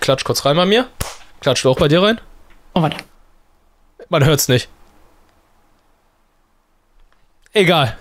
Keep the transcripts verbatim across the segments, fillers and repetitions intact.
klatsch kurz rein bei mir. Klatscht du auch bei dir rein? Oh, warte. Man hört's nicht. Egal.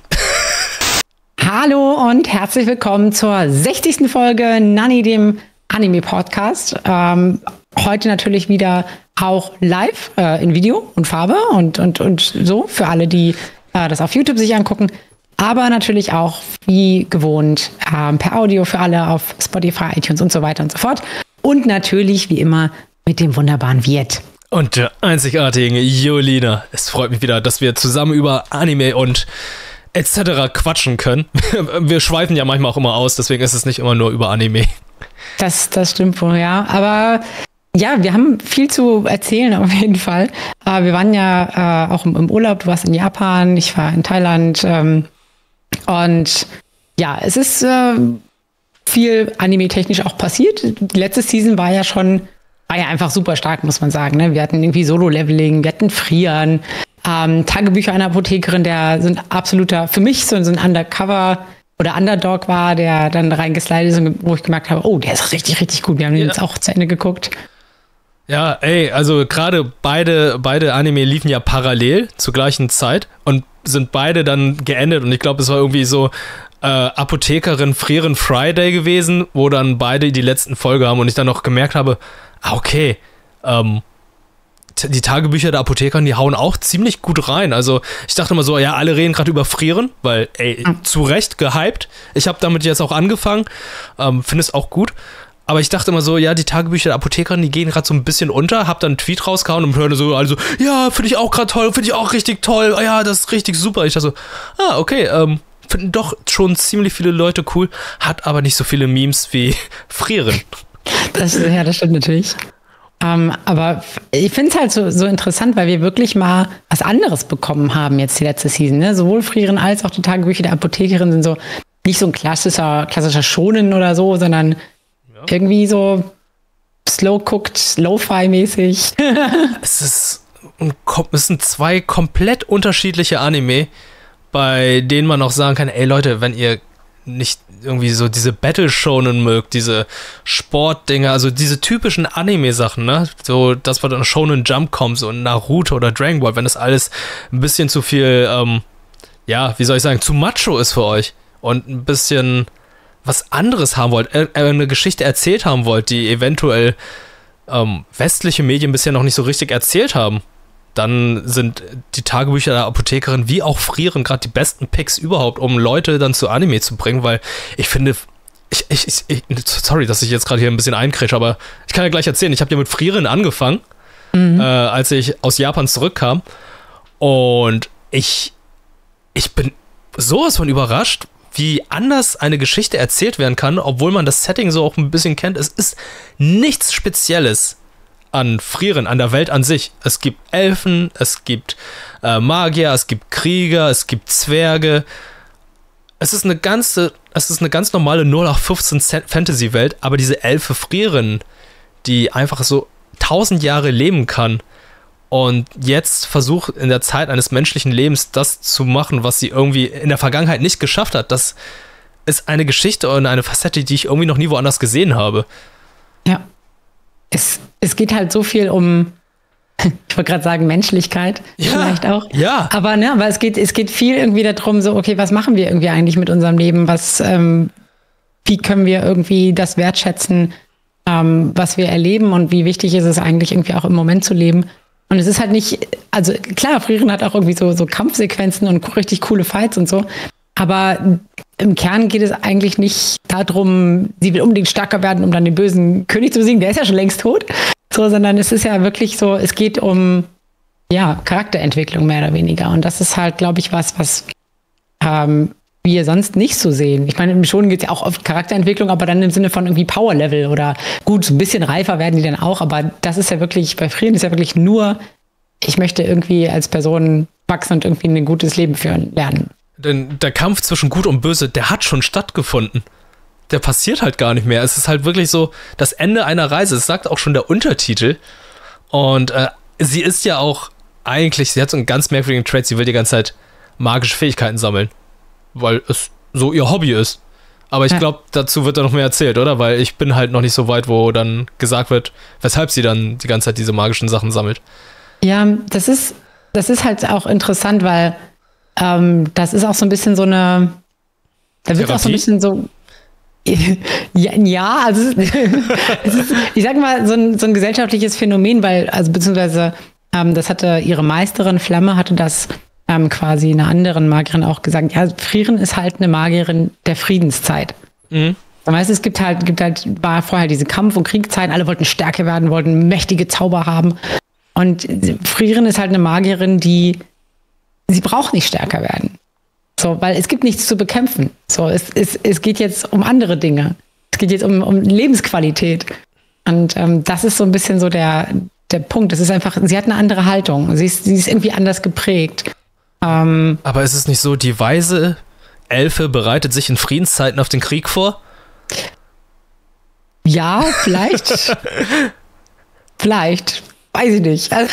Hallo und herzlich willkommen zur sechzigsten Folge Nanny, dem Anime-Podcast. Ähm, heute natürlich wieder auch live äh, in Video und Farbe und, und, und so für alle, die äh, das auf YouTube sich angucken. Aber natürlich auch wie gewohnt ähm, per Audio für alle auf Spotify, iTunes und so weiter und so fort. Und natürlich wie immer mit dem wunderbaren Wirt. Und der einzigartigen Julina. Es freut mich wieder, dass wir zusammen über Anime und et cetera quatschen können. Wir schweifen ja manchmal auch immer aus, deswegen ist es nicht immer nur über Anime. Das, das stimmt wohl, ja. Aber ja, wir haben viel zu erzählen auf jeden Fall. Äh, wir waren ja äh, auch im, im Urlaub. Du warst in Japan, ich war in Thailand. Ähm, und ja, es ist äh, viel anime-technisch auch passiert. Die letzte Season war ja schon, war ja einfach super stark, muss man sagen. Ne? Wir hatten irgendwie Solo-Leveling, wir hatten Frieren, ähm, Tagebücher einer Apothekerin, der so ein absoluter, für mich so, so ein Undercover oder Underdog war, der dann reingeslidet ist, wo ich gemerkt habe, oh, der ist richtig, richtig gut. Wir haben den ja. jetzt auch zu Ende geguckt. Ja, ey, also gerade beide, beide Anime liefen ja parallel zur gleichen Zeit und sind beide dann geendet. Und ich glaube, es war irgendwie so äh, Apothekerin Frieren Friday gewesen, wo dann beide die letzten Folge haben und ich dann noch gemerkt habe, ah, okay, ähm, t- die Tagebücher der Apothekerin, die hauen auch ziemlich gut rein. Also ich dachte immer so, ja, alle reden gerade über Frieren, weil, ey, mhm. zu Recht gehypt. Ich habe damit jetzt auch angefangen, ähm, finde es auch gut. Aber ich dachte immer so, ja, die Tagebücher der Apothekerin, die gehen gerade so ein bisschen unter. Hab dann einen Tweet rausgehauen und hörte so, also, ja, finde ich auch gerade toll, finde ich auch richtig toll. Ja, das ist richtig super. Ich dachte so, ah, okay, ähm, finden doch schon ziemlich viele Leute cool, hat aber nicht so viele Memes wie Frieren. Das, ja, das stimmt natürlich. Ähm, aber ich finde es halt so, so interessant, weil wir wirklich mal was anderes bekommen haben jetzt die letzte Season. Ne? Sowohl Frieren als auch die Tagebücher der Apothekerin sind so nicht so ein klassischer, klassischer Shonen oder so, sondern irgendwie so slow-cooked, Lo-Fi-mäßig. es, ist ein, es sind zwei komplett unterschiedliche Anime, bei denen man auch sagen kann, ey Leute, wenn ihr nicht irgendwie so diese Battle-Shonen mögt, diese Sportdinger, also diese typischen Anime-Sachen, ne? So, das war dann Shonen Jump kommt, so Naruto oder Dragon Ball, wenn das alles ein bisschen zu viel, ähm, ja, wie soll ich sagen, zu macho ist für euch und ein bisschen was anderes haben wollt, äh, eine Geschichte erzählt haben wollt, die eventuell ähm, westliche Medien bisher noch nicht so richtig erzählt haben, dann sind die Tagebücher der Apothekerin wie auch Frieren gerade die besten Picks überhaupt, um Leute dann zu Anime zu bringen, weil ich finde, ich, ich, ich, ich sorry, dass ich jetzt gerade hier ein bisschen einkrätsche, aber ich kann ja gleich erzählen, ich habe ja mit Frieren angefangen, mhm. äh, als ich aus Japan zurückkam und ich, ich bin sowas von überrascht, wie anders eine Geschichte erzählt werden kann, obwohl man das Setting so auch ein bisschen kennt. Es ist nichts Spezielles an Frieren, an der Welt an sich. Es gibt Elfen, es gibt äh, Magier, es gibt Krieger, es gibt Zwerge. Es ist eine ganze, es ist eine ganz normale null acht fünfzehn Fantasy-Welt, aber diese Elfe Frieren, die einfach so tausend Jahre leben kann und jetzt versucht in der Zeit eines menschlichen Lebens das zu machen, was sie irgendwie in der Vergangenheit nicht geschafft hat. Das ist eine Geschichte und eine Facette, die ich irgendwie noch nie woanders gesehen habe. Ja. Es, es geht halt so viel um, ich wollte gerade sagen, Menschlichkeit ja, vielleicht auch. Ja. Aber, ne, aber es geht, es geht viel irgendwie darum, so, okay, was machen wir irgendwie eigentlich mit unserem Leben? Was, ähm, wie können wir irgendwie das wertschätzen, ähm, was wir erleben und wie wichtig ist es eigentlich irgendwie auch im Moment zu leben? Und es ist halt nicht, also klar, Frieren hat auch irgendwie so, so Kampfsequenzen und richtig coole Fights und so. Aber im Kern geht es eigentlich nicht darum, sie will unbedingt stärker werden, um dann den bösen König zu besiegen. Der ist ja schon längst tot. So, sondern es ist ja wirklich so, es geht um, ja, Charakterentwicklung mehr oder weniger. Und das ist halt, glaube ich, was, was ähm, wir sonst nicht so sehen. Ich meine, im Shonen geht es ja auch oft Charakterentwicklung, aber dann im Sinne von irgendwie Power-Level oder gut, so ein bisschen reifer werden die dann auch. Aber das ist ja wirklich, bei Frieren ist ja wirklich nur, ich möchte irgendwie als Person wachsen und irgendwie ein gutes Leben führen lernen. Denn der Kampf zwischen Gut und Böse, der hat schon stattgefunden. Der passiert halt gar nicht mehr. Es ist halt wirklich so das Ende einer Reise. Es sagt auch schon der Untertitel. Und äh, sie ist ja auch eigentlich, sie hat so einen ganz merkwürdigen Trait. Sie will die ganze Zeit magische Fähigkeiten sammeln. Weil es so ihr Hobby ist. Aber ich Ja. glaube, dazu wird da noch mehr erzählt, oder? Weil ich bin halt noch nicht so weit, wo dann gesagt wird, weshalb sie dann die ganze Zeit diese magischen Sachen sammelt. Ja, das ist, das ist halt auch interessant, weil ähm, das ist auch so ein bisschen so eine, da wird auch so ein Therapie? bisschen so, ja, ja also es ist, es ist, ich sag mal, so ein, so ein gesellschaftliches Phänomen, weil, also beziehungsweise ähm, das hatte ihre Meisterin Flamme, hatte das ähm, quasi einer anderen Magierin auch gesagt, ja, Frieren ist halt eine Magierin der Friedenszeit. Mhm. Das heißt, es gibt halt, gibt halt, war vorher diese Kampf- und Kriegszeiten, alle wollten stärker werden, wollten mächtige Zauber haben. Und Frieren ist halt eine Magierin, die, sie braucht nicht stärker werden. So, weil es gibt nichts zu bekämpfen. So, es, es, es geht jetzt um andere Dinge. Es geht jetzt um, um Lebensqualität. Und ähm, das ist so ein bisschen so der, der Punkt. Es ist einfach, sie hat eine andere Haltung. Sie ist, sie ist irgendwie anders geprägt. Ähm, Aber ist es nicht so, die weise Elfe bereitet sich in Friedenszeiten auf den Krieg vor? ja, vielleicht. vielleicht. Weiß ich nicht. Also,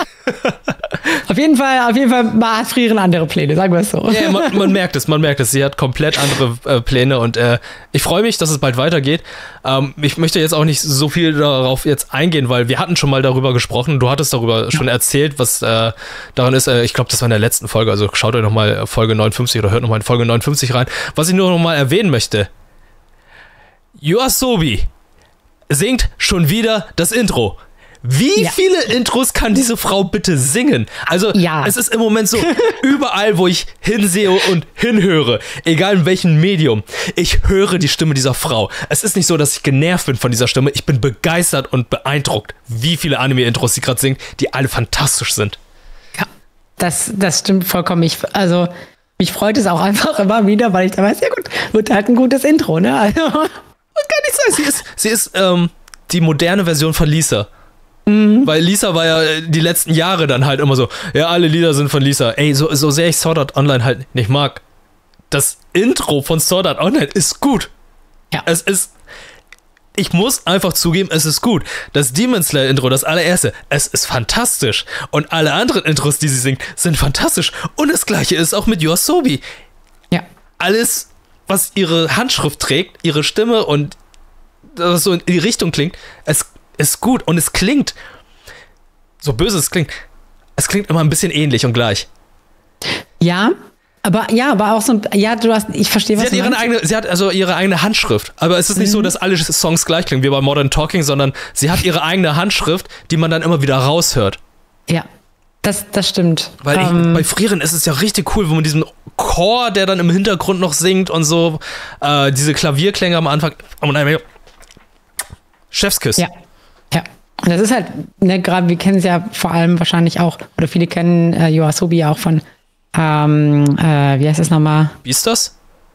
auf jeden Fall, auf jeden Fall hat Frieren andere Pläne, sagen wir es so. Ja, man, man merkt es, man merkt es. Sie hat komplett andere äh, Pläne und äh, ich freue mich, dass es bald weitergeht. Ähm, ich möchte jetzt auch nicht so viel darauf jetzt eingehen, weil wir hatten schon mal darüber gesprochen. Du hattest darüber schon erzählt, was äh, daran ist. Äh, ich glaube, das war in der letzten Folge, also schaut euch nochmal Folge neunundfünfzig oder hört nochmal in Folge neunundfünfzig rein. Was ich nur nochmal erwähnen möchte. YOASOBI singt schon wieder das Intro. Wie Ja. viele Intros kann diese Frau bitte singen? Also, Ja. es ist im Moment so, überall, wo ich hinsehe und hinhöre, egal in welchem Medium, ich höre die Stimme dieser Frau. Es ist nicht so, dass ich genervt bin von dieser Stimme. Ich bin begeistert und beeindruckt, wie viele Anime-Intros sie gerade singt, die alle fantastisch sind. Ja, das, das stimmt vollkommen. Ich, also, mich freut es auch einfach immer wieder, weil ich da weiß, ja gut, wird halt ein gutes Intro, ne? Also, Kann nicht sein, sie ist, sie ist ähm, die moderne Version von Lisa. Mhm. Weil Lisa war ja äh, die letzten Jahre dann halt immer so, ja, alle Lieder sind von Lisa. Ey, so, so sehr ich Sword Art Online halt nicht mag, das Intro von Sword Art Online ist gut. ja. Es ist, ich muss einfach zugeben, es ist gut. Das Demon Slayer Intro, das allererste, es ist fantastisch. Und alle anderen Intros, die sie singt, sind fantastisch. Und das gleiche ist auch mit YOASOBI. ja. Alles, was ihre Handschrift trägt, ihre Stimme und das so in die Richtung klingt, es ist gut und es klingt, so böse es klingt, es klingt immer ein bisschen ähnlich und gleich. Ja, aber ja, aber auch so ein, ja, du hast, ich verstehe, Sie was hat, du ihre meinst. eigene, sie hat also ihre eigene Handschrift, aber es ist nicht so, dass alle Songs gleich klingen, wie bei Modern Talking, sondern sie hat ihre eigene Handschrift, die man dann immer wieder raushört. Ja, das, das stimmt. Weil ich, Ähm, bei Frieren ist es ja richtig cool, wo man diesen Chor, der dann im Hintergrund noch singt und so, äh, diese Klavierklänge am Anfang. Und dann, Chefskiss. ja, ja. Und das ist halt, ne, gerade, wir kennen es ja vor allem wahrscheinlich auch, oder viele kennen äh, YOASOBI auch von, ähm, äh, wie heißt das nochmal? Beastars?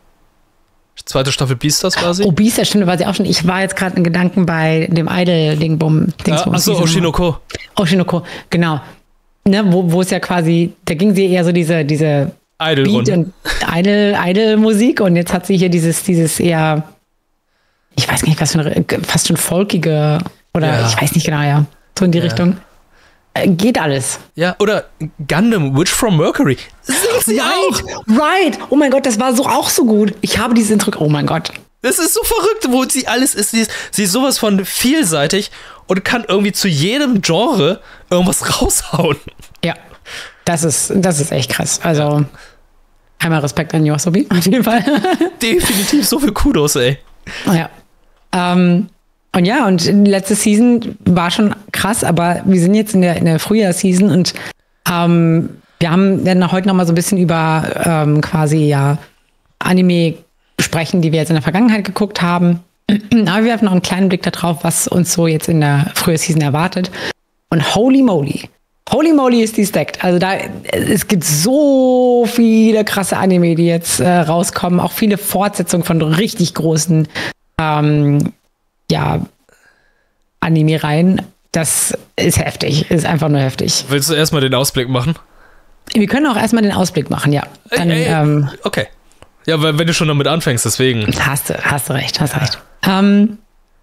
Zweite Staffel Beastars quasi? Oh, Beast, das stimmt, war sie auch schon. Ich war jetzt gerade in Gedanken bei dem Idol-Dingbum. Ja, achso, Oshinoko. Oshinoko, genau. Ne, wo, wo es ja quasi, da ging sie eher so diese, diese Beat- Idol-Runde. und Idol, Idol-Musik und jetzt hat sie hier dieses, dieses eher, ich weiß nicht, was für eine, fast schon folkige, oder Ja. ich weiß nicht genau, ja, so in die Richtung. Äh, geht alles. Ja, oder Gundam, Witch from Mercury. Singt sie auch. right. Oh mein Gott, das war so auch so gut. Ich habe dieses Intro, oh mein Gott. Das ist so verrückt, wo sie alles ist. Sie ist, sie ist sowas von vielseitig und kann irgendwie zu jedem Genre irgendwas raushauen. Ja, das ist, das ist echt krass. Also, einmal Respekt an YOASOBI, auf jeden Fall. Definitiv so viel Kudos, ey. Ja. Ähm, und ja, und letzte Season war schon krass, aber wir sind jetzt in der, in der Frühjahrsseason und ähm, wir haben werden heute noch mal so ein bisschen über ähm, quasi ja Anime sprechen, die wir jetzt in der Vergangenheit geguckt haben. Aber wir werfen noch einen kleinen Blick darauf, was uns so jetzt in der Frühjahrsseason erwartet. Und holy moly, holy moly ist die stacked. Also da, es gibt so viele krasse Anime, die jetzt äh, rauskommen. Auch viele Fortsetzungen von richtig großen ähm, ja, Anime-Reihen. Das ist heftig, ist einfach nur heftig. Willst du erstmal den Ausblick machen? Wir können auch erstmal den Ausblick machen, ja. Dann, Ey, ey, ähm, okay. Ja, weil wenn du schon damit anfängst, deswegen. Hast du, hast du recht, hast du recht. Ähm,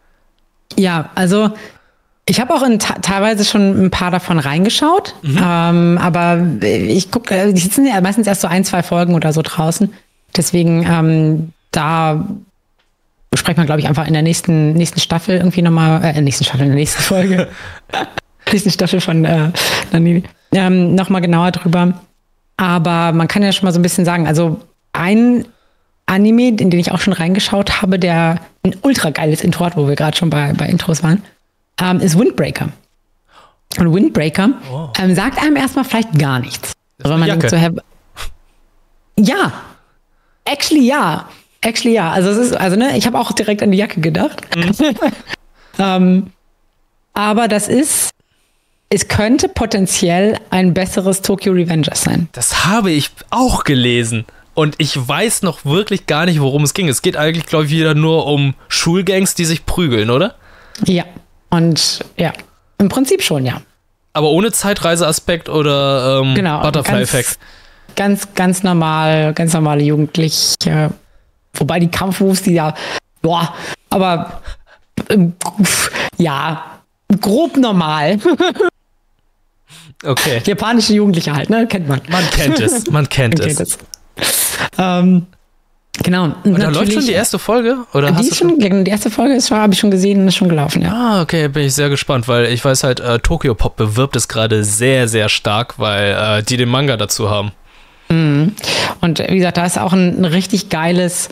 ja, also ich habe auch in ta- teilweise schon ein paar davon reingeschaut, ähm, aber ich gucke, die sitzen ja meistens erst so ein, zwei Folgen oder so draußen. Deswegen ähm, da sprechen wir, glaube ich, einfach in der nächsten, nächsten Staffel irgendwie nochmal, äh, in der nächsten Staffel, in der nächsten Folge, nächsten Staffel von äh, Nani, ähm, nochmal genauer drüber. Aber man kann ja schon mal so ein bisschen sagen, also ein Anime, in den ich auch schon reingeschaut habe, der ein ultra geiles Intro hat, wo wir gerade schon bei, bei Intros waren, ähm, ist Windbreaker. Und Windbreaker oh. ähm, sagt einem erstmal vielleicht gar nichts. Das ist eine Jacke. So, ja, actually ja. Actually ja. Also es ist, also ne, ich habe auch direkt an die Jacke gedacht. Mhm. ähm, aber das ist, es könnte potenziell ein besseres Tokyo Revengers sein. Das habe ich auch gelesen. Und ich weiß noch wirklich gar nicht, worum es ging. Es geht eigentlich, glaube ich, wieder nur um Schulgangs, die sich prügeln, oder? Ja. Und ja, im Prinzip schon, ja. Aber ohne Zeitreiseaspekt oder ähm, genau, Butterfly-Effekt. Ganz, ganz, ganz normal, ganz normale Jugendliche. Wobei die Kampfmoves, die ja, boah, aber ähm, ja, grob normal. Okay. Japanische Jugendliche halt, ne? Kennt man. Man kennt es, man kennt, man es. Kennt es. Ähm, genau. Und, und da läuft schon die erste Folge? Oder die, hast ist schon, schon die erste Folge ist, habe ich schon gesehen und ist schon gelaufen, ja. Ah, okay, bin ich sehr gespannt, weil ich weiß halt, äh, Tokyo Pop bewirbt es gerade sehr, sehr stark, weil äh, die den Manga dazu haben. Mhm. Und wie gesagt, da ist auch ein, ein richtig geiles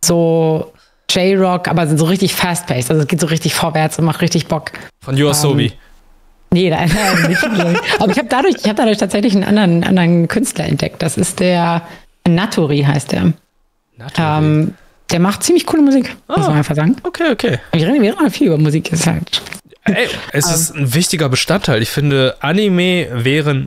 so J-Rock, aber so richtig fast-paced. Also es geht so richtig vorwärts und macht richtig Bock. Von YOASOBI. Ähm, nee, da, nicht. Aber ich habe dadurch, ich hab dadurch tatsächlich einen anderen, anderen Künstler entdeckt. Das ist der Natori, heißt der. Natori. Ähm, der macht ziemlich coole Musik, ah, muss man einfach sagen. Okay, okay. Wir reden, wir reden viel über Musik. Ist halt. Ey, es ist ein wichtiger Bestandteil. Ich finde, Anime wären.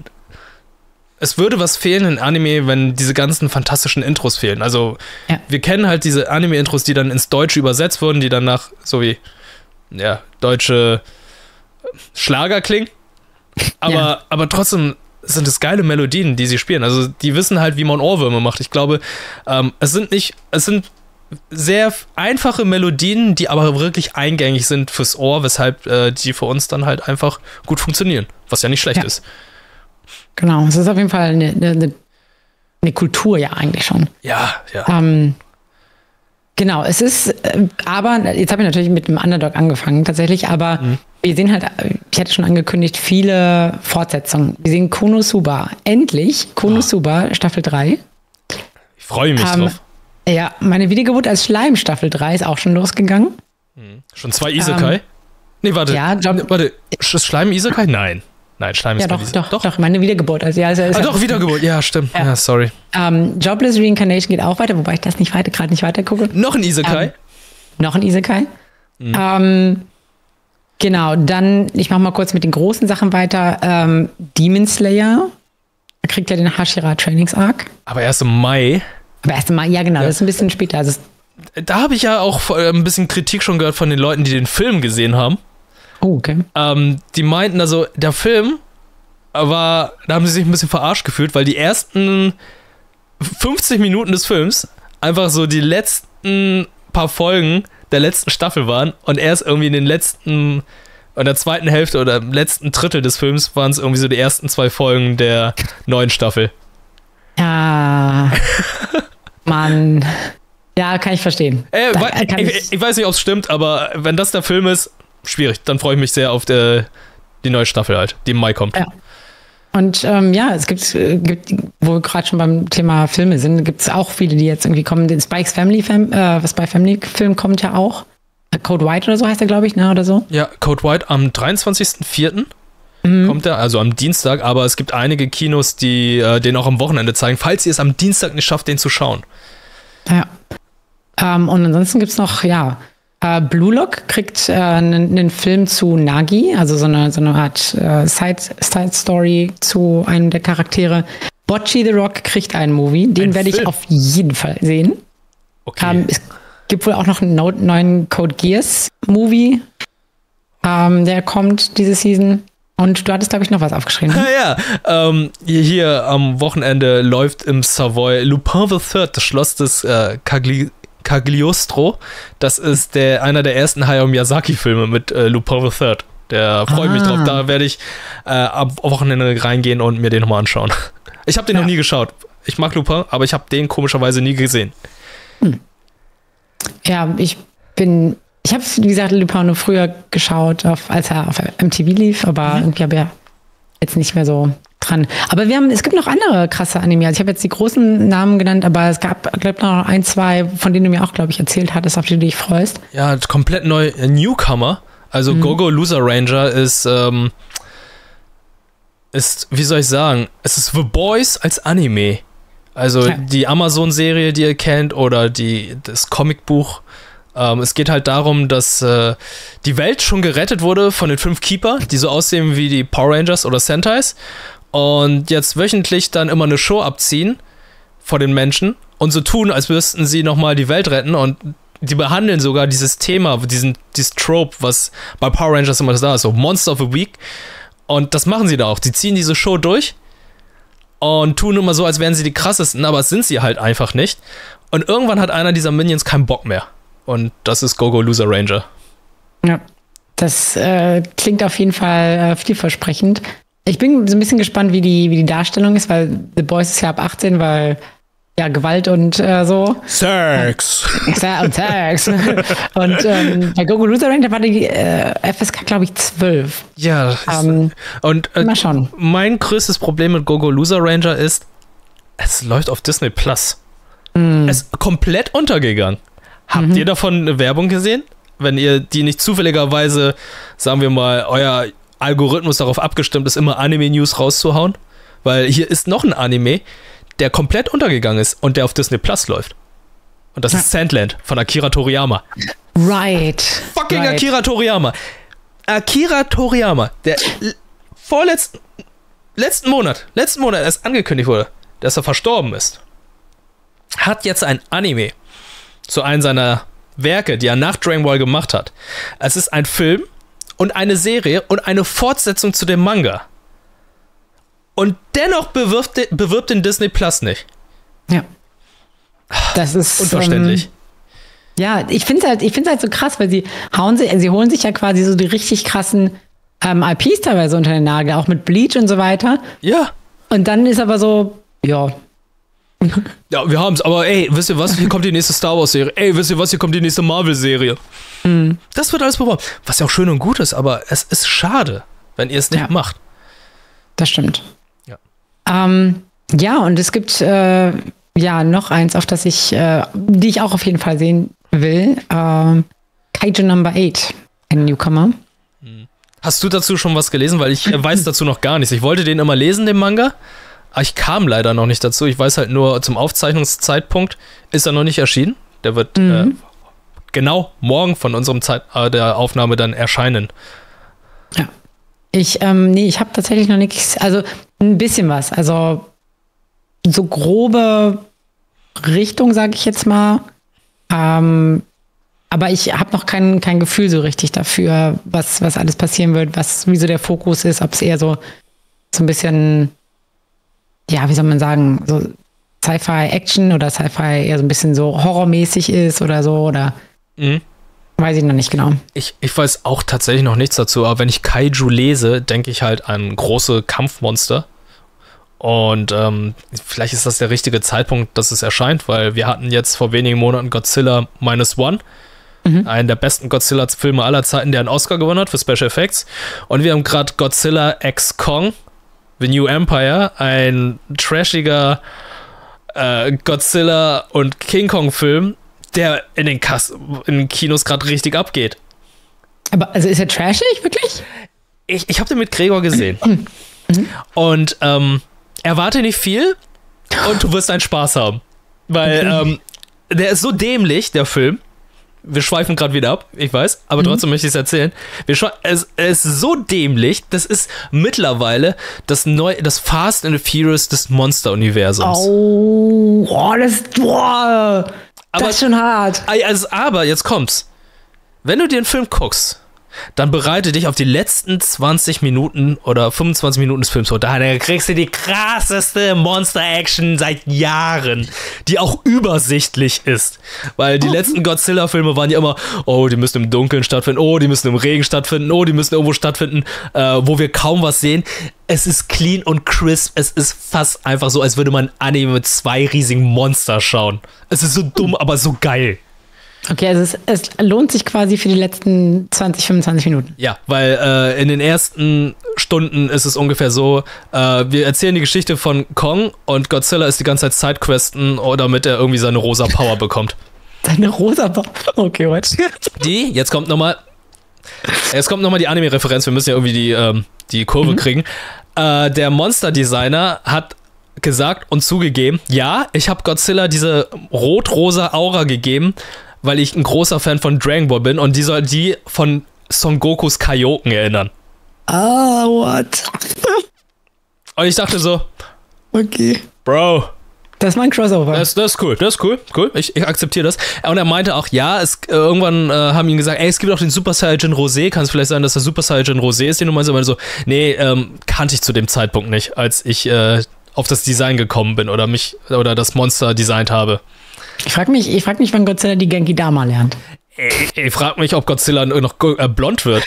Es würde was fehlen in Anime, wenn diese ganzen fantastischen Intros fehlen. Also, ja. wir kennen halt diese Anime-Intros, die dann ins Deutsche übersetzt wurden, die dann nach, so wie, ja, deutsche Schlager klingen. Aber, ja. aber trotzdem sind es geile Melodien, die sie spielen. Also, die wissen halt, wie man Ohrwürmer macht. Ich glaube, ähm, es sind nicht, es sind sehr einfache Melodien, die aber wirklich eingängig sind fürs Ohr, weshalb äh, die für uns dann halt einfach gut funktionieren. Was ja nicht schlecht ja. ist. Genau, es ist auf jeden Fall eine, eine, eine Kultur ja eigentlich schon. Ja, ja. Ähm, genau, es ist, äh, aber, jetzt habe ich natürlich mit dem Underdog angefangen tatsächlich, aber mhm. wir sehen halt, ich hatte schon angekündigt, viele Fortsetzungen. Wir sehen Konosuba, endlich, Konosuba, oh. Staffel drei. Ich freue mich ähm, drauf. Ja, meine Wiedergeburt als Schleim, Staffel drei, ist auch schon losgegangen. Mhm. Schon zwei Isekai? Ähm, nee, warte, ja, Job, warte, ist Schleim Isekai? Nein. Nein, Schleim ist ja, doch, doch, doch, doch, meine Wiedergeburt. Also, ja, ist, ist ah, doch, Wiedergeburt, ja, stimmt. Ja, ja sorry. Ähm, Jobless Reincarnation geht auch weiter, wobei ich das nicht weiter, gerade nicht weiter gucke. Noch ein Isekai? Ähm, noch ein Isekai. Mhm. Ähm, genau, dann, ich mache mal kurz mit den großen Sachen weiter. Ähm, Demon Slayer. Da kriegt ja den Hashira Trainings Arc. Aber erst im Mai. Aber erst im Mai, ja, genau, ja. Das ist ein bisschen später. Also, da habe ich ja auch ein bisschen Kritik schon gehört von den Leuten, die den Film gesehen haben. Oh, okay. Ähm, die meinten also, der Film war, da haben sie sich ein bisschen verarscht gefühlt, weil die ersten fünfzig Minuten des Films einfach so die letzten paar Folgen der letzten Staffel waren und erst irgendwie in den letzten, in der zweiten Hälfte oder im letzten Drittel des Films waren es irgendwie so die ersten zwei Folgen der neuen Staffel. Ja, Mann. Ja, kann ich verstehen. Äh, da, weil, kann ich, ich, ich weiß nicht, ob es stimmt, aber wenn das der Film ist, schwierig. Dann freue ich mich sehr auf der, die neue Staffel halt, die im Mai kommt. Ja. Und ähm, ja, es gibt, gibt wo wir gerade schon beim Thema Filme sind, gibt es auch viele, die jetzt irgendwie kommen. Den Spikes Family Film, äh, Spy Family Film kommt ja auch. Code White oder so heißt der, glaube ich, ne, oder so. Ja, Code White am dreiundzwanzigsten vierten Mhm. kommt er, also am Dienstag. Aber es gibt einige Kinos, die äh, den auch am Wochenende zeigen, falls ihr es am Dienstag nicht schafft, den zu schauen. Ja. Ähm, und ansonsten gibt es noch, ja, Uh, Blue Lock kriegt einen uh, Film zu Nagi, also so eine, so eine Art uh, Side-Story zu einem der Charaktere. Bocchi the Rock kriegt einen Movie, den werde ich auf jeden Fall sehen. Okay. Um, es gibt wohl auch noch einen no- neuen Code Geass Movie, um, der kommt diese Season. Und du hattest, glaube ich, noch was aufgeschrieben. Ne? Ja, ja. Ähm, hier, hier am Wochenende läuft im Savoy Lupin the Third, das Schloss des äh, Cagli- Cagliostro. Das ist der, einer der ersten Hayao Miyazaki-Filme mit äh, Lupin the Third. Der freue ich ah. mich drauf. Da werde ich äh, am Wochenende reingehen und mir den nochmal anschauen. Ich habe den ja. noch nie geschaut. Ich mag Lupin, aber ich habe den komischerweise nie gesehen. Hm. Ja, ich bin, ich habe wie gesagt, Lupin nur früher geschaut, auf, als er auf M T V lief, aber mhm. irgendwie habe ich ja jetzt nicht mehr so dran. Aber wir haben, es gibt noch andere krasse Anime. Also ich habe jetzt die großen Namen genannt, aber es gab, glaube ich, noch ein, zwei, von denen du mir auch, glaube ich, erzählt hattest, auf die du dich freust. Ja, komplett neu. Newcomer. Also mhm. Go-Go Loser Ranger ist, ähm, ist, wie soll ich sagen, es ist The Boys als Anime. Also ja. die Amazon-Serie, die ihr kennt, oder die, das Comicbuch. Ähm, es geht halt darum, dass äh, die Welt schon gerettet wurde von den fünf Keeper, die so aussehen wie die Power Rangers oder Sentais. Und jetzt wöchentlich dann immer eine Show abziehen vor den Menschen und so tun, als müssten sie nochmal die Welt retten. Und die behandeln sogar dieses Thema, diesen, dieses Trope, was bei Power Rangers immer da ist, so Monster of the Week. Und das machen sie da auch. Die ziehen diese Show durch und tun immer so, als wären sie die krassesten, aber es sind sie halt einfach nicht. Und irgendwann hat einer dieser Minions keinen Bock mehr. Und das ist Go-Go Loser Ranger. Ja, das äh, klingt auf jeden Fall äh, vielversprechend. Ich bin so ein bisschen gespannt, wie die, wie die Darstellung ist, weil The Boys ist ja ab achtzehn, weil ja Gewalt und äh, so. Sex. Ja, und Sex. Und ähm, bei Go-Go Loser Ranger war die äh, F S K, glaube ich, zwölf. Ja, ähm, und äh, mal schauen. Mein größtes Problem mit Go-Go Loser Ranger ist, es läuft auf Disney Plus. Mm. Es ist komplett untergegangen. Habt mhm. ihr davon eine Werbung gesehen? Wenn ihr die nicht zufälligerweise, sagen wir mal, euer Algorithmus darauf abgestimmt ist, immer Anime-News rauszuhauen? Weil hier ist noch ein Anime, der komplett untergegangen ist und der auf Disney Plus läuft. Und das ist Sandland von Akira Toriyama. Right. Fucking right. Akira Toriyama. Akira Toriyama, der vorletzten letzten Monat, letzten Monat erst angekündigt wurde, dass er verstorben ist, hat jetzt ein Anime zu einem seiner Werke, die er nach Dragon Ball gemacht hat. Es ist ein Film und eine Serie und eine Fortsetzung zu dem Manga. Und dennoch bewirbt, bewirbt den Disney Plus nicht. Ja. Das ist unverständlich. Ähm, ja, ich finde es halt, ich find's halt so krass, weil sie hauen sich, sie holen sich ja quasi so die richtig krassen ähm, I Ps teilweise unter den Nagel, auch mit Bleach und so weiter. Ja. Und dann ist aber so, ja. Ja, wir haben's, aber ey, wisst ihr was? Hier kommt die nächste Star Wars Serie. Ey, wisst ihr was? Hier kommt die nächste Marvel Serie. Mhm. Das wird alles beworben. Was ja auch schön und gut ist, aber es ist schade, wenn ihr es nicht ja. macht. Das stimmt. Ja. Ähm, ja, und es gibt äh, ja noch eins, auf das ich, äh, die ich auch auf jeden Fall sehen will. Ähm, Kaiju Number eight, ein Newcomer. Hast du dazu schon was gelesen? Weil ich äh, weiß dazu noch gar nichts. Ich wollte den immer lesen, den Manga. Aber ich kam leider noch nicht dazu. Ich weiß halt nur, zum Aufzeichnungszeitpunkt ist er noch nicht erschienen. Der wird mhm. äh, genau morgen von unserem Zeit äh, der Aufnahme dann erscheinen. Ja. Ich, ähm, nee, ich habe tatsächlich noch nichts, also ein bisschen was. Also so grobe Richtung, sage ich jetzt mal. Ähm, aber ich habe noch kein, kein Gefühl so richtig dafür, was, was alles passieren wird, was, wie so der Fokus ist, ob es eher so, so ein bisschen, ja, wie soll man sagen, so Sci-Fi-Action oder Sci-Fi eher so ein bisschen so horrormäßig ist oder so, oder mhm. weiß ich noch nicht genau. Ich, ich weiß auch tatsächlich noch nichts dazu, aber wenn ich Kaiju lese, denke ich halt an große Kampfmonster. Und ähm, vielleicht ist das der richtige Zeitpunkt, dass es erscheint, weil wir hatten jetzt vor wenigen Monaten Godzilla Minus One, mhm. einen der besten Godzilla-Filme aller Zeiten, der einen Oscar gewonnen hat für Special Effects. Und wir haben gerade Godzilla X Kong, The New Empire, ein trashiger äh, Godzilla und King Kong-Film, der in den, Kas- in den Kinos gerade richtig abgeht. Aber also ist er trashig, wirklich? Ich, ich habe den mit Gregor gesehen. Mhm. Und ähm, erwarte nicht viel und du wirst einen Spaß haben. Weil okay. ähm, der ist so dämlich, der Film. Wir schweifen gerade wieder ab, ich weiß, aber mhm. trotzdem möchte ich es erzählen. Wir schwe- es, es ist so dämlich, das ist mittlerweile das, Neu- das Fast and the Furious des Monster-Universums. Oh, oh das, boah, aber, das ist schon hart. Also, aber jetzt kommt's. Wenn du dir einen Film guckst, dann bereite dich auf die letzten zwanzig Minuten oder fünfundzwanzig Minuten des Films vor. Da kriegst du die krasseste Monster-Action seit Jahren, die auch übersichtlich ist. Weil die oh. letzten Godzilla-Filme waren ja immer, oh, die müssen im Dunkeln stattfinden, oh, die müssen im Regen stattfinden, oh, die müssen irgendwo stattfinden, äh, wo wir kaum was sehen. Es ist clean und crisp. Es ist fast einfach so, als würde man Anime mit zwei riesigen Monster schauen. Es ist so dumm, aber so geil. Okay, also es, es lohnt sich quasi für die letzten zwanzig, fünfundzwanzig Minuten. Ja, weil äh, in den ersten Stunden ist es ungefähr so, äh, wir erzählen die Geschichte von Kong und Godzilla ist die ganze Zeit Sidequesten, damit er irgendwie seine rosa Power bekommt. Seine rosa Power? Okay, what? Die, jetzt kommt nochmal, jetzt kommt nochmal die Anime-Referenz, wir müssen ja irgendwie die, ähm, die Kurve mhm. kriegen. Äh, der Monster-Designer hat gesagt und zugegeben, ja, ich habe Godzilla diese rot-rosa Aura gegeben, weil ich ein großer Fan von Dragon Ball bin und die soll die von Son Gokus Kaioken erinnern. Ah, what? Und ich dachte so, okay. Bro. Das ist mein Crossover. Das, das ist cool, das ist cool, cool. Ich, ich akzeptiere das. Und er meinte auch, ja, es, äh, irgendwann äh, haben ihn gesagt, ey, es gibt auch den Super Saiyan Rosé. Kann es vielleicht sein, dass der Super Saiyan Rosé ist, den du meinst? Aber so, nee, ähm, kannte ich zu dem Zeitpunkt nicht, als ich äh, auf das Design gekommen bin oder mich oder das Monster designt habe. Ich frage mich, ich frag mich, wann Godzilla die Genki Dama lernt. Ich, ich frage mich, ob Godzilla noch äh, blond wird.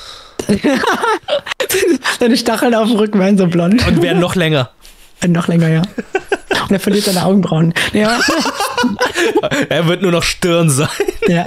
Seine Stacheln auf dem Rücken werden so blond. Und werden noch länger. Noch länger, ja. Und er verliert seine Augenbrauen. Ja. Er wird nur noch Stirn sein. Ja.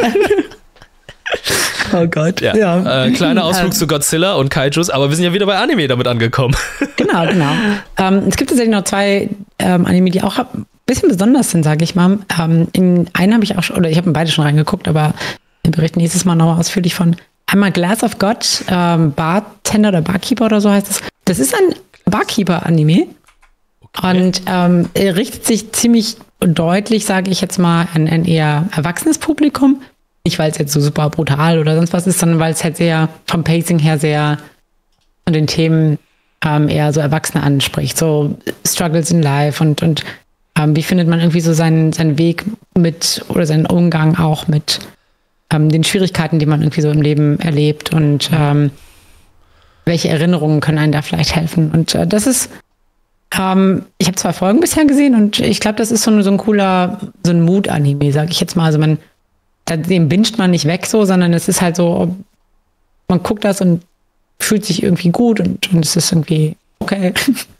Oh Gott. Ja. Ja. Äh, kleiner Ausflug zu Godzilla und Kaijus, aber wir sind ja wieder bei Anime damit angekommen. Genau, genau. Ähm, es gibt tatsächlich noch zwei ähm, Anime, die auch ein bisschen besonders sind, sage ich mal. Ähm, in einen habe ich auch schon, oder ich habe in beide schon reingeguckt, aber wir berichten nächstes Mal noch ausführlich von. Einmal Glass of God, ähm, Bartender oder Barkeeper oder so heißt es. Das ist ein Barkeeper-Anime. Okay. Und ähm, er richtet sich ziemlich deutlich, sage ich jetzt mal, an ein eher erwachsenes Publikum. Nicht, weil es jetzt so super brutal oder sonst was ist, sondern weil es halt sehr vom Pacing her sehr von den Themen ähm, eher so Erwachsene anspricht. So Struggles in Life und, und ähm, wie findet man irgendwie so seinen, seinen Weg mit oder seinen Umgang auch mit ähm, den Schwierigkeiten, die man irgendwie so im Leben erlebt und ähm, welche Erinnerungen können einem da vielleicht helfen. Und äh, das ist Ähm, ich habe zwei Folgen bisher gesehen und ich glaube, das ist so ein, so ein cooler, so ein Mood-Anime, sag ich jetzt mal. Also man, den binscht man nicht weg so, sondern es ist halt so, man guckt das und fühlt sich irgendwie gut und, und es ist irgendwie okay.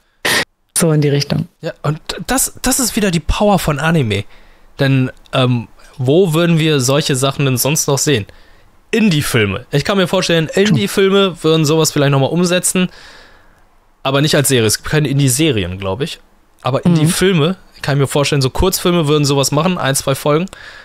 So in die Richtung. Ja, und das, das ist wieder die Power von Anime. Denn ähm, wo würden wir solche Sachen denn sonst noch sehen? Indie-Filme. Ich kann mir vorstellen, Indie-Filme würden sowas vielleicht nochmal umsetzen. Aber nicht als Serie. Es gibt keine Indie-Serien, glaube ich. Aber Indie-Filme, kann ich mir vorstellen, so Kurzfilme würden sowas machen, ein, zwei Folgen.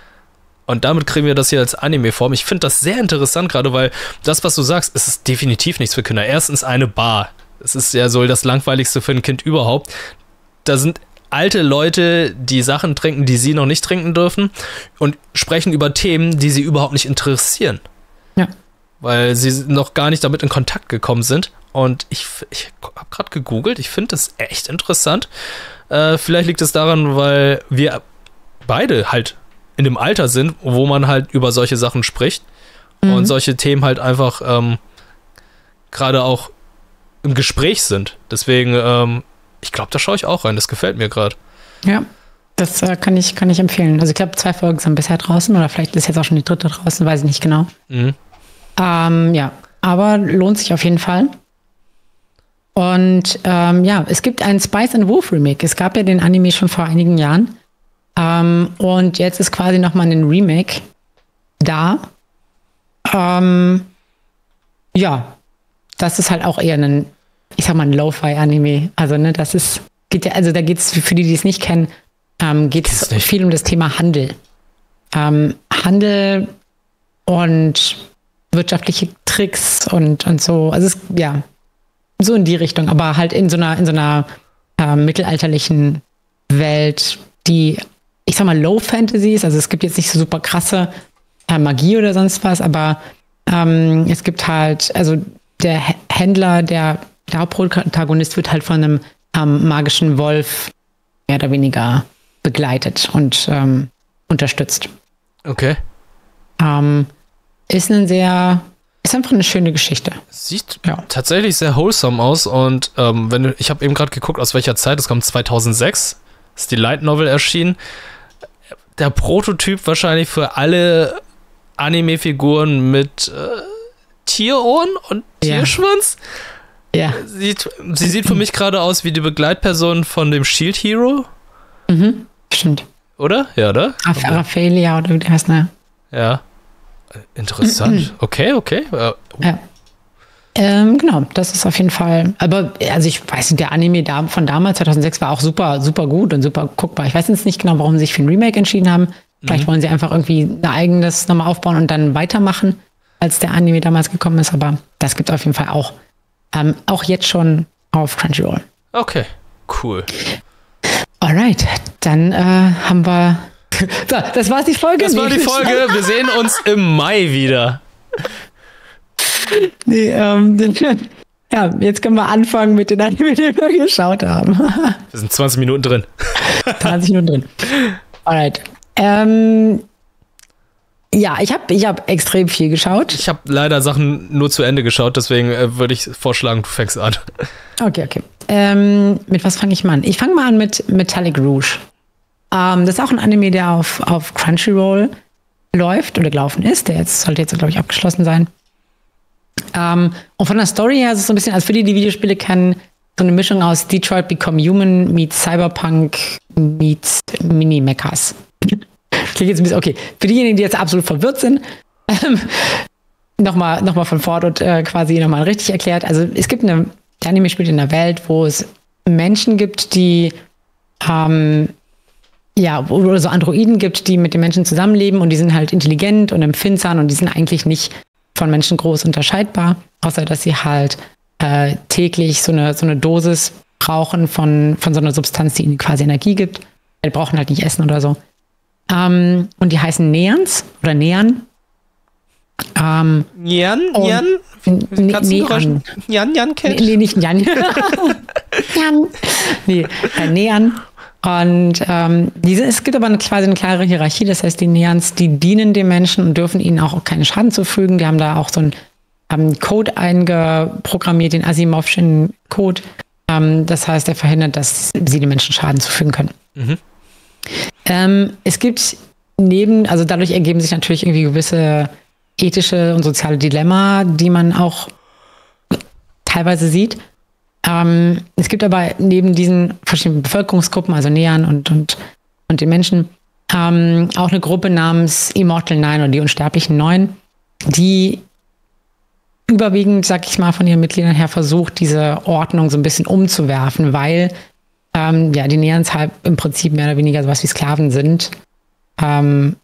Und damit kriegen wir das hier als Anime-Form. Ich finde das sehr interessant, gerade weil das, was du sagst, es ist definitiv nichts für Kinder. Erstens eine Bar. Es ist ja so das Langweiligste für ein Kind überhaupt. Da sind alte Leute, die Sachen trinken, die sie noch nicht trinken dürfen und sprechen über Themen, die sie überhaupt nicht interessieren. Ja. Weil sie noch gar nicht damit in Kontakt gekommen sind. Und ich, ich habe gerade gegoogelt, ich finde das echt interessant. Äh, vielleicht liegt es daran, weil wir beide halt in dem Alter sind, wo man halt über solche Sachen spricht mhm. und solche Themen halt einfach ähm, gerade auch im Gespräch sind. Deswegen, ähm, ich glaube, da schaue ich auch rein, das gefällt mir gerade. Ja, das äh, kann, ich, kann ich empfehlen. Also ich glaube, zwei Folgen sind bisher draußen oder vielleicht ist jetzt auch schon die dritte draußen, weiß ich nicht genau. Mhm. Ähm, ja, aber lohnt sich auf jeden Fall. Und ähm, ja, es gibt ein Spice and Wolf Remake. Es gab ja den Anime schon vor einigen Jahren. Ähm, und jetzt ist quasi nochmal ein Remake da. Ähm, ja, das ist halt auch eher ein, ich sag mal, ein Lo-Fi-Anime. Also, ne, das ist, geht ja, also da geht es, für die, die es nicht kennen, ähm, geht es viel um das Thema Handel. Ähm, Handel und wirtschaftliche Tricks und, und so. Also, es, ja. So in die Richtung, aber halt in so einer, in so einer äh, mittelalterlichen Welt, die, ich sag mal, Low Fantasy ist. Also es gibt jetzt nicht so super krasse äh, Magie oder sonst was, aber ähm, es gibt halt, also der H- Händler, der, der Hauptprotagonist wird halt von einem ähm, magischen Wolf mehr oder weniger begleitet und ähm, unterstützt. Okay. Ähm, ist ein sehr Ist einfach eine schöne Geschichte. Sieht ja. tatsächlich sehr wholesome aus und ähm, wenn du, ich habe eben gerade geguckt, aus welcher Zeit, das kommt zweitausendsechs, ist die Light Novel erschienen. Der Prototyp wahrscheinlich für alle Anime-Figuren mit äh, Tierohren und Tierschwanz. Ja. Sieht, sie sieht für mich gerade aus wie die Begleitperson von dem Shield Hero. Mhm, stimmt. Oder? Ja, oder? Raphaelia oder wie der heißt, ne? Ja. Interessant. Okay, okay. Uh. Ja. Ähm, genau, das ist auf jeden Fall, aber also ich weiß nicht, der Anime da, von damals, zweitausendsechs, war auch super, super gut und super guckbar. Ich weiß jetzt nicht genau, warum sie sich für ein Remake entschieden haben. Vielleicht mhm. wollen sie einfach irgendwie ein eigenes nochmal aufbauen und dann weitermachen, als der Anime damals gekommen ist, aber das gibt es auf jeden Fall auch. Ähm, auch jetzt schon auf Crunchyroll. Okay, cool. Alright, dann äh, haben wir, so, das war die Folge. Das war die Folge, wir sehen uns im Mai wieder. Nee, ähm, ja, jetzt können wir anfangen mit den Anime, die wir geschaut haben. Wir sind zwanzig Minuten drin. zwanzig Minuten drin. Alright. Ähm, ja, ich habe ich hab extrem viel geschaut. Ich habe leider Sachen nur zu Ende geschaut, deswegen äh, würde ich vorschlagen, du fängst an. Okay, okay. Ähm, mit was fange ich mal an? Ich fange mal an mit Metallic Rouge. Ähm, das ist auch ein Anime, der auf, auf Crunchyroll läuft oder gelaufen ist. Der jetzt sollte jetzt, glaube ich, abgeschlossen sein. Um, und von der Story her ist es so ein bisschen, also für die, die Videospiele kennen, so eine Mischung aus Detroit Become Human meets Cyberpunk meets Mini-Mechas. Klingt jetzt ein bisschen, okay, für diejenigen, die jetzt absolut verwirrt sind, ähm, nochmal noch mal von vorne und äh, quasi nochmal richtig erklärt. Also es gibt eine, der Anime spielt in einer Welt, wo es Menschen gibt, die ähm, ja, oder so Androiden gibt, die mit den Menschen zusammenleben und die sind halt intelligent und empfindsam und die sind eigentlich nicht von Menschen groß unterscheidbar, außer dass sie halt äh, täglich so eine, so eine Dosis brauchen von, von so einer Substanz, die ihnen quasi Energie gibt. Die brauchen halt nicht essen oder so. Ähm, und die heißen Neans oder Nean. Ähm, Jan? Jan? Nean. Jan, Jan kennt? Nee, nee, nicht Jan. Jan. Nee, äh, Nean. Und ähm, diese, es gibt aber eine, quasi eine klare Hierarchie, das heißt, die Neans, die dienen den Menschen und dürfen ihnen auch keinen Schaden zufügen. Die haben da auch so einen ähm, Code eingeprogrammiert, den Asimovschen Code. Ähm, das heißt, der verhindert, dass sie den Menschen Schaden zufügen können. Mhm. Ähm, es gibt neben, also dadurch ergeben sich natürlich irgendwie gewisse ethische und soziale Dilemma, die man auch teilweise sieht. Ähm, es gibt aber neben diesen verschiedenen Bevölkerungsgruppen, also Nean und, und, und den Menschen, ähm, auch eine Gruppe namens Immortal Nine oder die unsterblichen Neun, die überwiegend, sag ich mal, von ihren Mitgliedern her versucht, diese Ordnung so ein bisschen umzuwerfen, weil ähm, ja, die Neans halt im Prinzip mehr oder weniger sowas wie Sklaven sind. Ähm,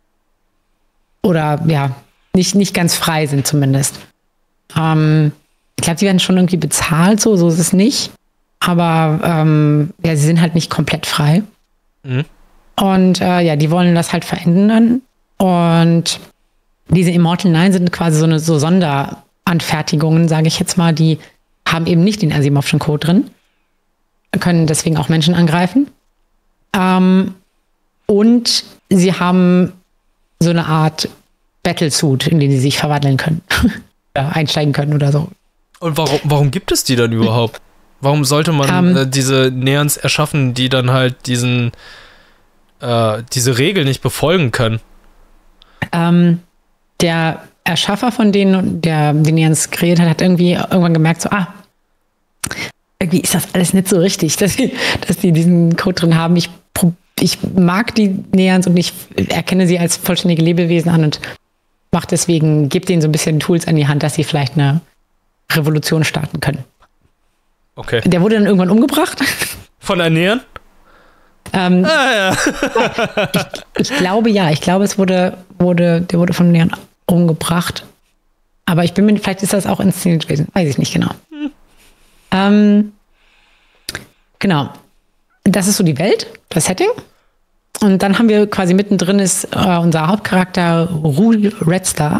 oder ja, nicht, nicht ganz frei sind zumindest. Ähm, Ich glaube, die werden schon irgendwie bezahlt, so, so ist es nicht. Aber ähm, ja, sie sind halt nicht komplett frei. Mhm. Und äh, ja, die wollen das halt verändern. Und diese Immortal Nine sind quasi so eine so Sonderanfertigungen, sage ich jetzt mal, die haben eben nicht den Asimovschen Code drin, können deswegen auch Menschen angreifen. Ähm, und sie haben so eine Art Battlesuit, in den sie sich verwandeln können. Oder einsteigen können oder so. Und warum, warum gibt es die dann überhaupt? Warum sollte man um, äh, diese Neans erschaffen, die dann halt diesen äh, diese Regel nicht befolgen können? Ähm, der Erschaffer von denen, der die Neans kreiert hat, hat irgendwie irgendwann gemerkt, so, ah, irgendwie ist das alles nicht so richtig, dass die, dass die diesen Code drin haben. Ich, ich mag die Neans und ich erkenne sie als vollständige Lebewesen an und mache deswegen, gebe denen so ein bisschen Tools an die Hand, dass sie vielleicht eine Revolution starten können. Okay. Der wurde dann irgendwann umgebracht. Von Ernähren? Ähm, ah, ja. ich, ich glaube ja, ich glaube, es wurde, wurde, der wurde von Ernähren umgebracht. Aber ich bin mir, vielleicht ist das auch inszeniert gewesen, weiß ich nicht genau. Hm. Ähm, genau. Das ist so die Welt, das Setting. Und dann haben wir quasi mittendrin ist äh, unser Hauptcharakter Rouge Redstar.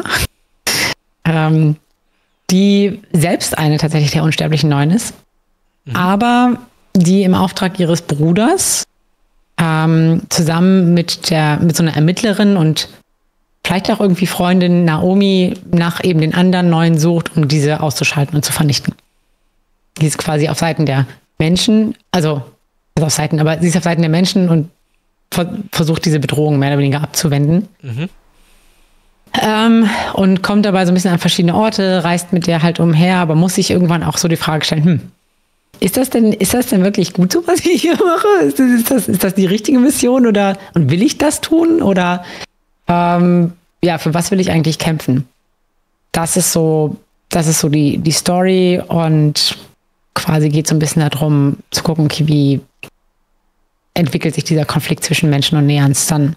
ähm, die selbst eine tatsächlich der unsterblichen Neun ist, mhm. aber die im Auftrag ihres Bruders ähm, zusammen mit der mit so einer Ermittlerin und vielleicht auch irgendwie Freundin Naomi nach eben den anderen Neuen sucht, um diese auszuschalten und zu vernichten. Die ist quasi auf Seiten der Menschen, also, also auf Seiten, aber sie ist auf Seiten der Menschen und ver- versucht diese Bedrohung mehr oder weniger abzuwenden. Mhm. Ähm, und kommt dabei so ein bisschen an verschiedene Orte, reist mit der halt umher, aber muss sich irgendwann auch so die Frage stellen, hm, ist das denn, ist das denn wirklich gut so, was ich hier mache? Ist das, ist das, ist das die richtige Mission oder und will ich das tun? Oder ähm, ja, für was will ich eigentlich kämpfen? Das ist so, das ist so die, die Story und quasi geht so ein bisschen darum, zu gucken, okay, wie entwickelt sich dieser Konflikt zwischen Menschen und Neans dann.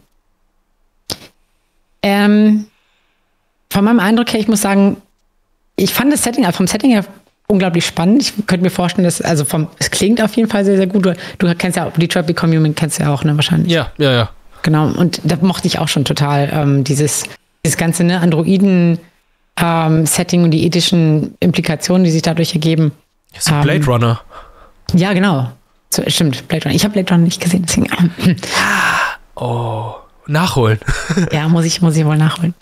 Ähm, von meinem Eindruck her, ich muss sagen, ich fand das Setting, also vom Setting her unglaublich spannend. Ich könnte mir vorstellen, dass, also vom, es klingt auf jeden Fall sehr, sehr gut. Du, du kennst ja auch, Detroit Become Human kennst du ja auch, ne, wahrscheinlich. Ja, ja, ja. Genau, und da mochte ich auch schon total ähm, dieses, dieses ganze, ne, Androiden-Setting ähm, und die ethischen Implikationen, die sich dadurch ergeben. Das ist ein Blade ähm, Runner. Ja, genau. So, stimmt, Blade Runner. Ich habe Blade Runner nicht gesehen, deswegen. Oh, nachholen. Ja, muss ich, muss ich wohl nachholen.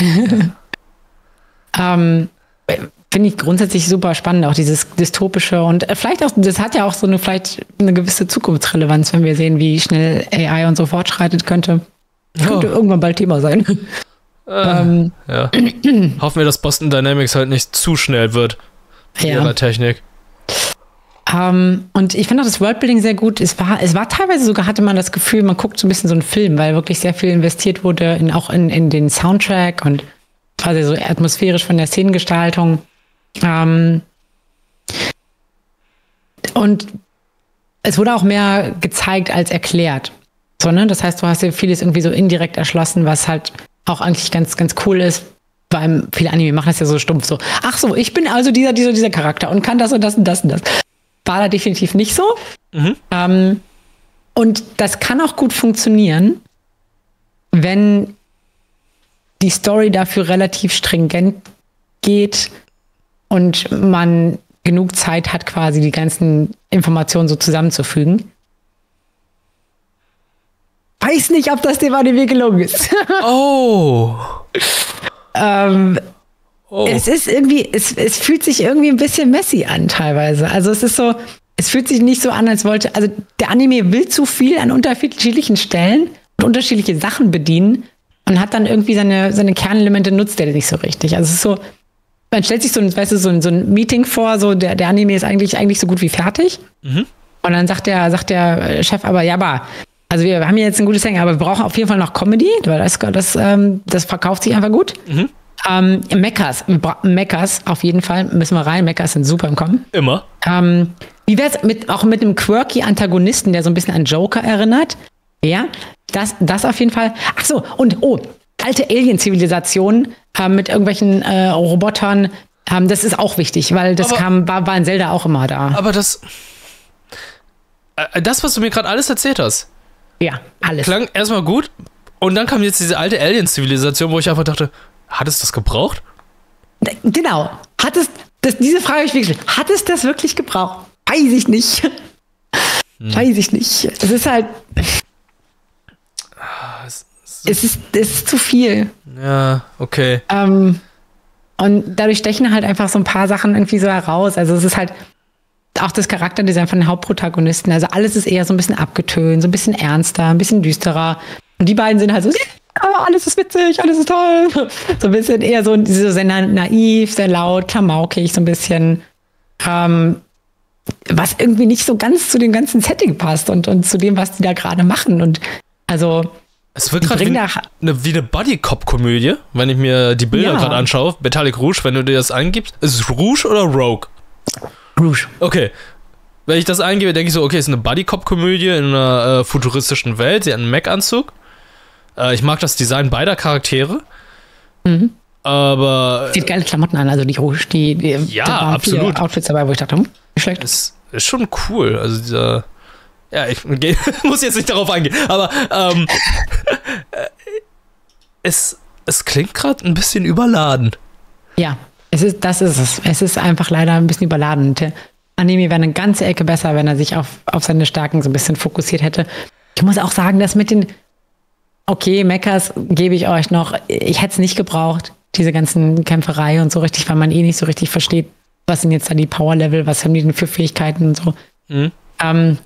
ähm, Finde ich grundsätzlich super spannend, auch dieses dystopische und vielleicht auch, das hat ja auch so eine vielleicht eine gewisse Zukunftsrelevanz, wenn wir sehen, wie schnell A I und so fortschreitet könnte. Könnte oh. irgendwann bald Thema sein. Äh, ähm, ja. Hoffen wir, dass Boston Dynamics halt nicht zu schnell wird in ja. ihrer Technik. Um, und ich fand auch das Worldbuilding sehr gut. Es war, es war teilweise sogar, hatte man das Gefühl, man guckt so ein bisschen so einen Film, weil wirklich sehr viel investiert wurde, in, auch in, in den Soundtrack und quasi so atmosphärisch von der Szenengestaltung. Um, und es wurde auch mehr gezeigt als erklärt. So, ne? Das heißt, du hast dir vieles irgendwie so indirekt erschlossen, was halt auch eigentlich ganz, ganz cool ist. Weil viele Anime machen das ja so stumpf so. Ach so, ich bin also dieser, dieser, dieser Charakter und kann das und das und das und das. War da definitiv nicht so. Mhm. Ähm, und das kann auch gut funktionieren, wenn die Story dafür relativ stringent geht und man genug Zeit hat, quasi die ganzen Informationen so zusammenzufügen. Weiß nicht, ob das dem Anime gelungen ist. Oh. ähm, Oh. Es ist irgendwie, es, es fühlt sich irgendwie ein bisschen messy an teilweise. Also es ist so, es fühlt sich nicht so an, als wollte, also der Anime will zu viel an unterschiedlichen Stellen und unterschiedliche Sachen bedienen und hat dann irgendwie seine, seine Kernelemente, nutzt er nicht so richtig. Also es ist so, man stellt sich so ein, weißt du, so ein, so ein Meeting vor, so der, der Anime ist eigentlich, eigentlich so gut wie fertig. Mhm. Und dann sagt der, sagt der Chef aber, ja, aber, also wir haben hier jetzt ein gutes Hängen, aber wir brauchen auf jeden Fall noch Comedy, weil das, das, ähm, das verkauft sich einfach gut. Mhm. Ähm, Mechas, Mechas auf jeden Fall, müssen wir rein. Mechas sind super im Kommen. Immer. Ähm, wie wär's mit, auch mit einem quirky Antagonisten, der so ein bisschen an Joker erinnert? Ja, das, das auf jeden Fall. Ach so, und oh, alte Alien-Zivilisationen äh, mit irgendwelchen äh, Robotern, ähm, das ist auch wichtig, weil das aber, kam, war, war in Zelda auch immer da. Aber das, äh, das, was du mir gerade alles erzählt hast, ja, alles. Klang erstmal gut und dann kam jetzt diese alte Alien-Zivilisation, wo ich einfach dachte, hat es das gebraucht? Genau. Hat es, das, diese Frage habe ich wirklich gestellt. Hat es das wirklich gebraucht? Weiß ich nicht. Hm. Weiß ich nicht. Es ist halt. Es, es, ist, es ist zu viel. Ja, okay. Ähm, und dadurch stechen halt einfach so ein paar Sachen irgendwie so heraus. Also es ist halt auch das Charakterdesign von den Hauptprotagonisten. Also alles ist eher so ein bisschen abgetönt, so ein bisschen ernster, ein bisschen düsterer. Und die beiden sind halt so, aber alles ist witzig, alles ist toll. So ein bisschen eher so, so sehr naiv, sehr laut, klamaukig, so ein bisschen, ähm, was irgendwie nicht so ganz zu dem ganzen Setting passt und, und zu dem, was die da gerade machen. Und also. Es wird gerade wie, eine, wie eine Buddy-Cop-Komödie, wenn ich mir die Bilder ja. gerade anschaue. Metallic Rouge, wenn du dir das eingibst. Ist es Rouge oder Rogue? Rouge. Okay. Wenn ich das eingebe, denke ich so, okay, es ist eine Buddy-Cop-Komödie in einer äh, futuristischen Welt. Sie hat einen Mac-Anzug. Ich mag das Design beider Charaktere. Mhm. Aber. Sieht geile Klamotten an, also die Rouge, die, die ja, da waren absolut. Viele Outfits dabei, wo ich dachte, hm, nicht schlecht. Es ist schon cool. Also dieser. Ja, ich muss jetzt nicht darauf eingehen, aber ähm, es, es klingt gerade ein bisschen überladen. Ja, es ist, das ist es. Es ist einfach leider ein bisschen überladen. Der Anime wäre eine ganze Ecke besser, wenn er sich auf, auf seine Stärken so ein bisschen fokussiert hätte. Ich muss auch sagen, dass mit den Okay, Mechas gebe ich euch noch. Ich hätte es nicht gebraucht, diese ganzen Kämpferei und so richtig, weil man eh nicht so richtig versteht, was sind jetzt da die Power-Level, was haben die denn für Fähigkeiten und so. Mhm. Ähm,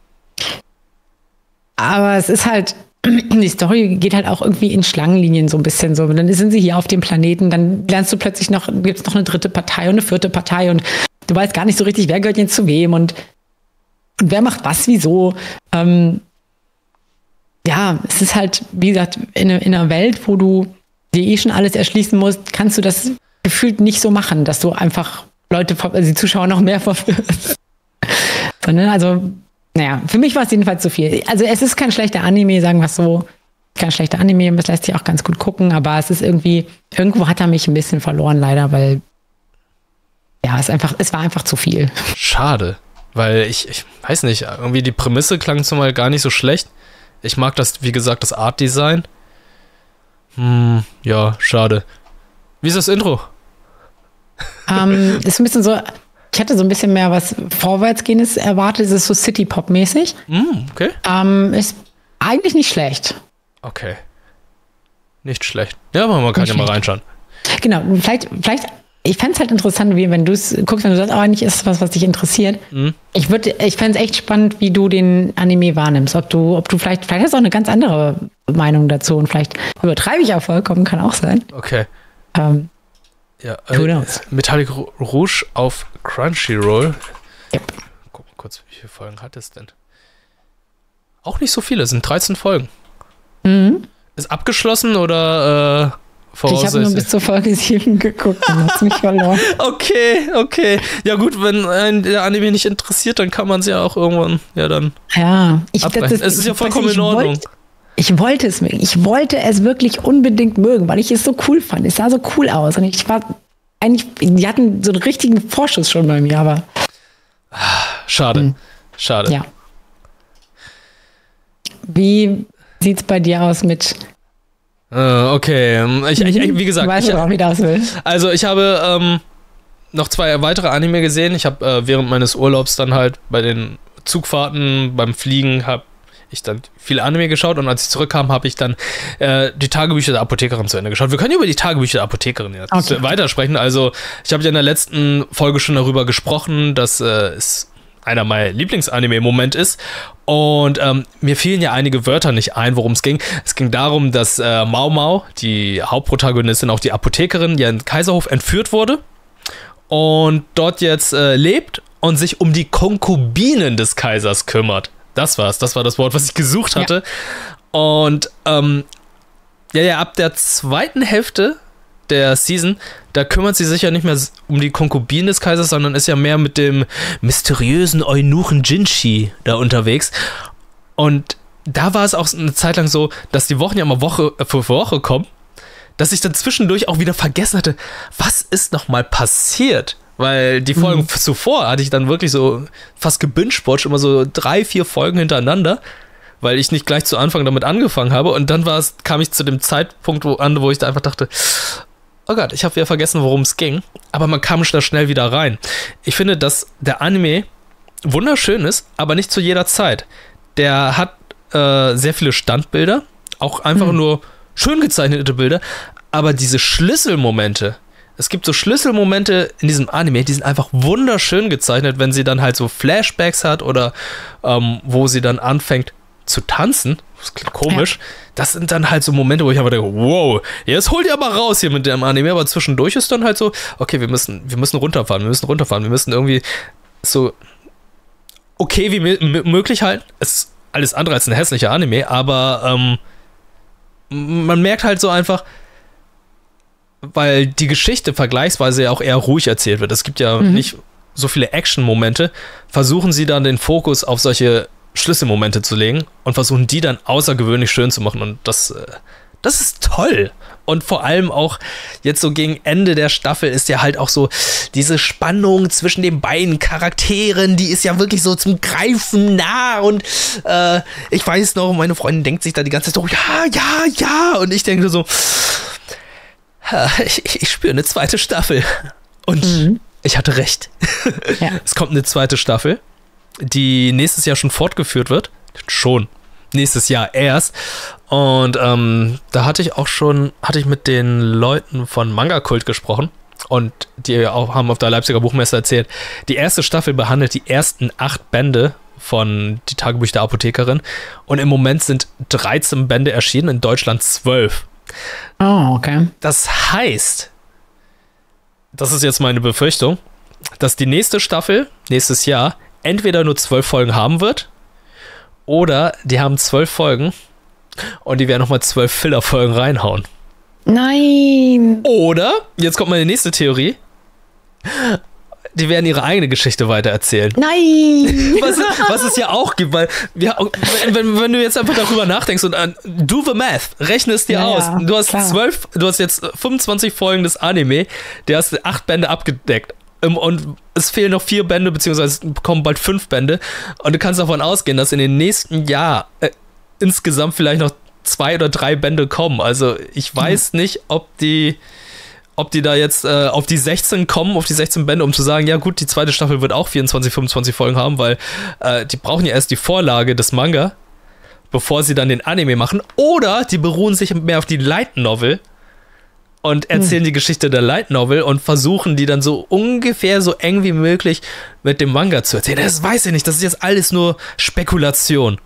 aber es ist halt, die Story geht halt auch irgendwie in Schlangenlinien so ein bisschen so. Dann sind sie hier auf dem Planeten, dann lernst du plötzlich noch, gibt es noch eine dritte Partei und eine vierte Partei und du weißt gar nicht so richtig, wer gehört jetzt zu wem und, und wer macht was, wieso. Ähm, Ja, es ist halt, wie gesagt, in, in einer Welt, wo du dir eh schon alles erschließen musst, kannst du das gefühlt nicht so machen, dass du einfach Leute, also die Zuschauer noch mehr verwirrst. Sondern also, naja, für mich war es jedenfalls zu viel. Also es ist kein schlechter Anime, sagen wir es so. Kein schlechter Anime, das lässt sich auch ganz gut gucken, aber es ist irgendwie, irgendwo hat er mich ein bisschen verloren leider, weil ja, es einfach, es war einfach zu viel. Schade, weil ich, ich weiß nicht, irgendwie die Prämisse klang zumal gar nicht so schlecht. Ich mag das, wie gesagt, das Art-Design. Hm, ja, schade. Wie ist das Intro? Ähm, ist ein bisschen so, ich hatte so ein bisschen mehr was Vorwärtsgehendes erwartet, es ist so City-Pop-mäßig. Mm, okay. Ähm, ist eigentlich nicht schlecht. Okay. Nicht schlecht. Ja, aber man kann nicht ja schlecht. Mal reinschauen. Genau, vielleicht, vielleicht, ich fände es halt interessant, wie wenn du es guckst, wenn du sagst, aber nicht ist es was, was dich interessiert. Mm. Ich würde, ich fände es echt spannend, wie du den Anime wahrnimmst. Ob du, ob du vielleicht, vielleicht hast du auch eine ganz andere Meinung dazu und vielleicht übertreibe ich auch vollkommen, kann auch sein. Okay. Ähm, Ja, äh, Metallic Rouge auf Crunchyroll. Yep. Guck mal kurz, wie viele Folgen hat es denn? Auch nicht so viele, es sind dreizehn Folgen. Mhm. Ist abgeschlossen oder äh, Ich habe nur bis zur Folge sieben geguckt und hat's mich verloren. Okay, okay. Ja gut, wenn ein der Anime nicht interessiert, dann kann man es ja auch irgendwann, ja dann Ja, ich, das ist, es ist ja vollkommen in Ordnung. Wollt, Ich wollte es mögen. Ich wollte es wirklich unbedingt mögen, weil ich es so cool fand. Es sah so cool aus. Und ich war eigentlich, die hatten so einen richtigen Vorschuss schon bei mir, aber. Schade. Hm. Schade. Ja. Wie sieht's bei dir aus mit. Uh, okay. Ich, ich, ich, wie gesagt. Weißt ich, du auch, wie das will? Also, ich habe ähm, noch zwei weitere Anime gesehen. Ich habe äh, während meines Urlaubs dann halt bei den Zugfahrten, beim Fliegen, habe ich dann viele Anime geschaut und als ich zurückkam, habe ich dann äh, die Tagebücher der Apothekerin zu Ende geschaut. Wir können über die Tagebücher der Apothekerin jetzt okay. weitersprechen. Also ich habe ja in der letzten Folge schon darüber gesprochen, dass äh, es einer meiner Lieblingsanime im Moment ist und ähm, mir fielen ja einige Wörter nicht ein, worum es ging. Es ging darum, dass äh, Mau Mau, die Hauptprotagonistin, auch die Apothekerin, ja in Kaiserhof entführt wurde und dort jetzt äh, lebt und sich um die Konkubinen des Kaisers kümmert. Das war's, das war das Wort, was ich gesucht hatte. Ja. Und ähm, ja, ja, ab der zweiten Hälfte der Season, da kümmert sie sich ja nicht mehr um die Konkubinen des Kaisers, sondern ist ja mehr mit dem mysteriösen Eunuchen Jinshi da unterwegs. Und da war es auch eine Zeit lang so, dass die Wochen ja immer Woche für Woche kommen, dass ich dann zwischendurch auch wieder vergessen hatte, was ist nochmal passiert? Weil die Folgen mhm. zuvor hatte ich dann wirklich so fast gebingewatcht, immer so drei, vier Folgen hintereinander, weil ich nicht gleich zu Anfang damit angefangen habe. Und dann war es, kam ich zu dem Zeitpunkt wo, an, wo ich da einfach dachte, oh Gott, ich habe wieder vergessen, worum es ging. Aber man kam da schnell wieder rein. Ich finde, dass der Anime wunderschön ist, aber nicht zu jeder Zeit. Der hat äh, sehr viele Standbilder, auch einfach mhm. nur schön gezeichnete Bilder, aber diese Schlüsselmomente, es gibt so Schlüsselmomente in diesem Anime, die sind einfach wunderschön gezeichnet, wenn sie dann halt so Flashbacks hat oder ähm, wo sie dann anfängt zu tanzen. Das klingt komisch. Ja. Das sind dann halt so Momente, wo ich einfach denke, wow, jetzt holt ihr aber raus hier mit dem Anime. Aber zwischendurch ist dann halt so, okay, wir müssen, wir müssen runterfahren, wir müssen runterfahren, wir müssen irgendwie so okay wie m- möglich halten. Es ist alles andere als ein hässlicher Anime, aber ähm, man merkt halt so einfach, weil die Geschichte vergleichsweise ja auch eher ruhig erzählt wird. Es gibt ja mhm. nicht so viele Action-Momente. Versuchen sie dann den Fokus auf solche Schlüsselmomente zu legen und versuchen die dann außergewöhnlich schön zu machen. Und das, das ist toll. Und vor allem auch jetzt so gegen Ende der Staffel ist ja halt auch so diese Spannung zwischen den beiden Charakteren, die ist ja wirklich so zum Greifen nah. Und äh, ich weiß noch, meine Freundin denkt sich da die ganze Zeit so, ja, ja, ja. Und ich denke so, Ich, ich, ich spüre eine zweite Staffel. Und mhm. ich hatte recht. Ja. Es kommt eine zweite Staffel, die nächstes Jahr schon fortgeführt wird. Schon. Nächstes Jahr erst. Und ähm, da hatte ich auch schon, hatte ich mit den Leuten von Manga Kult gesprochen. Und die auch haben auf der Leipziger Buchmesse erzählt, die erste Staffel behandelt die ersten acht Bände von Die Tagebücher der Apothekerin. Und im Moment sind dreizehn Bände erschienen, in Deutschland zwölf. Oh, okay. Das heißt, das ist jetzt meine Befürchtung, dass die nächste Staffel, nächstes Jahr, entweder nur zwölf Folgen haben wird oder die haben zwölf Folgen und die werden nochmal zwölf Filler-Folgen reinhauen. Nein. Oder, jetzt kommt meine nächste Theorie, die werden ihre eigene Geschichte weitererzählen. Nein! Was, was es ja auch gibt, weil wir, wenn, wenn du jetzt einfach darüber nachdenkst und an do the math, rechne es dir Ja, aus. ja, Du hast klar. zwölf, du hast jetzt fünfundzwanzig Folgen des Anime, der hast acht Bände abgedeckt. Ähm, Und es fehlen noch vier Bände, beziehungsweise es kommen bald fünf Bände. Und du kannst davon ausgehen, dass in den nächsten Jahr äh, insgesamt vielleicht noch zwei oder drei Bände kommen. Also ich weiß mhm. nicht, ob die, ob die da jetzt äh, auf die sechzehn kommen, auf die sechzehn Bände, um zu sagen, ja gut, die zweite Staffel wird auch vierundzwanzig, fünfundzwanzig Folgen haben, weil äh, die brauchen ja erst die Vorlage des Manga, bevor sie dann den Anime machen. Oder die beruhen sich mehr auf die Light Novel und erzählen hm. die Geschichte der Light Novel und versuchen die dann so ungefähr so eng wie möglich mit dem Manga zu erzählen. Das weiß ich nicht, das ist jetzt alles nur Spekulation.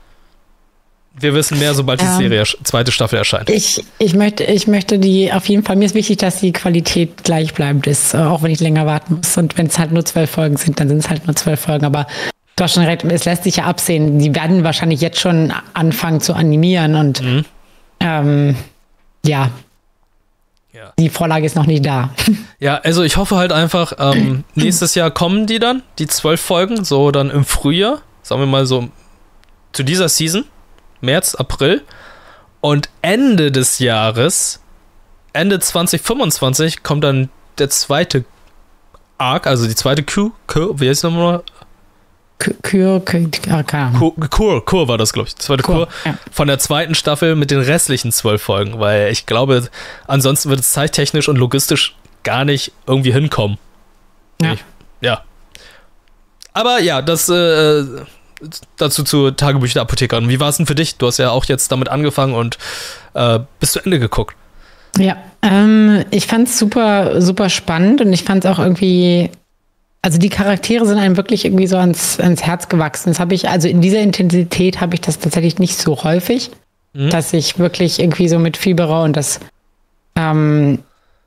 Wir wissen mehr, sobald die ähm, Serie zweite Staffel erscheint. Ich, ich, möchte, ich möchte die auf jeden Fall, mir ist wichtig, dass die Qualität gleichbleibend ist, auch wenn ich länger warten muss. Und wenn es halt nur zwölf Folgen sind, dann sind es halt nur zwölf Folgen. Aber du hast schon recht, es lässt sich ja absehen. Die werden wahrscheinlich jetzt schon anfangen zu animieren und mhm. ähm, ja. ja, die Vorlage ist noch nicht da. Ja, also ich hoffe halt einfach, ähm, nächstes Jahr kommen die dann, die zwölf Folgen, so dann im Frühjahr, sagen wir mal so zu dieser Season. März, April und Ende des Jahres, Ende zwanzig fünfundzwanzig, kommt dann der zweite Arc, also die zweite Q, Q wie heißt es nochmal? Kur, Kur, Kur war das, glaube ich, die zweite Kur, Kur ja. von der zweiten Staffel mit den restlichen zwölf Folgen, weil ich glaube, ansonsten wird es zeittechnisch und logistisch gar nicht irgendwie hinkommen. Ja. Ich, ja. Aber ja, das äh, dazu zu Tagebücher der Apothekerin. Wie war es denn für dich? Du hast ja auch jetzt damit angefangen und äh, bis zu Ende geguckt. Ja, ähm, ich fand es super, super spannend und ich fand es auch irgendwie, also die Charaktere sind einem wirklich irgendwie so ans, ans Herz gewachsen. Das habe ich, also in dieser Intensität habe ich das tatsächlich nicht so häufig, mhm. dass ich wirklich irgendwie so mit Fieberer und das ähm,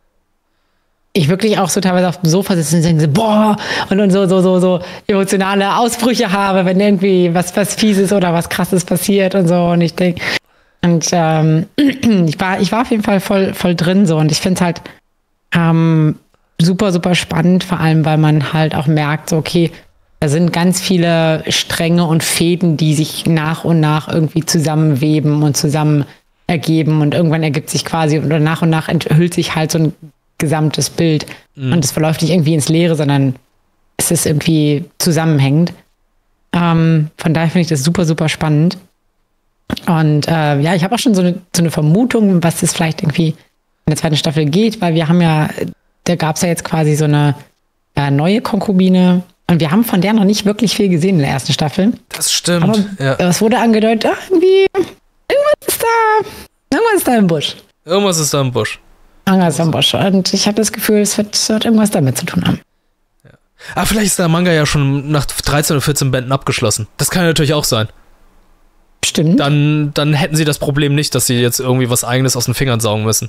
ich wirklich auch so teilweise auf dem Sofa sitze und denke so, boah, und, und so, so, so, so emotionale Ausbrüche habe, wenn irgendwie was, was Fieses oder was Krasses passiert und so. Und ich denke, und ähm, ich war, ich war auf jeden Fall voll, voll drin so. Und ich finde es halt ähm, super, super spannend, vor allem, weil man halt auch merkt, so, okay, da sind ganz viele Stränge und Fäden, die sich nach und nach irgendwie zusammenweben und zusammen ergeben. Und irgendwann ergibt sich quasi, oder nach und nach enthüllt sich halt so ein gesamtes Bild. Mhm. Und es verläuft nicht irgendwie ins Leere, sondern es ist irgendwie zusammenhängend. Ähm, von daher finde ich das super, super spannend. Und äh, ja, ich habe auch schon so eine, so eine Vermutung, was es vielleicht irgendwie in der zweiten Staffel geht, weil wir haben ja, da gab es ja jetzt quasi so eine äh, neue Konkubine und wir haben von der noch nicht wirklich viel gesehen in der ersten Staffel. Das stimmt. Aber ja. es wurde angedeutet, ach, irgendwie, irgendwas ist da, irgendwas ist da im Busch. Irgendwas ist da im Busch. Irgendwas am Busch. Und ich habe das Gefühl, es wird, es wird irgendwas damit zu tun haben. Ja. Ah, vielleicht ist der Manga ja schon nach dreizehn oder vierzehn Bänden abgeschlossen. Das kann ja natürlich auch sein. Stimmt. Dann, dann hätten sie das Problem nicht, dass sie jetzt irgendwie was Eigenes aus den Fingern saugen müssen.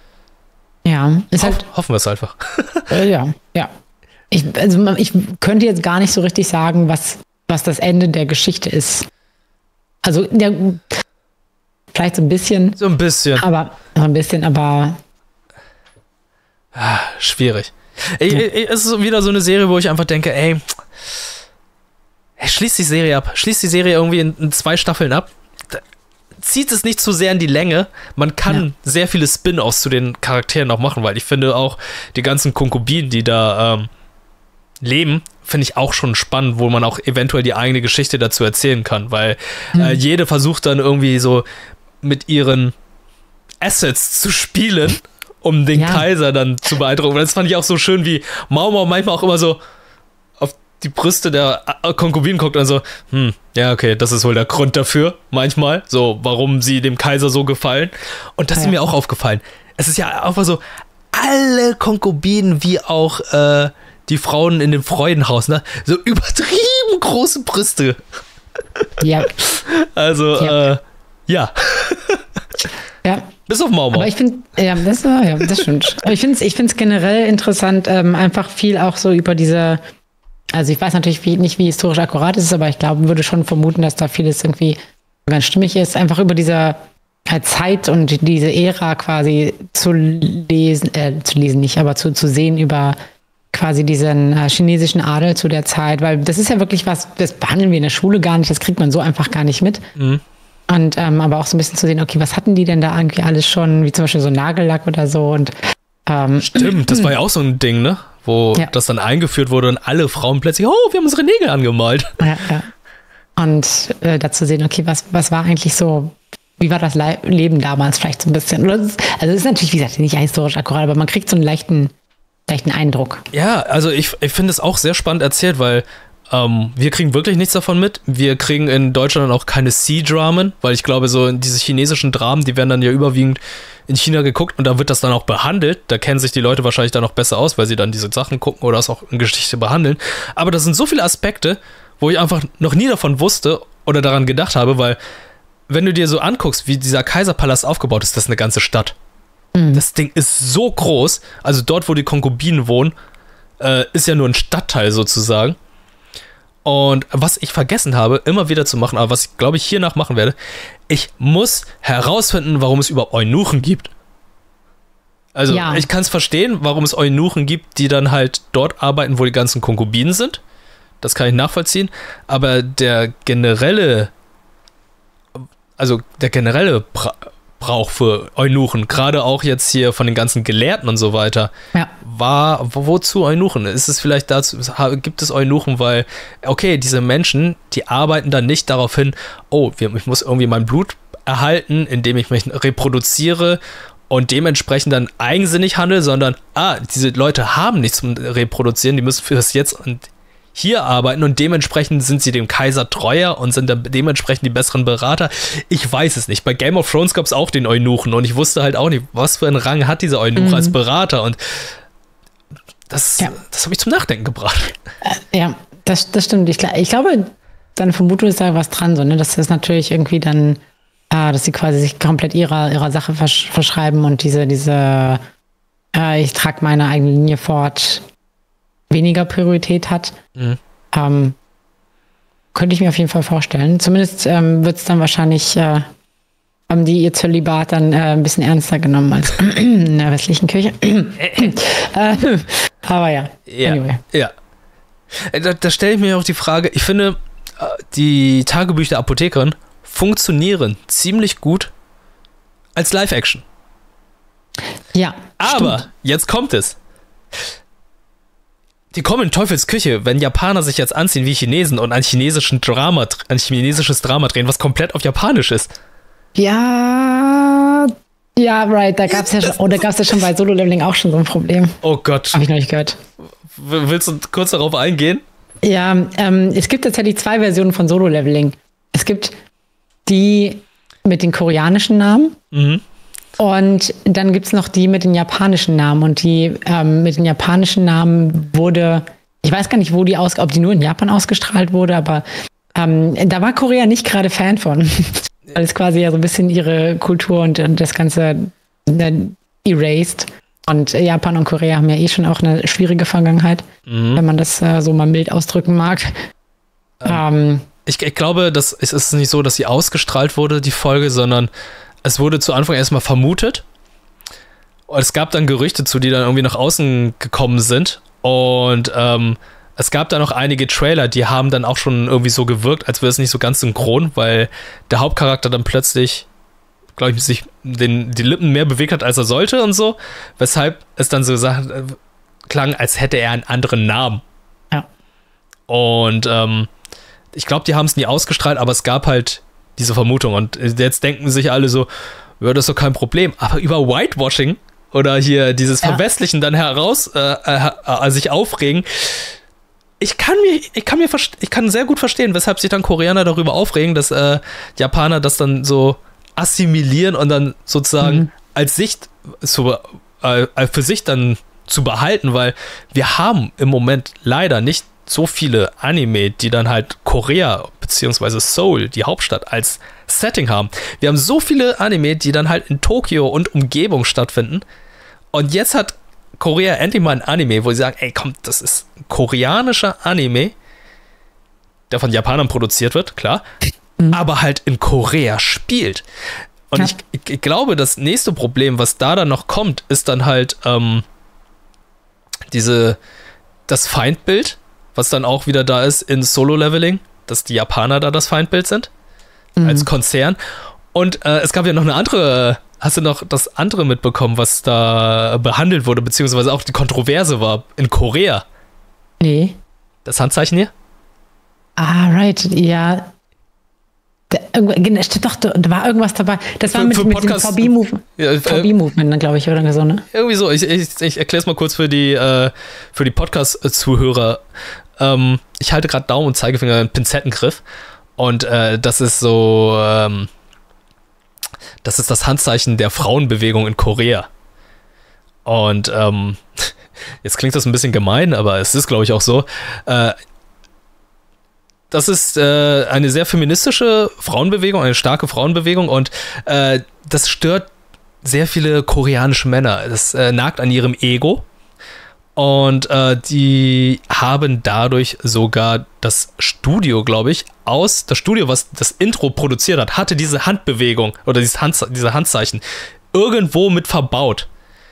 Ja, ist Hoff, halt. Hoffen wir es einfach. Äh, ja, ja. Ich, also ich könnte jetzt gar nicht so richtig sagen, was, was das Ende der Geschichte ist. Also, der, vielleicht so ein bisschen. So ein bisschen. Aber, so ein bisschen, aber. Ah, schwierig. Ey, ja. ey, es ist wieder so eine Serie, wo ich einfach denke, ey, ey schließ die Serie ab. Schließ die Serie irgendwie in, in zwei Staffeln ab. Da zieht es nicht zu sehr in die Länge. Man kann ja. sehr viele Spin-Offs zu den Charakteren auch machen, weil ich finde auch die ganzen Konkubinen, die da ähm, leben, finde ich auch schon spannend, wo man auch eventuell die eigene Geschichte dazu erzählen kann, weil hm. äh, jede versucht dann irgendwie so mit ihren Assets zu spielen, um den ja. Kaiser dann zu beeindrucken. Das fand ich auch so schön, wie Mau Mau manchmal auch immer so auf die Brüste der Konkubinen guckt und so, hm, ja, okay, das ist wohl der Grund dafür, manchmal, so, warum sie dem Kaiser so gefallen. Und das ja. ist mir auch aufgefallen. Es ist ja einfach so, alle Konkubinen wie auch äh, die Frauen in dem Freudenhaus, ne, so übertrieben große Brüste. Ja. Also, ja. Äh, ja. Ja. Bis auf Mau Mau. Aber ich finde, ja, das, ja, das stimmt. Aber ich finde es ich find's generell interessant, ähm, einfach viel auch so über diese, also ich weiß natürlich wie, nicht, wie historisch akkurat es ist, aber ich glaube, würde schon vermuten, dass da vieles irgendwie ganz stimmig ist. Einfach über diese Zeit und diese Ära quasi zu lesen, äh, zu lesen nicht, aber zu, zu sehen über quasi diesen äh, chinesischen Adel zu der Zeit, weil das ist ja wirklich was, das behandeln wir in der Schule gar nicht, das kriegt man so einfach gar nicht mit. Mhm. Und ähm, aber auch so ein bisschen zu sehen, okay, was hatten die denn da irgendwie alles schon, wie zum Beispiel so Nagellack oder so. Und ähm, stimmt, das war ja auch so ein Ding, ne? Wo ja. das dann eingeführt wurde und alle Frauen plötzlich, oh, wir haben unsere Nägel angemalt. Ja, ja. Und äh, dazu sehen, okay, was, was war eigentlich so, wie war das Le- Leben damals vielleicht so ein bisschen? Also es ist natürlich, wie gesagt, nicht historisch akkurat, aber man kriegt so einen leichten, leichten Eindruck. Ja, also ich, ich finde es auch sehr spannend erzählt, weil ähm, wir kriegen wirklich nichts davon mit. Wir kriegen in Deutschland auch keine C-Dramen, weil ich glaube, so diese chinesischen Dramen, die werden dann ja überwiegend in China geguckt und da wird das dann auch behandelt. Da kennen sich die Leute wahrscheinlich dann noch besser aus, weil sie dann diese Sachen gucken oder es auch in Geschichte behandeln. Aber das sind so viele Aspekte, wo ich einfach noch nie davon wusste oder daran gedacht habe, weil wenn du dir so anguckst, wie dieser Kaiserpalast aufgebaut ist, das ist eine ganze Stadt. Mhm. Das Ding ist so groß, also dort, wo die Konkubinen wohnen, äh, ist ja nur ein Stadtteil sozusagen. Und was ich vergessen habe, immer wieder zu machen, aber was ich glaube ich hiernach machen werde, ich muss herausfinden, warum es überhaupt Eunuchen gibt. Also ja. Ich kann es verstehen, warum es Eunuchen gibt, die dann halt dort arbeiten, wo die ganzen Konkubinen sind. Das kann ich nachvollziehen. Aber der generelle, also der generelle Bra- Brauch für Eunuchen, gerade auch jetzt hier von den ganzen Gelehrten und so weiter, ja. war, wo, wozu Eunuchen? Ist es vielleicht dazu, gibt es Eunuchen, weil, okay, diese Menschen, die arbeiten dann nicht darauf hin, oh, ich muss irgendwie mein Blut erhalten, indem ich mich reproduziere und dementsprechend dann eigensinnig handle, sondern, ah, diese Leute haben nichts zum Reproduzieren, die müssen für das Jetzt und hier arbeiten und dementsprechend sind sie dem Kaiser treuer und sind dann dementsprechend die besseren Berater. Ich weiß es nicht. Bei Game of Thrones gab es auch den Eunuchen und ich wusste halt auch nicht, was für einen Rang hat dieser Eunuch mhm. als Berater und das, ja. das hat mich zum Nachdenken gebracht. Äh, ja, das, das stimmt. Ich, ich glaube, deine Vermutung ist da was dran, so, ne? Dass das natürlich irgendwie dann, äh, dass sie quasi sich komplett ihrer, ihrer Sache versch- verschreiben und diese, diese äh, ich trage meine eigene Linie fort, weniger Priorität hat. Mhm. Ähm, könnte ich mir auf jeden Fall vorstellen. Zumindest ähm, wird es dann wahrscheinlich, äh, haben die ihr Zölibat dann äh, ein bisschen ernster genommen als in der westlichen Kirche. äh, aber ja, ja, anyway. Ja. Da, da stelle ich mir auch die Frage, ich finde, die Tagebücher der Apothekerin funktionieren ziemlich gut als Live-Action. Ja, aber stimmt. Jetzt kommt es. Die kommen in Teufels Küche, wenn Japaner sich jetzt anziehen wie Chinesen und ein, chinesischen Drama, ein chinesisches Drama drehen, was komplett auf Japanisch ist. Ja, ja, right. Da gab es ja schon, oh, da gab es ja schon bei Solo-Leveling auch schon so ein Problem. Oh Gott. Habe ich noch nicht gehört. Willst du kurz darauf eingehen? Ja, ähm, es gibt tatsächlich zwei Versionen von Solo-Leveling. Es gibt die mit den koreanischen Namen. Mhm. Und dann gibt es noch die mit den japanischen Namen. Und die ähm, mit den japanischen Namen wurde, ich weiß gar nicht, wo die aus, ob die nur in Japan ausgestrahlt wurde, aber ähm, da war Korea nicht gerade Fan von. Weil es quasi ja so ein bisschen ihre Kultur und, und das Ganze äh, erased. Und Japan und Korea haben ja eh schon auch eine schwierige Vergangenheit, mhm. wenn man das äh, so mal mild ausdrücken mag. Ähm, ähm, ich, ich glaube, dass, es ist nicht so, dass sie ausgestrahlt wurde, die Folge, sondern es wurde zu Anfang erstmal vermutet. Und es gab dann Gerüchte zu, die dann irgendwie nach außen gekommen sind. Und ähm, es gab dann noch einige Trailer, die haben dann auch schon irgendwie so gewirkt, als wäre es nicht so ganz synchron, weil der Hauptcharakter dann plötzlich, glaube ich, sich den, die Lippen mehr bewegt hat, als er sollte und so. Weshalb es dann so gesagt, äh, klang, als hätte er einen anderen Namen. Ja. Und ähm, ich glaube, die haben es nie ausgestrahlt, aber es gab halt diese Vermutung. Und jetzt denken sich alle so, ja, das ist doch kein Problem. Aber über Whitewashing oder hier dieses ja. Verwestlichen dann heraus, äh, äh, äh, sich aufregen, ich kann mir, ich kann mir, ich kann sehr gut verstehen, weshalb sich dann Koreaner darüber aufregen, dass äh, Japaner das dann so assimilieren und dann sozusagen mhm. als Sicht zu, äh, für sich dann zu behalten, weil wir haben im Moment leider nicht so viele Anime, die dann halt Korea beziehungsweise Seoul, die Hauptstadt, als Setting haben. Wir haben so viele Anime, die dann halt in Tokio und Umgebung stattfinden. Und jetzt hat Korea endlich mal ein Anime, wo sie sagen, ey komm, das ist ein koreanischer Anime, der von Japanern produziert wird, klar, mhm. aber halt in Korea spielt. Und Ja. ich, ich glaube, das nächste Problem, was da dann noch kommt, ist dann halt ähm, diese, das Feindbild, was dann auch wieder da ist in Solo-Leveling, dass die Japaner da das Feindbild sind, Mhm. als Konzern. Und äh, es gab ja noch eine andere, hast du noch das andere mitbekommen, was da behandelt wurde, beziehungsweise auch die Kontroverse war in Korea? Nee. Das Handzeichen hier? Ah, right, ja. Da, irgendwo- genau, stimmt doch, da war irgendwas dabei. Das war Für- mit, für mit dem Podcast- V B-Movement, Ja, äh, V B-Movement, glaube ich, oder so, ne? Irgendwie so, ich, ich, ich erkläre es mal kurz für die, äh, für die Podcast-Zuhörer. Ähm, ich halte gerade Daumen und Zeigefinger in Pinzettengriff und äh, das ist so, ähm, das ist das Handzeichen der Frauenbewegung in Korea. Und ähm, jetzt klingt das ein bisschen gemein, aber es ist, glaube ich, auch so. Äh, das ist äh, eine sehr feministische Frauenbewegung, eine starke Frauenbewegung und äh, das stört sehr viele koreanische Männer. Das äh, nagt an ihrem Ego. Und äh, die haben dadurch sogar das Studio, glaube ich, aus, das Studio, was das Intro produziert hat, hatte diese Handbewegung oder dieses Hand, diese Handzeichen irgendwo mit verbaut.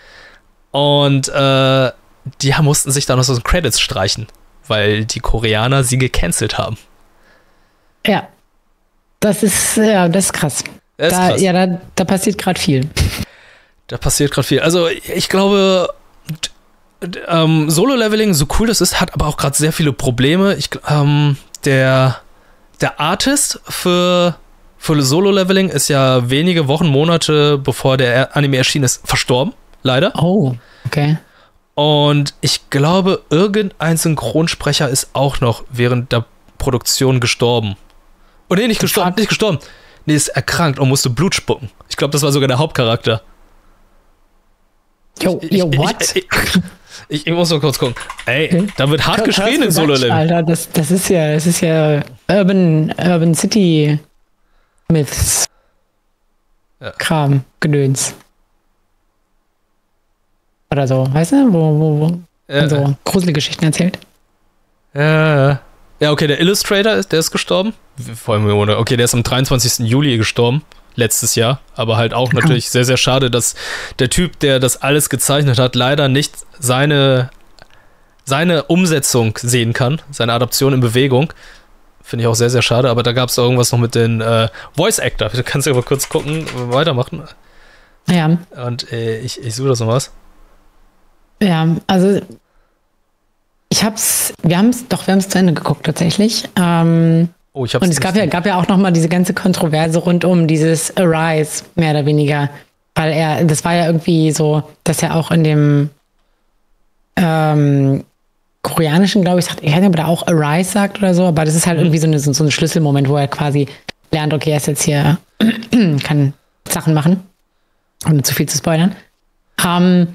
Und äh, die haben, mussten sich dann aus den Credits streichen, weil die Koreaner sie gecancelt haben. Ja. Das ist, ja, das ist krass. Das ist da, krass. Ja, da, da passiert gerade viel. Da passiert gerade viel. Also ich glaube, d- d- ähm, Solo-Leveling, so cool das ist, hat aber auch gerade sehr viele Probleme. Ich, gl- ähm, der, der Artist für, für Solo-Leveling ist ja wenige Wochen, Monate bevor der Anime erschienen ist, verstorben. Leider. Oh, okay. Und ich glaube, irgendein Synchronsprecher ist auch noch während der Produktion gestorben. Oh nee, nicht gestorben, Fuck. nicht gestorben. Nee, ist erkrankt und musste Blut spucken. Ich glaube, das war sogar der Hauptcharakter. Yo, Ich, yo, ich, what? Ich, ich, ich, ich muss noch kurz gucken. Ey, Okay. da wird hart geschrien in Krass Solo gesagt, Leveling. Alter, das, das ist ja, das ist ja Urban, Urban City Myths. Ja. Kram, Gedöns. Oder so, weißt du, wo, wo, wo Ja, man so gruselige Geschichten erzählt. ja, ja. Ja, okay, der Illustrator, ist, der ist gestorben. Vor allem, ohne- okay, der ist am dreiundzwanzigsten Juli gestorben. Letztes Jahr. Aber halt auch natürlich sehr, sehr schade, dass der Typ, der das alles gezeichnet hat, leider nicht seine, seine Umsetzung sehen kann. Seine Adaption in Bewegung. Finde ich auch sehr, sehr schade. Aber da gab es irgendwas noch mit den äh, Voice Actor. Du kannst ja mal kurz gucken, weitermachen. Ja, Und äh, ich, ich suche das noch was. ja, also ich hab's, wir haben es, doch, wir haben es zu Ende geguckt tatsächlich. Ähm, Oh, ich hab's und es gab ja, gab ja auch noch mal diese ganze Kontroverse rund um dieses Arise, mehr oder weniger. Weil er, das war ja irgendwie so, dass er auch in dem ähm, koreanischen, glaube ich, sagt, ich weiß nicht, ob er auch Arise sagt oder so, aber das ist halt irgendwie so, eine, so, so ein Schlüsselmoment, wo er quasi lernt, okay, er ist jetzt hier, kann Sachen machen, ohne zu viel zu spoilern. Ähm,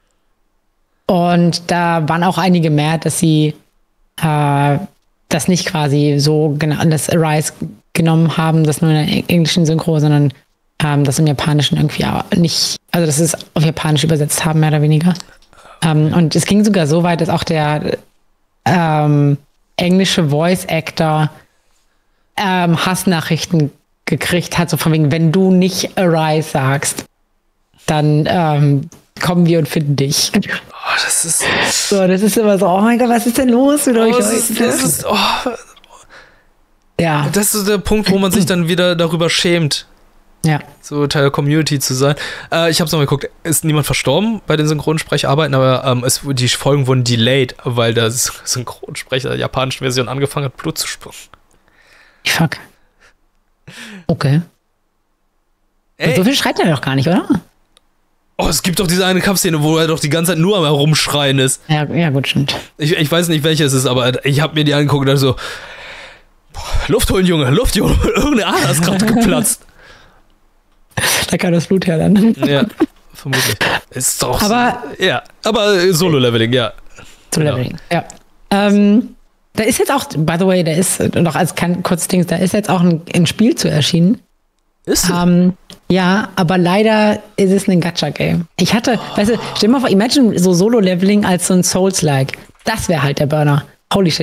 und da waren auch einige mehr, dass sie äh, das nicht quasi so genau das Arise genommen haben, das nur in der englischen Synchro, sondern ähm, das im Japanischen irgendwie auch nicht, also das ist auf Japanisch übersetzt haben, mehr oder weniger. Ähm, und es ging sogar so weit, dass auch der ähm, englische Voice Actor ähm, Hassnachrichten gekriegt hat, so von wegen, wenn du nicht Arise sagst, dann ähm, kommen wir und finden dich. Oh, das ist. So, das ist immer so, oh mein Gott, was ist denn los mit euch Oh, das, ist, das, ist, oh, Ja, das ist der Punkt, wo man sich dann wieder darüber schämt, ja. so Teil der Community zu sein. Äh, ich habe es noch mal geguckt, ist niemand verstorben bei den Synchronsprecherarbeiten, aber ähm, es, die Folgen wurden delayed, weil der Synchronsprecher der japanischen Version angefangen hat, Blut zu spucken. Fuck. Okay. Ey, So viel schreit er doch gar nicht, oder? oh, es gibt doch diese eine Kampfszene, wo er doch die ganze Zeit nur am Herumschreien ist. Ja, ja gut, stimmt. Ich, ich weiß nicht, welche es ist, aber ich habe mir die angeguckt und dachte so, boah, Luft holen, Junge, Luft, Junge, irgendeine Ader ist gerade geplatzt. Da kann das Blut her dann. Ja, vermutlich. Ist doch Aber- so, ja, aber Solo-Leveling, ja. Zu Leveling. Ja. Ähm, da ist jetzt auch, by the way, da ist noch als kein kurzes Ding, da ist jetzt auch ein, ein Spiel zu erschienen. Ist so. Ähm, ja, aber leider ist es ein Gacha-Game. Ich hatte, weißt du, stell dir mal vor, imagine so Solo-Leveling als so ein Souls-like. Das wäre halt der Burner. Holy shit.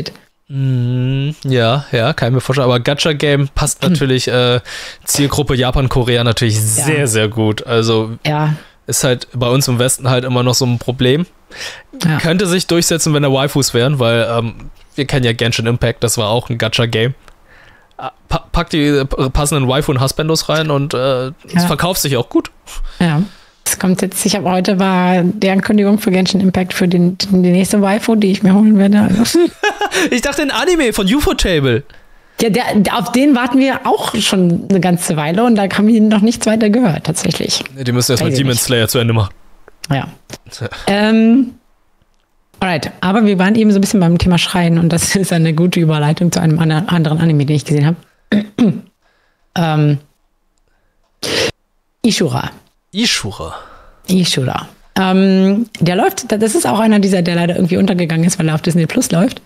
Mm, ja, ja, kann ich mir vorstellen. Aber Gacha-Game passt natürlich äh, Zielgruppe Japan, Korea natürlich ja. sehr, sehr gut. Also ja. ist halt bei uns im Westen halt immer noch so ein Problem. Ja. Könnte sich durchsetzen, wenn da Waifus wären, weil ähm, wir kennen ja Genshin Impact, das war auch ein Gacha-Game. Pa- pack die passenden Waifu und Husbandos rein und äh, es ja. verkauft sich auch gut. Ja. Es kommt jetzt, ich habe heute war die Ankündigung für Genshin Impact für den, die nächste Waifu, die ich mir holen werde. Ich dachte, ein Anime von Ufotable. Ja, der, auf den warten wir auch schon eine ganze Weile und da haben wir noch nichts weiter gehört, tatsächlich. Die müssen erstmal Demon Slayer zu Ende machen. Ja. ähm, alright, aber wir waren eben so ein bisschen beim Thema Schreien und das ist eine gute Überleitung zu einem anderen Anime, den ich gesehen habe. ähm, Ishura. Ishura. Ishura. Ähm, der läuft, das ist auch einer dieser, der leider irgendwie untergegangen ist, weil er auf Disney Plus läuft.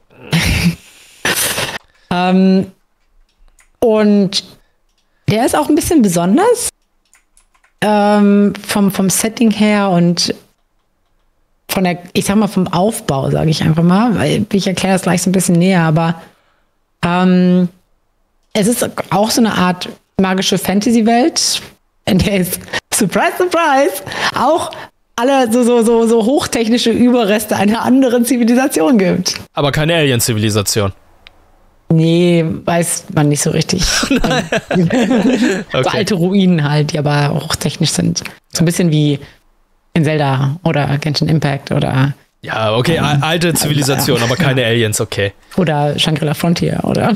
ähm, und der ist auch ein bisschen besonders ähm, vom, vom Setting her und von der, ich sag mal, vom Aufbau, sage ich einfach mal, weil ich erkläre das gleich so ein bisschen näher, aber ähm, es ist auch so eine Art magische Fantasy-Welt, in der es, surprise, surprise, auch alle so, so, so, so hochtechnische Überreste einer anderen Zivilisation gibt. Aber keine Alien-Zivilisation. Nee, weiß man nicht so richtig. Okay. So alte Ruinen halt, die aber hochtechnisch sind. So ein bisschen wie in Zelda oder Genshin Impact oder... Ja, okay, ähm, alte Zivilisation, aber keine Aliens, okay. Oder Shangri-La Frontier, oder...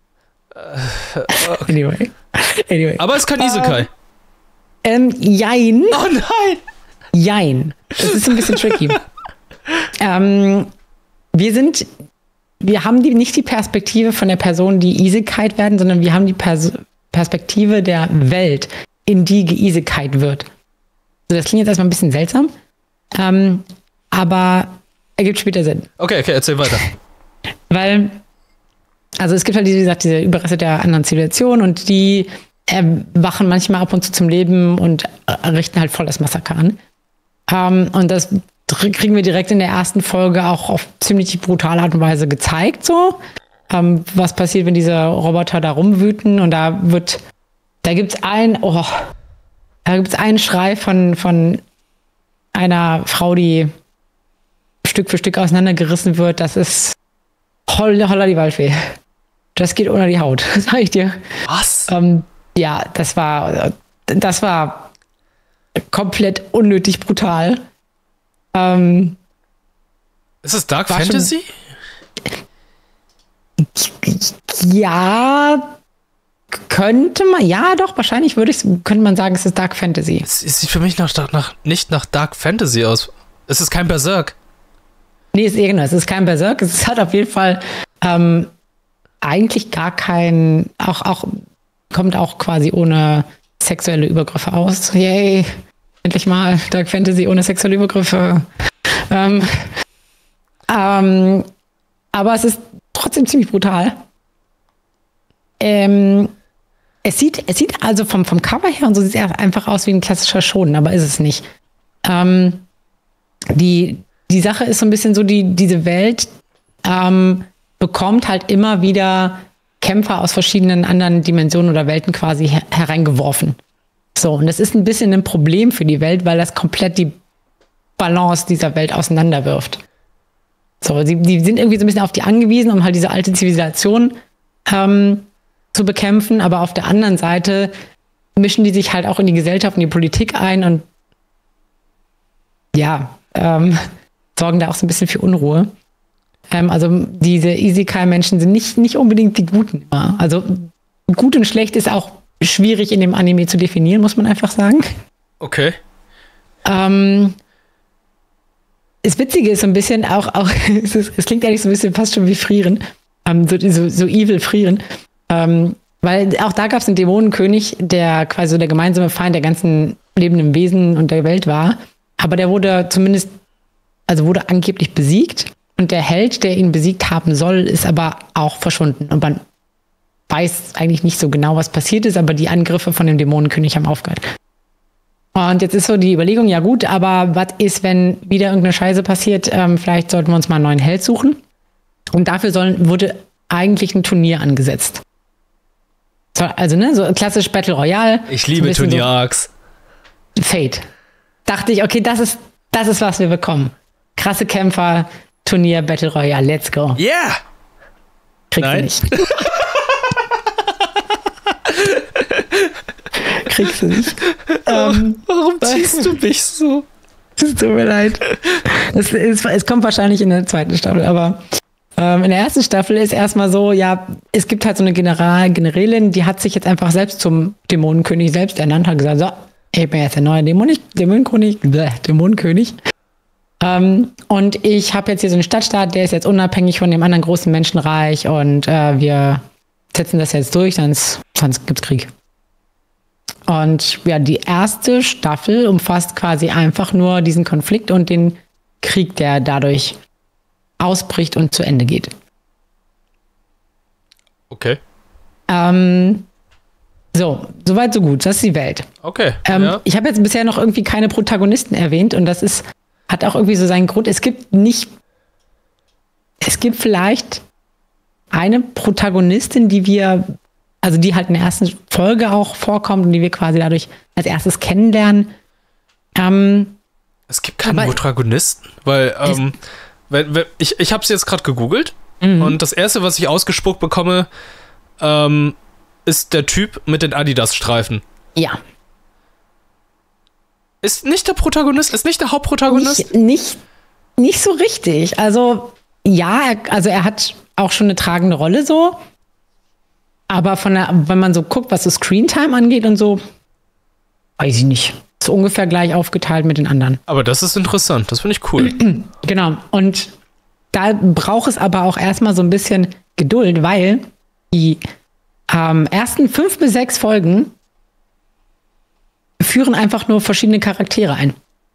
okay. Anyway. anyway. Aber es ist kein Isekai. Ähm, jein. Oh nein! Jein. Das ist ein bisschen tricky. ähm, wir sind... Wir haben die, nicht die Perspektive von der Person, die Isekait werden, sondern wir haben die Pers- Perspektive der Welt, in die geisekait wird. Also das klingt jetzt erstmal ein bisschen seltsam, ähm, aber ergibt später Sinn. Okay, okay, erzähl weiter. Weil, also es gibt halt, wie gesagt, diese Überreste der anderen Zivilisation und die erwachen manchmal ab und zu zum Leben und richten halt voll das Massaker an. Ähm, und das kriegen wir direkt in der ersten Folge auch auf ziemlich brutale Art und Weise gezeigt, so. Ähm, was passiert, wenn diese Roboter da rumwüten und da wird, da gibt's ein, oh, da gibt's einen Schrei von, von einer Frau, die Stück für Stück auseinandergerissen wird. Das ist holla, holla die Waldfee. Das geht unter die Haut, sag ich dir. Was? Ähm, ja, das war, das war komplett unnötig brutal. Ähm, ist es Dark Fantasy? Ja, könnte man, ja doch, wahrscheinlich würde ich, könnte man sagen, es ist Dark Fantasy. Es, es sieht für mich nach, nach, nicht nach Dark Fantasy aus. Es ist kein Berserk. Nee, es, genau, es ist kein Berserk. Es hat auf jeden Fall ähm, eigentlich gar kein, auch, auch, kommt auch quasi ohne sexuelle Übergriffe aus. Yay! Endlich mal Dark Fantasy ohne sexuelle Übergriffe. Ähm, ähm, aber es ist trotzdem ziemlich brutal. Ähm, es sieht, es sieht also vom, vom Cover her und so sieht es einfach aus wie ein klassischer Shonen, aber ist es nicht. Ähm, die, die Sache ist so ein bisschen so, die, diese Welt ähm, bekommt halt immer wieder Kämpfer aus verschiedenen anderen Dimensionen oder Welten quasi her- hereingeworfen. So, und das ist ein bisschen ein Problem für die Welt, weil das komplett die Balance dieser Welt auseinanderwirft. So, die, die sind irgendwie so ein bisschen auf die angewiesen, um halt diese alte Zivilisation ähm, zu bekämpfen, aber auf der anderen Seite mischen die sich halt auch in die Gesellschaft und die Politik ein und ja, ähm, sorgen da auch so ein bisschen für Unruhe. Ähm, also diese Isekai-Menschen sind nicht, nicht unbedingt die Guten immer. Also gut und schlecht ist auch schwierig in dem Anime zu definieren, muss man einfach sagen. Okay. Ähm, das Witzige ist so ein bisschen auch, auch es, ist, es klingt eigentlich so ein bisschen fast schon wie Frieren, ähm, so, so, so evil Frieren, ähm, weil auch da gab es einen Dämonenkönig, der quasi so der gemeinsame Feind der ganzen lebenden Wesen und der Welt war, aber der wurde zumindest, also wurde angeblich besiegt und der Held, der ihn besiegt haben soll, ist aber auch verschwunden und man weiß eigentlich nicht so genau, was passiert ist, aber die Angriffe von dem Dämonenkönig haben aufgehört. Und jetzt ist so die Überlegung, ja gut, aber was ist, wenn wieder irgendeine Scheiße passiert? Ähm, vielleicht sollten wir uns mal einen neuen Held suchen. Und dafür sollen, wurde eigentlich ein Turnier angesetzt. So, also, ne, so klassisch Battle Royale. Ich liebe so Turnier-Arcs. So Fate. Dachte ich, okay, das ist, das ist, was wir bekommen. Krasse Kämpfer, Turnier, Battle Royale, let's go. Yeah! Kriegst Nein. du nicht. Kriegst du nicht. ähm, Warum ziehst du mich so? Es tut mir leid. Es, es, es kommt wahrscheinlich in der zweiten Staffel, aber ähm, in der ersten Staffel ist erstmal so, ja, es gibt halt so eine General, Generälin, die hat sich jetzt einfach selbst zum Dämonenkönig selbst ernannt, hat gesagt, so, ich bin jetzt der neue Dämonik, Dämonenkönig, bläh, Dämonenkönig. Ähm, und ich habe jetzt hier so einen Stadtstaat, der ist jetzt unabhängig von dem anderen großen Menschenreich und äh, wir setzen das jetzt durch, sonst, sonst gibt's Krieg. Und ja, die erste Staffel umfasst quasi einfach nur diesen Konflikt und den Krieg, der dadurch ausbricht und zu Ende geht. Okay. Ähm, so, soweit so gut. Das ist die Welt. Okay. Ähm, ja. Ich habe jetzt bisher noch irgendwie keine Protagonisten erwähnt und das ist, hat auch irgendwie so seinen Grund. Es gibt nicht, es gibt vielleicht eine Protagonistin, die wir, also die halt in der ersten Folge auch vorkommt und die wir quasi dadurch als erstes kennenlernen. Ähm, es gibt keine Protagonisten, weil ähm, wenn, wenn, ich, ich habe es jetzt gerade gegoogelt mhm. und das erste, was ich ausgespuckt bekomme, ähm, ist der Typ mit den Adidas-Streifen. Ja. Ist nicht der Protagonist, ist nicht der Hauptprotagonist? Nicht, nicht, nicht so richtig. Also ja, er, also er hat auch schon eine tragende Rolle so. Aber von der, wenn man so guckt, was so Screentime angeht und so, weiß ich nicht. Ist ungefähr gleich aufgeteilt mit den anderen. Aber das ist interessant, das finde ich cool. Genau. Und da braucht es aber auch erstmal so ein bisschen Geduld, weil die ähm, ersten fünf bis sechs Folgen führen einfach nur verschiedene Charaktere ein.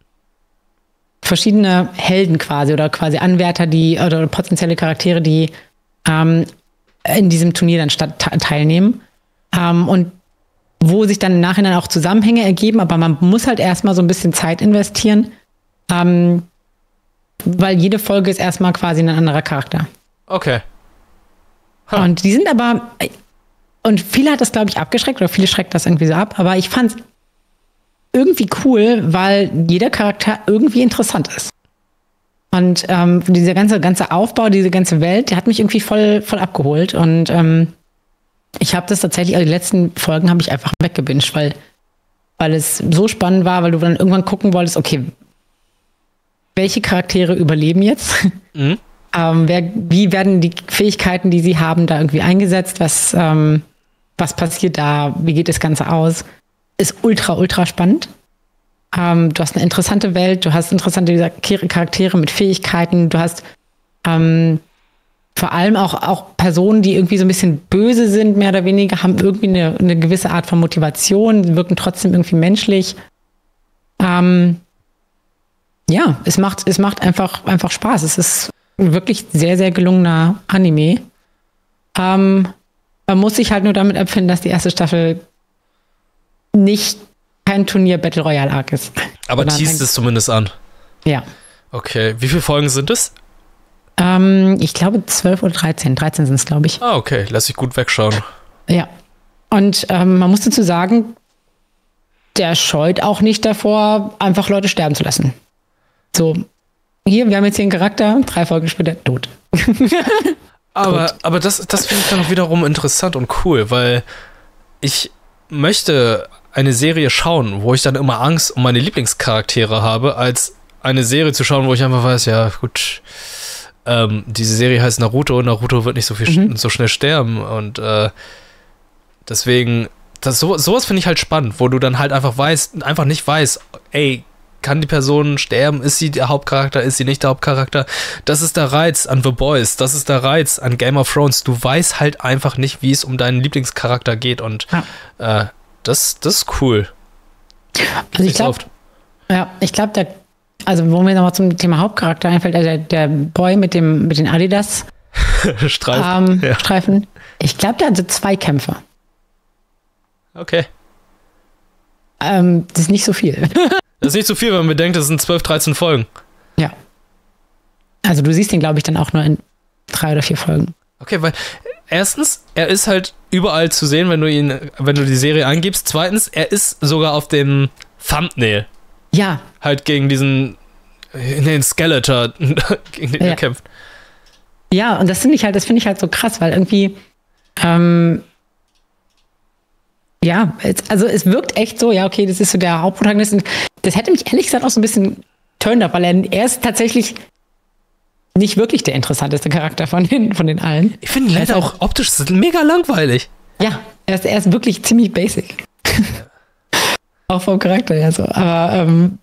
Verschiedene Helden quasi oder quasi Anwärter, die oder potenzielle Charaktere, die ähm, in diesem Turnier dann statt, teilnehmen. Ähm, und wo sich dann im Nachhinein auch Zusammenhänge ergeben, aber man muss halt erstmal so ein bisschen Zeit investieren, ähm, weil jede Folge ist erstmal quasi ein anderer Charakter. Okay. Huh. Und die sind aber, und viele hat das, glaube ich, abgeschreckt, oder viele schreckt das irgendwie so ab, aber ich fand es irgendwie cool, weil jeder Charakter irgendwie interessant ist. Und ähm, dieser ganze, ganze Aufbau, diese ganze Welt, der hat mich irgendwie voll, voll abgeholt. Und ähm, ich habe das tatsächlich, also die letzten Folgen habe ich einfach weggebinged, weil, weil es so spannend war, weil du dann irgendwann gucken wolltest, okay, welche Charaktere überleben jetzt? Mhm. ähm, wer, wie werden die Fähigkeiten, die sie haben, da irgendwie eingesetzt? Was, ähm, was passiert da? Wie geht das Ganze aus? Ist ultra, ultra spannend. Ähm, du hast eine interessante Welt, du hast interessante Charaktere mit Fähigkeiten, du hast ähm, vor allem auch, auch Personen, die irgendwie so ein bisschen böse sind, mehr oder weniger, haben irgendwie eine, eine gewisse Art von Motivation, wirken trotzdem irgendwie menschlich. Ähm, ja, es macht, es macht einfach, einfach Spaß. Es ist ein wirklich sehr, sehr gelungener Anime. Ähm, man muss sich halt nur damit abfinden, dass die erste Staffel nicht kein Turnier-Battle Royale-Arc ist. Aber teast es zumindest an. Ja. Okay, wie viele Folgen sind es? Ähm, ich glaube zwölf oder dreizehn. dreizehn sind es, glaube ich. Ah, okay, lass ich gut wegschauen. Ja. Und ähm, man muss dazu sagen, der scheut auch nicht davor, einfach Leute sterben zu lassen. So, hier, wir haben jetzt hier einen Charakter, drei Folgen später, tot. aber aber das, das finde ich dann auch wiederum interessant und cool, weil ich möchte eine Serie schauen, wo ich dann immer Angst um meine Lieblingscharaktere habe, als eine Serie zu schauen, wo ich einfach weiß, ja gut, ähm, diese Serie heißt Naruto und Naruto wird nicht so viel mhm. so schnell sterben und äh, deswegen, das, so, sowas finde ich halt spannend, wo du dann halt einfach weißt, einfach nicht weißt, ey, kann die Person sterben, ist sie der Hauptcharakter, ist sie nicht der Hauptcharakter, das ist der Reiz an The Boys, das ist der Reiz an Game of Thrones, du weißt halt einfach nicht, wie es um deinen Lieblingscharakter geht und ja. äh, Das, das ist cool. Also ich glaube, ja, ich glaube, der, also wo mir nochmal zum Thema Hauptcharakter einfällt, also der, der Boy mit dem mit den Adidas Streifen. Ähm, ja. Streifen. Ich glaube, der hatte zwei Kämpfer. Okay. Ähm, das ist nicht so viel. Das ist nicht so viel, wenn man bedenkt, das sind zwölf, dreizehn Folgen. Ja. Also du siehst den, glaube ich, dann auch nur in drei oder vier Folgen. Okay, weil erstens, er ist halt überall zu sehen, wenn du ihn, wenn du die Serie eingibst. Zweitens, er ist sogar auf dem Thumbnail. Ja. Halt gegen diesen, den Skeletor, gegen den ja. er kämpft. Ja, und das finde ich halt, das finde ich halt so krass, weil irgendwie, ähm, ja, es, also es wirkt echt so, ja, okay, das ist so der Hauptprotagonist. Und das hätte mich ehrlich gesagt auch so ein bisschen turned up, weil er, er ist tatsächlich nicht wirklich der interessanteste Charakter von den, von den allen. Ich finde ihn leider auch optisch mega langweilig. Ja, er ist, er ist wirklich ziemlich basic. Auch vom Charakter her so. Aber ähm,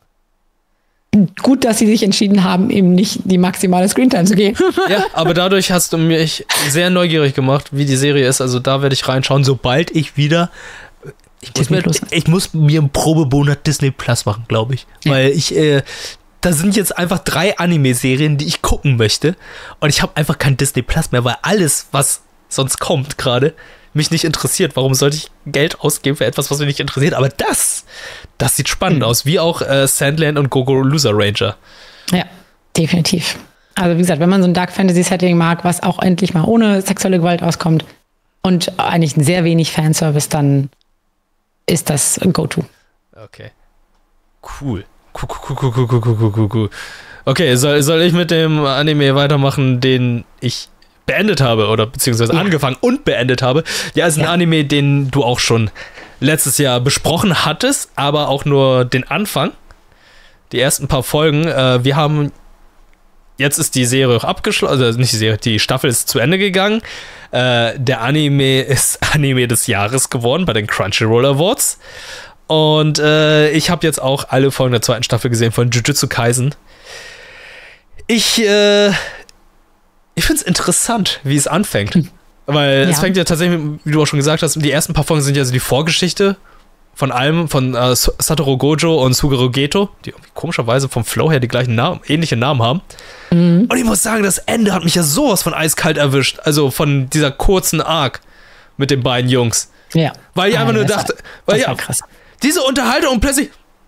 gut, dass sie sich entschieden haben, ihm nicht die maximale Screentime zu geben. Ja, aber dadurch hast du mich sehr neugierig gemacht, wie die Serie ist. Also da werde ich reinschauen, sobald ich wieder... Ich muss, mir, ich muss mir einen Probemonat Disney Plus machen, glaube ich. Ja. Weil ich... Äh, da sind jetzt einfach drei Anime-Serien, die ich gucken möchte. Und ich habe einfach kein Disney Plus mehr, weil alles, was sonst kommt gerade, mich nicht interessiert. Warum sollte ich Geld ausgeben für etwas, was mich nicht interessiert? Aber das, das sieht spannend mhm. aus. Wie auch äh, Sandland und Go-Go Loser Ranger. Ja, definitiv. Also wie gesagt, wenn man so ein Dark Fantasy-Setting mag, was auch endlich mal ohne sexuelle Gewalt auskommt und eigentlich sehr wenig Fanservice, dann ist das ein Go-To. Okay. Cool. Cool, cool, cool, cool, cool, cool, cool, cool. Okay, soll, soll ich mit dem Anime weitermachen, den ich beendet habe oder beziehungsweise ja. angefangen und beendet habe? Ja, ist ein ja. Anime, den du auch schon letztes Jahr besprochen hattest, aber auch nur den Anfang, die ersten paar Folgen. Äh, wir haben, jetzt ist die Serie auch abgeschlossen, also nicht die Serie, die Staffel ist zu Ende gegangen. Äh, der Anime ist Anime des Jahres geworden bei den Crunchyroll Awards. Und äh, ich habe jetzt auch alle Folgen der zweiten Staffel gesehen von Jujutsu Kaisen. Ich, äh, ich finde es interessant, wie es anfängt. Hm. Weil ja. es fängt ja tatsächlich, wie du auch schon gesagt hast, die ersten paar Folgen sind ja so die Vorgeschichte von allem, von äh, Satoru Gojo und Suguru Geto, die komischerweise vom Flow her die gleichen Namen, ähnliche Namen haben. Mhm. Und ich muss sagen, das Ende hat mich ja sowas von eiskalt erwischt. Also von dieser kurzen Arc mit den beiden Jungs. Ja. Weil ich ah, einfach nur dachte, weil ja, krass. Diese Unterhaltung und plötzlich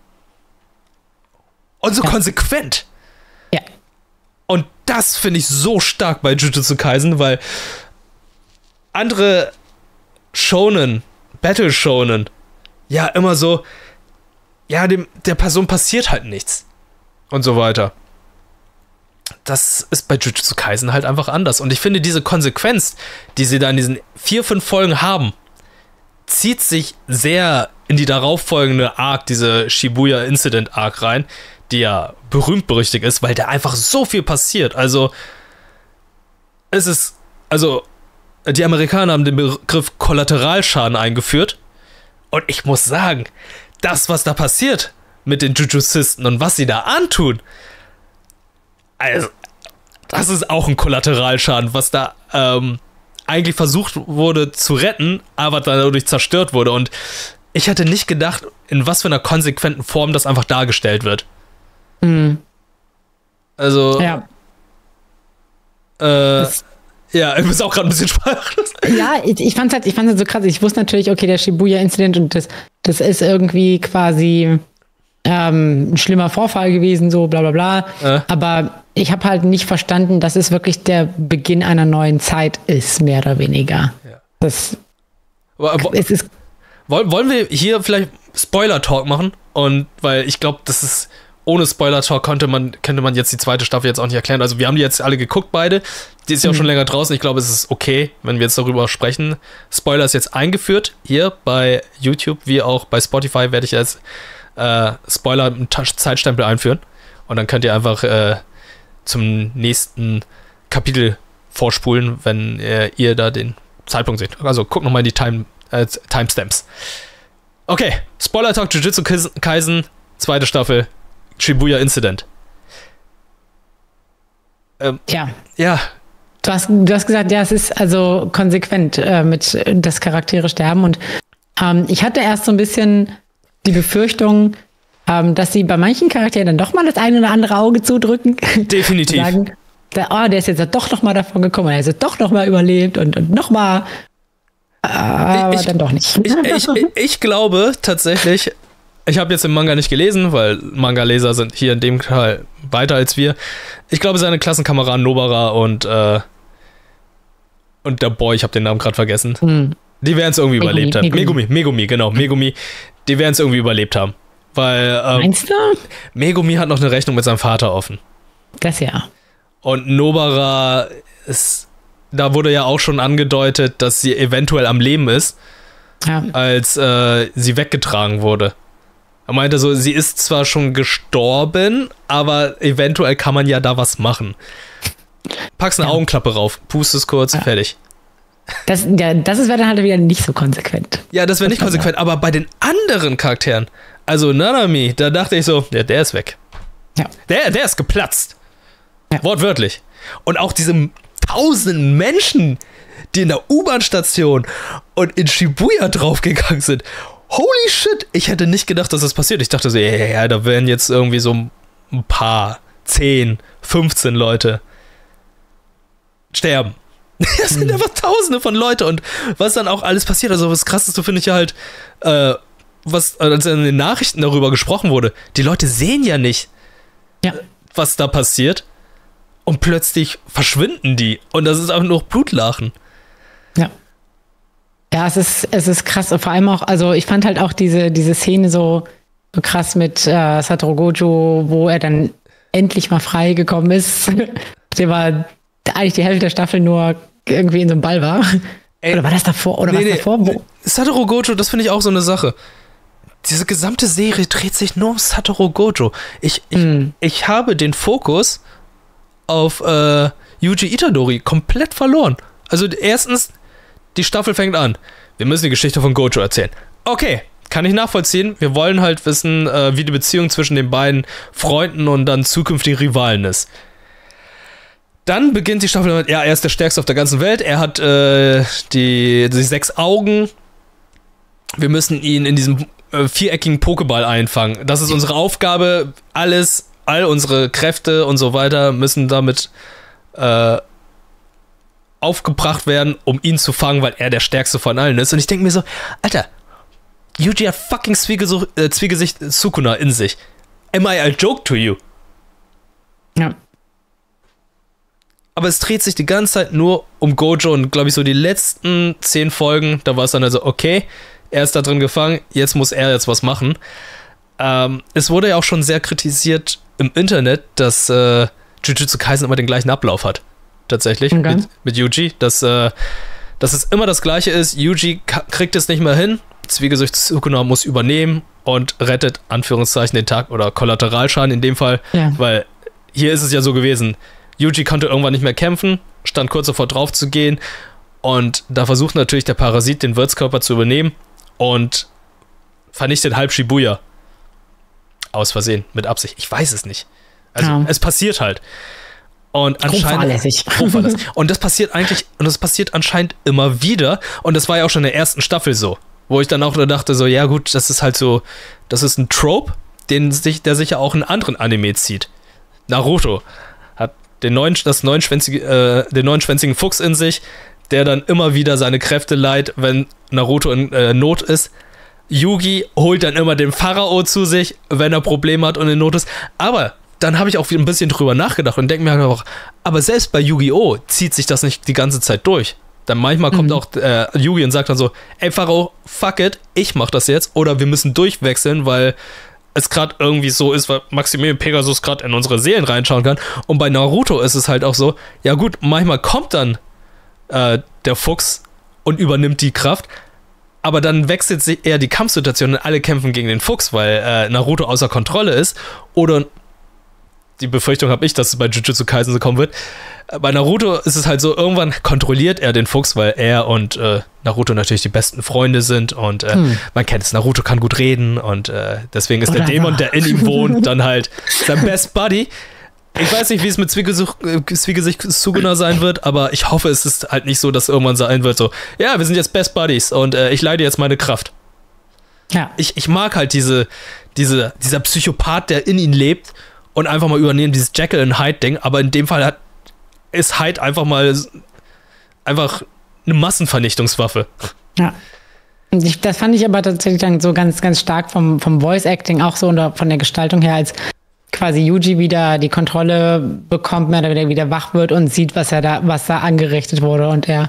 und so ja. konsequent. Ja. Und das finde ich so stark bei Jujutsu Kaisen, weil andere Shonen, Battle Shonen, ja immer so, ja, dem, der Person passiert halt nichts und so weiter. Das ist bei Jujutsu Kaisen halt einfach anders. Und ich finde, diese Konsequenz, die sie da in diesen vier, fünf Folgen haben, zieht sich sehr in die darauffolgende Arc, diese Shibuya Incident Arc rein, die ja berühmt-berüchtigt ist, weil da einfach so viel passiert. Also, es ist, also, die Amerikaner haben den Begriff Kollateralschaden eingeführt und ich muss sagen, das, was da passiert mit den Jujuzisten und was sie da antun, also, das ist auch ein Kollateralschaden, was da, ähm, eigentlich versucht wurde zu retten, aber dadurch zerstört wurde. Und ich hätte nicht gedacht, in was für einer konsequenten Form das einfach dargestellt wird. Mhm. Also, ja. Äh, ja, ich bin auch gerade ein bisschen sprachlos. Ja, ich, ich fand's halt, ich fand's halt so krass. Ich wusste natürlich, okay, der Shibuya-Incident und das, das ist irgendwie quasi ähm, ein schlimmer Vorfall gewesen, so bla bla bla. Äh. Aber ich habe halt nicht verstanden, dass es wirklich der Beginn einer neuen Zeit ist, mehr oder weniger. Ja. Das aber, es ist wollen wir hier vielleicht Spoiler-Talk machen? Und weil ich glaube, das ist ohne Spoiler-Talk konnte man, könnte man jetzt die zweite Staffel jetzt auch nicht erklären. Also wir haben die jetzt alle geguckt, beide. Die ist ja auch schon länger draußen. Ich glaube, es ist okay, wenn wir jetzt darüber sprechen. Spoiler ist jetzt eingeführt. Hier bei YouTube wie auch bei Spotify werde ich jetzt äh, Spoiler mit Zeitstempel einführen. Und dann könnt ihr einfach äh, zum nächsten Kapitel vorspulen, wenn äh, ihr da den Zeitpunkt seht. Also guckt nochmal in die Time, äh, Timestamps. Okay, Spoiler-Talk Jujutsu Kaisen, zweite Staffel, Shibuya Incident. Ähm, ja. Ja. Du hast, du hast gesagt, ja, es ist also konsequent äh, mit, dass Charaktere sterben. Und ähm, ich hatte erst so ein bisschen die Befürchtung, ähm, dass sie bei manchen Charakteren dann doch mal das eine oder andere Auge zudrücken. Definitiv. Sagen, der, oh, der ist jetzt doch noch mal davon gekommen, er ist jetzt doch noch mal überlebt und, und noch mal. Aber ich, dann doch nicht. Ich, ich, ich, ich glaube tatsächlich, ich habe jetzt den Manga nicht gelesen, weil Manga-Leser sind hier in dem Fall weiter als wir. Ich glaube, seine Klassenkameraden Nobara und äh, und der Boy, ich habe den Namen gerade vergessen, Hm. die werden es irgendwie Megumi, überlebt haben. Megumi. Megumi, Megumi, genau, Megumi, die werden es irgendwie überlebt haben. Weil ähm, Meinst du? Megumi hat noch eine Rechnung mit seinem Vater offen. Das ja. Und Nobara ist, da wurde ja auch schon angedeutet, dass sie eventuell am Leben ist, Ja. als äh, sie weggetragen wurde. Er meinte so, sie ist zwar schon gestorben, aber eventuell kann man ja da was machen. Packst eine Ja. Augenklappe rauf, pustest kurz, Ja. fertig. Das, ja, das wäre dann halt wieder nicht so konsequent. Ja, das wäre nicht Das kann konsequent, aber bei den anderen Charakteren, also Nanami, da dachte ich so, ja, der ist weg. Ja. Der, der ist geplatzt. Ja. Wortwörtlich. Und auch diese tausenden Menschen, die in der U-Bahn-Station und in Shibuya draufgegangen sind. Holy shit, ich hätte nicht gedacht, dass das passiert. Ich dachte so, ja, ja, ja, da wären jetzt irgendwie so ein paar, zehn, fünfzehn Leute sterben. Das sind einfach tausende von Leute und was dann auch alles passiert. Also das Krasseste finde ich ja halt, äh, was als in den Nachrichten darüber gesprochen wurde. Die Leute sehen ja nicht, Ja. was da passiert und plötzlich verschwinden die und das ist einfach nur Blutlachen. Ja. Ja, es ist, es ist krass. Und vor allem auch, also ich fand halt auch diese, diese Szene so, so krass mit äh, Satoru Gojo, wo er dann endlich mal frei gekommen ist. Der war eigentlich die Hälfte der Staffel nur irgendwie in so einem Ball war. Ey, oder war das davor? Oder nee, was nee, davor? Wo? Satoru Gojo, das finde ich auch so eine Sache. Diese gesamte Serie dreht sich nur um Satoru Gojo. Ich, ich, Hm. ich habe den Fokus auf äh, Yuji Itadori komplett verloren. Also erstens, die Staffel fängt an. Wir müssen die Geschichte von Gojo erzählen. Okay, kann ich nachvollziehen. Wir wollen halt wissen, äh, wie die Beziehung zwischen den beiden Freunden und dann zukünftigen Rivalen ist. Dann beginnt die Staffel mit, ja, er ist der Stärkste auf der ganzen Welt. Er hat äh, die, die sechs Augen. Wir müssen ihn in diesem äh, viereckigen Pokéball einfangen. Das ist unsere Aufgabe. Alles, all unsere Kräfte und so weiter müssen damit äh, aufgebracht werden, um ihn zu fangen, weil er der Stärkste von allen ist. Und ich denke mir so, Alter, Yuji hat fucking Zwiegesicht, äh, Zwiegesicht Sukuna in sich. Am I a joke to you? Ja. Aber es dreht sich die ganze Zeit nur um Gojo und glaube ich so die letzten zehn Folgen, da war es dann also, okay, er ist da drin gefangen, jetzt muss er jetzt was machen. Ähm, es wurde ja auch schon sehr kritisiert im Internet, dass äh, Jujutsu Kaisen immer den gleichen Ablauf hat. Tatsächlich, Okay. mit, mit Yuji, dass, äh, dass es immer das Gleiche ist. Yuji ka- kriegt es nicht mehr hin, Zwiegesicht Sukuna muss übernehmen und rettet, Anführungszeichen, den Tag oder Kollateralschaden in dem Fall, Ja. weil hier ist es ja so gewesen, Yuji konnte irgendwann nicht mehr kämpfen, stand kurz davor drauf zu gehen und da versucht natürlich der Parasit den Wirtskörper zu übernehmen und vernichtet halb Shibuya. Aus Versehen, mit Absicht. Ich weiß es nicht. Also Ja. es passiert halt. Und Grob anscheinend. fahrlässig. Grob fahrlässig. Und das passiert eigentlich, und das passiert anscheinend immer wieder. Und das war ja auch schon in der ersten Staffel so. Wo ich dann auch nur dachte, so, ja gut, das ist halt so, das ist ein Trope, den sich, der sich ja auch in anderen Anime zieht. Naruto hat den neuen, das neunschwänzige, äh, den neunschwänzigen Fuchs in sich, der dann immer wieder seine Kräfte leiht, wenn Naruto in äh, Not ist. Yugi holt dann immer den Pharao zu sich, wenn er Probleme hat und in Not ist. Aber dann habe ich auch wieder ein bisschen drüber nachgedacht und denke mir auch, aber selbst bei Yu-Gi-Oh! Zieht sich das nicht die ganze Zeit durch. Dann manchmal kommt Mhm. auch äh, Yugi und sagt dann so, ey Pharao, fuck it, ich mach das jetzt. Oder wir müssen durchwechseln, weil es gerade irgendwie so ist, weil Maximilian Pegasus gerade in unsere Seelen reinschauen kann. Und bei Naruto ist es halt auch so, ja gut, manchmal kommt dann äh, der Fuchs und übernimmt die Kraft, aber dann wechselt sich eher die Kampfsituation und alle kämpfen gegen den Fuchs, weil äh, Naruto außer Kontrolle ist. Oder die Befürchtung habe ich, dass es bei Jujutsu Kaisen so kommen wird. Bei Naruto ist es halt so, irgendwann kontrolliert er den Fuchs, weil er und äh, Naruto natürlich die besten Freunde sind und äh, hm. man kennt es, Naruto kann gut reden und äh, deswegen ist Oder der Dämon, wahr. der in ihm wohnt, dann halt sein Best Buddy. Ich weiß nicht, wie es mit Zwiegesicht, äh, Zwiegesicht Sukuna sein wird, aber ich hoffe, es ist halt nicht so, dass irgendwann sein wird so, ja, wir sind jetzt Best Buddies und äh, ich leide jetzt meine Kraft. Ja. Ich, ich mag halt diese, diese, dieser Psychopath, der in ihn lebt und einfach mal übernehmen, dieses Jekyll and Hyde-Ding, aber in dem Fall hat, ist Hyde einfach mal einfach eine Massenvernichtungswaffe. Ja. Und ich, das fand ich aber tatsächlich dann so ganz, ganz stark vom, vom Voice-Acting auch so und von der Gestaltung her, als quasi Yuji wieder die Kontrolle bekommt, mehr oder weniger wieder wach wird und sieht, was er da, was da angerichtet wurde und er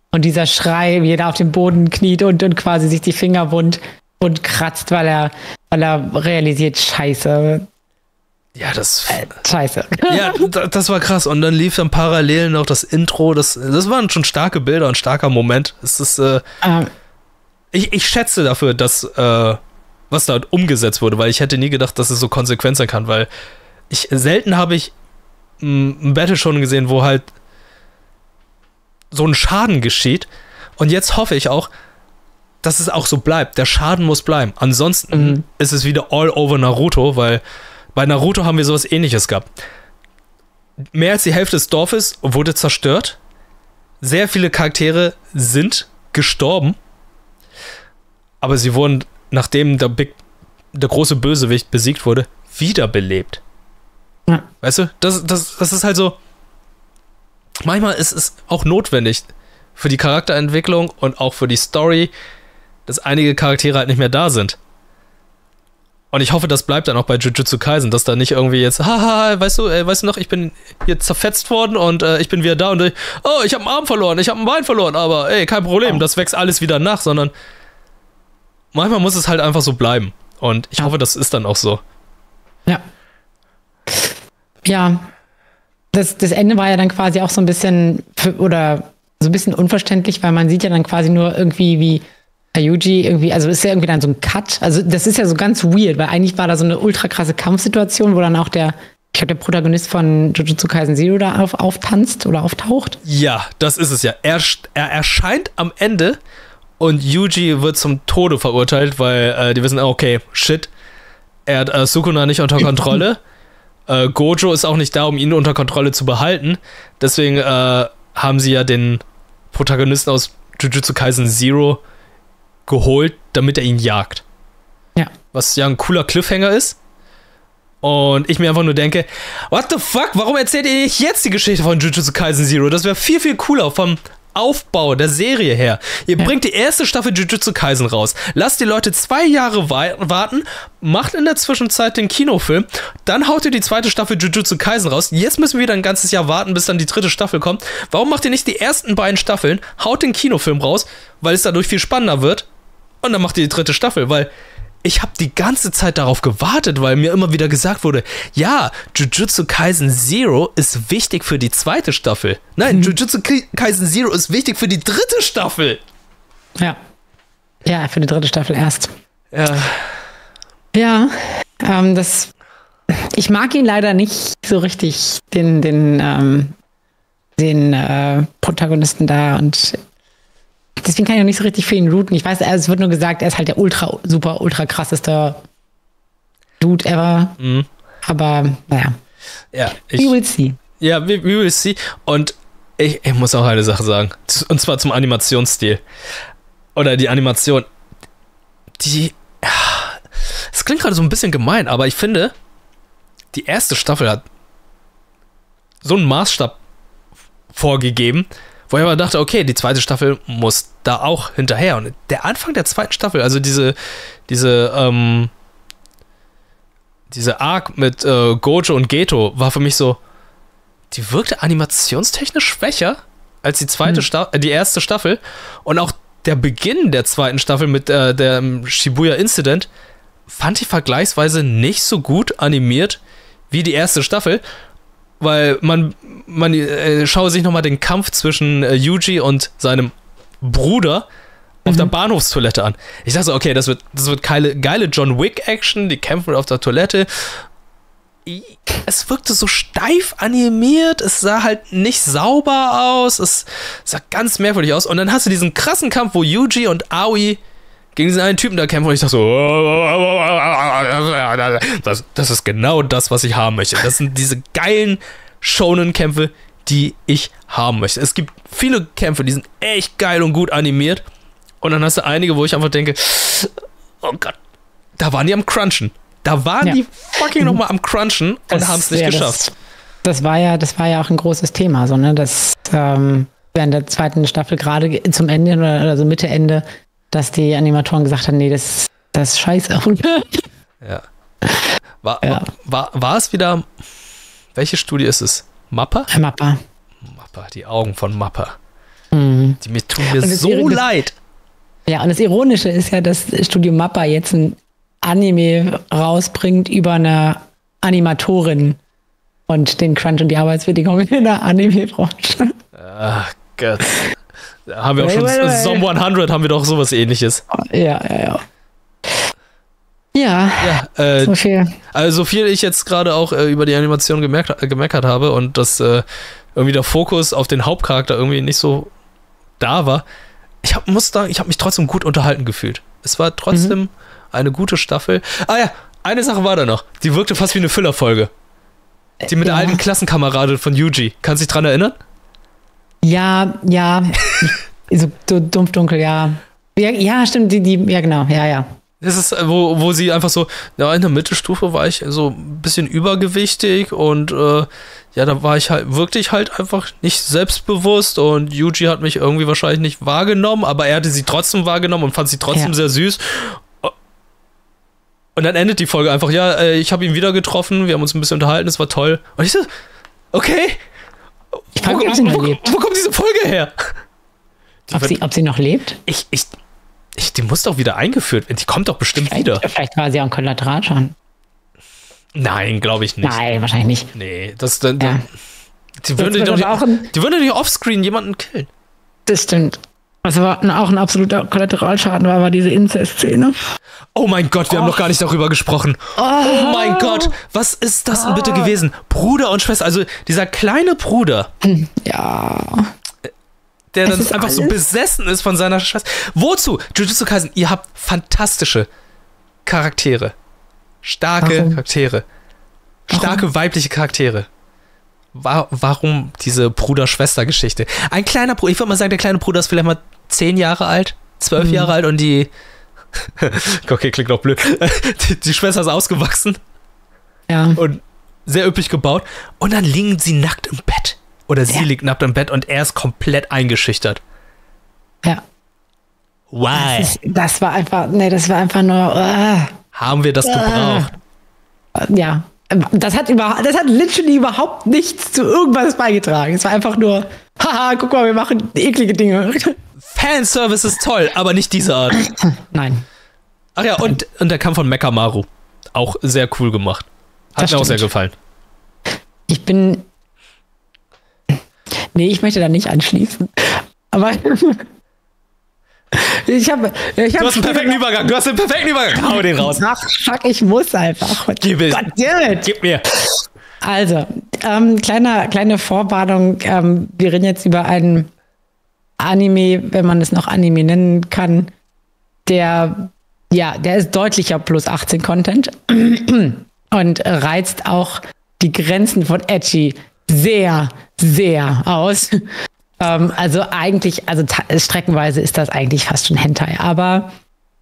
Und dieser Schrei, wie er da auf dem Boden kniet und, und quasi sich die Finger wund und kratzt, weil er, weil er realisiert, scheiße. Ja, das... Äh, scheiße. Ja, das war krass. Und dann lief dann parallel noch das Intro. Das, das waren schon starke Bilder und starker Moment. Es ist... Äh, ähm, ich, ich schätze dafür, dass... Äh, was da umgesetzt wurde, weil ich hätte nie gedacht, dass es so konsequent sein kann, weil ich selten habe ich ein Battle schon gesehen, wo halt so ein Schaden geschieht. Und jetzt hoffe ich auch, dass es auch so bleibt. Der Schaden muss bleiben. Ansonsten mhm. ist es wieder all over Naruto, weil bei Naruto haben wir sowas Ähnliches gehabt. Mehr als die Hälfte des Dorfes wurde zerstört. Sehr viele Charaktere sind gestorben. Aber sie wurden, nachdem der, Big, der große Bösewicht besiegt wurde, wiederbelebt. Ja. Weißt du, das, das, das ist halt so, manchmal ist es auch notwendig für die Charakterentwicklung und auch für die Story, dass einige Charaktere halt nicht mehr da sind. Und ich hoffe, das bleibt dann auch bei Jujutsu Kaisen, dass da nicht irgendwie jetzt, haha, weißt du, ey, weißt du noch, ich bin hier zerfetzt worden und äh, ich bin wieder da und ich, oh, ich habe einen Arm verloren, ich habe ein Bein verloren, aber ey, kein Problem, oh. das wächst alles wieder nach, sondern manchmal muss es halt einfach so bleiben. Und ich ja. hoffe, das ist dann auch so. Ja. Ja. Das, das Ende war ja dann quasi auch so ein bisschen, für, oder so ein bisschen unverständlich, weil man sieht ja dann quasi nur irgendwie, wie Yuji irgendwie, also ist ja irgendwie dann so ein Cut. Also das ist ja so ganz weird, weil eigentlich war da so eine ultra krasse Kampfsituation, wo dann auch der, ich glaube, der Protagonist von Jujutsu Kaisen Zero da auf, auftanzt oder auftaucht. Ja, das ist es ja. Er, er erscheint am Ende und Yuji wird zum Tode verurteilt, weil äh, die wissen, okay, shit, er hat äh, Sukuna nicht unter Kontrolle. äh, Gojo ist auch nicht da, um ihn unter Kontrolle zu behalten. Deswegen äh, haben sie ja den Protagonisten aus Jujutsu Kaisen Zero geholt, damit er ihn jagt. Ja. Was ja ein cooler Cliffhanger ist. Und ich mir einfach nur denke, what the fuck, warum erzählt ihr nicht jetzt die Geschichte von Jujutsu Kaisen Zero? Das wäre viel, viel cooler vom Aufbau der Serie her. Ihr ja. bringt die erste Staffel Jujutsu Kaisen raus. Lasst die Leute zwei Jahre wa- warten, macht in der Zwischenzeit den Kinofilm, dann haut ihr die zweite Staffel Jujutsu Kaisen raus. Jetzt müssen wir wieder ein ganzes Jahr warten, bis dann die dritte Staffel kommt. Warum macht ihr nicht die ersten beiden Staffeln, haut den Kinofilm raus, weil es dadurch viel spannender wird, und dann macht ihr die dritte Staffel, weil ich habe die ganze Zeit darauf gewartet, weil mir immer wieder gesagt wurde, ja, Jujutsu Kaisen Zero ist wichtig für die zweite Staffel. Nein, mhm. Jujutsu Kaisen Zero ist wichtig für die dritte Staffel. Ja. Ja, für die dritte Staffel erst. Ja. Ja, ähm, das. Ich mag ihn leider nicht so richtig, den, den, ähm, den äh, Protagonisten da, und deswegen kann ich auch nicht so richtig für ihn routen. Ich weiß, es wird nur gesagt, er ist halt der ultra, super, ultra krasseste Dude ever. Mhm. Aber, naja. Ja, ich, we will see. Ja, we, we will see. Und ich, ich muss auch eine Sache sagen. Und zwar zum Animationsstil. Oder die Animation. Die. Es klingt gerade so ein bisschen gemein, aber ich finde, die erste Staffel hat so einen Maßstab vorgegeben, wo ich aber dachte, okay, die zweite Staffel muss da auch hinterher. Und der Anfang der zweiten Staffel, also diese, diese, ähm, diese Arc mit äh, Gojo und Geto, war für mich so, die wirkte animationstechnisch schwächer als die zweite hm. Sta- äh, die erste Staffel. Und auch der Beginn der zweiten Staffel mit äh, dem Shibuya Incident fand ich vergleichsweise nicht so gut animiert wie die erste Staffel. Weil man, man äh, schaue sich nochmal den Kampf zwischen äh, Yuji und seinem Bruder auf mhm. der Bahnhofstoilette an. Ich dachte so, okay, das wird, das wird geile, geile John Wick-Action, die kämpfen auf der Toilette. Es wirkte so steif animiert, es sah halt nicht sauber aus, es sah ganz merkwürdig aus. Und dann hast du diesen krassen Kampf, wo Yuji und Aoi gegen diesen einen Typen da kämpfen, und ich dachte so, das, das ist genau das, was ich haben möchte. Das sind diese geilen Shonen-Kämpfe, die ich haben möchte. Es gibt viele Kämpfe, die sind echt geil und gut animiert, und dann hast du einige, wo ich einfach denke, oh Gott, da waren die am Crunchen. Da waren ja. die fucking nochmal am Crunchen und haben es nicht ja, geschafft. Das, das, war ja, das war ja auch ein großes Thema, so, ne? Das ähm, während der zweiten Staffel gerade zum Ende oder, oder so Mitte, Ende, dass die Animatoren gesagt haben, nee, das, das ist scheiße. Ja. War, ja. War, war, war es wieder, welche Studie ist es? Mappa? Mappa. Mappa, die Augen von Mappa. Mhm. Die mir tun mir so ihre, leid. Ja, und das Ironische ist ja, dass Studio Mappa jetzt ein Anime rausbringt über eine Animatorin und den Crunch und die Arbeitsbedingungen in der Anime-Branche. Ach Gott. Da haben wir auch schon, Zom hundert haben wir doch sowas ähnliches. Ja, ja, ja. Ja, ja äh, so viel. Also so viel ich jetzt gerade auch äh, über die Animation gemerkt, äh, gemeckert habe und dass äh, irgendwie der Fokus auf den Hauptcharakter irgendwie nicht so da war. Ich hab, muss sagen, ich habe mich trotzdem gut unterhalten gefühlt. Es war trotzdem mhm. eine gute Staffel. Ah ja, eine Sache war da noch. Die wirkte fast wie eine Füllerfolge. Die mit ja. der alten Klassenkamerade von Yuji. Kannst du dich dran erinnern? Ja, ja. so, so dumpf dunkel, ja. ja. Ja, stimmt, die, die, ja genau, ja, ja. Das ist, wo, wo sie einfach so, ja, in der Mittelstufe war ich so ein bisschen übergewichtig und äh, ja, da war ich halt wirklich halt einfach nicht selbstbewusst und Yuji hat mich irgendwie wahrscheinlich nicht wahrgenommen, aber er hatte sie trotzdem wahrgenommen und fand sie trotzdem ja. sehr süß. Und dann endet die Folge einfach, ja, ich habe ihn wieder getroffen, wir haben uns ein bisschen unterhalten, es war toll. Und ich so, okay, ich frage wo, mich, ob sie noch wo, lebt. Wo kommt diese Folge her? Ob sie, ob sie noch lebt? Ich, ich, ich, die muss doch wieder eingeführt werden. Die kommt doch bestimmt vielleicht, wieder. Vielleicht war sie auch ein Kollateralschaden. Nein, glaube ich nicht. Nein, wahrscheinlich nicht. Nee, das dann. Ja. Die würden doch nicht, die würden nicht offscreen jemanden killen. Das stimmt. Also war auch ein absoluter Kollateralschaden war aber diese Inzest-Szene. Oh mein Gott, wir oh. haben noch gar nicht darüber gesprochen. Oh, oh mein Gott, was ist das denn bitte gewesen? Bruder und Schwester, also dieser kleine Bruder. Ja. Der dann einfach alles? so besessen ist von seiner Schwester. Wozu? Jujutsu Kaisen, ihr habt fantastische Charaktere. Starke Warum? Charaktere. Starke Warum? weibliche Charaktere. Warum diese Bruder-Schwester-Geschichte? Ein kleiner Bruder, ich würde mal sagen, der kleine Bruder ist vielleicht mal zehn Jahre alt, zwölf mhm. Jahre alt und die okay, klingt doch blöd. Die, die Schwester ist ausgewachsen. Ja. Und sehr üppig gebaut. Und dann liegen sie nackt im Bett. Oder sie ja. liegt nackt im Bett und er ist komplett eingeschüchtert. Ja. Why? Das, ist, das war einfach, nee, das war einfach nur. Uh, Haben wir das uh, gebraucht? Ja. Das hat, über, das hat literally überhaupt nichts zu irgendwas beigetragen. Es war einfach nur, haha, guck mal, wir machen eklige Dinge. Fanservice ist toll, aber nicht diese Art. Nein. Ach ja, und, und der Kampf von Mekamaru. Auch sehr cool gemacht. Hat das mir stimmt. auch sehr gefallen. Ich bin... Nee, ich möchte da nicht anschließen. Aber... Ich habe, ich hab du hast einen perfekten Übergang. Du hast einen perfekten Übergang. Hau den raus. Ach, fuck, ich muss einfach. Gib, Gib mir. Also, ähm, kleiner, kleine Vorwarnung. Ähm, wir reden jetzt über einen Anime, wenn man es noch Anime nennen kann. Der, ja, der ist deutlicher plus achtzehn Content und reizt auch die Grenzen von Edgy sehr, sehr aus. Ähm, also eigentlich, also streckenweise ist das eigentlich fast schon Hentai, aber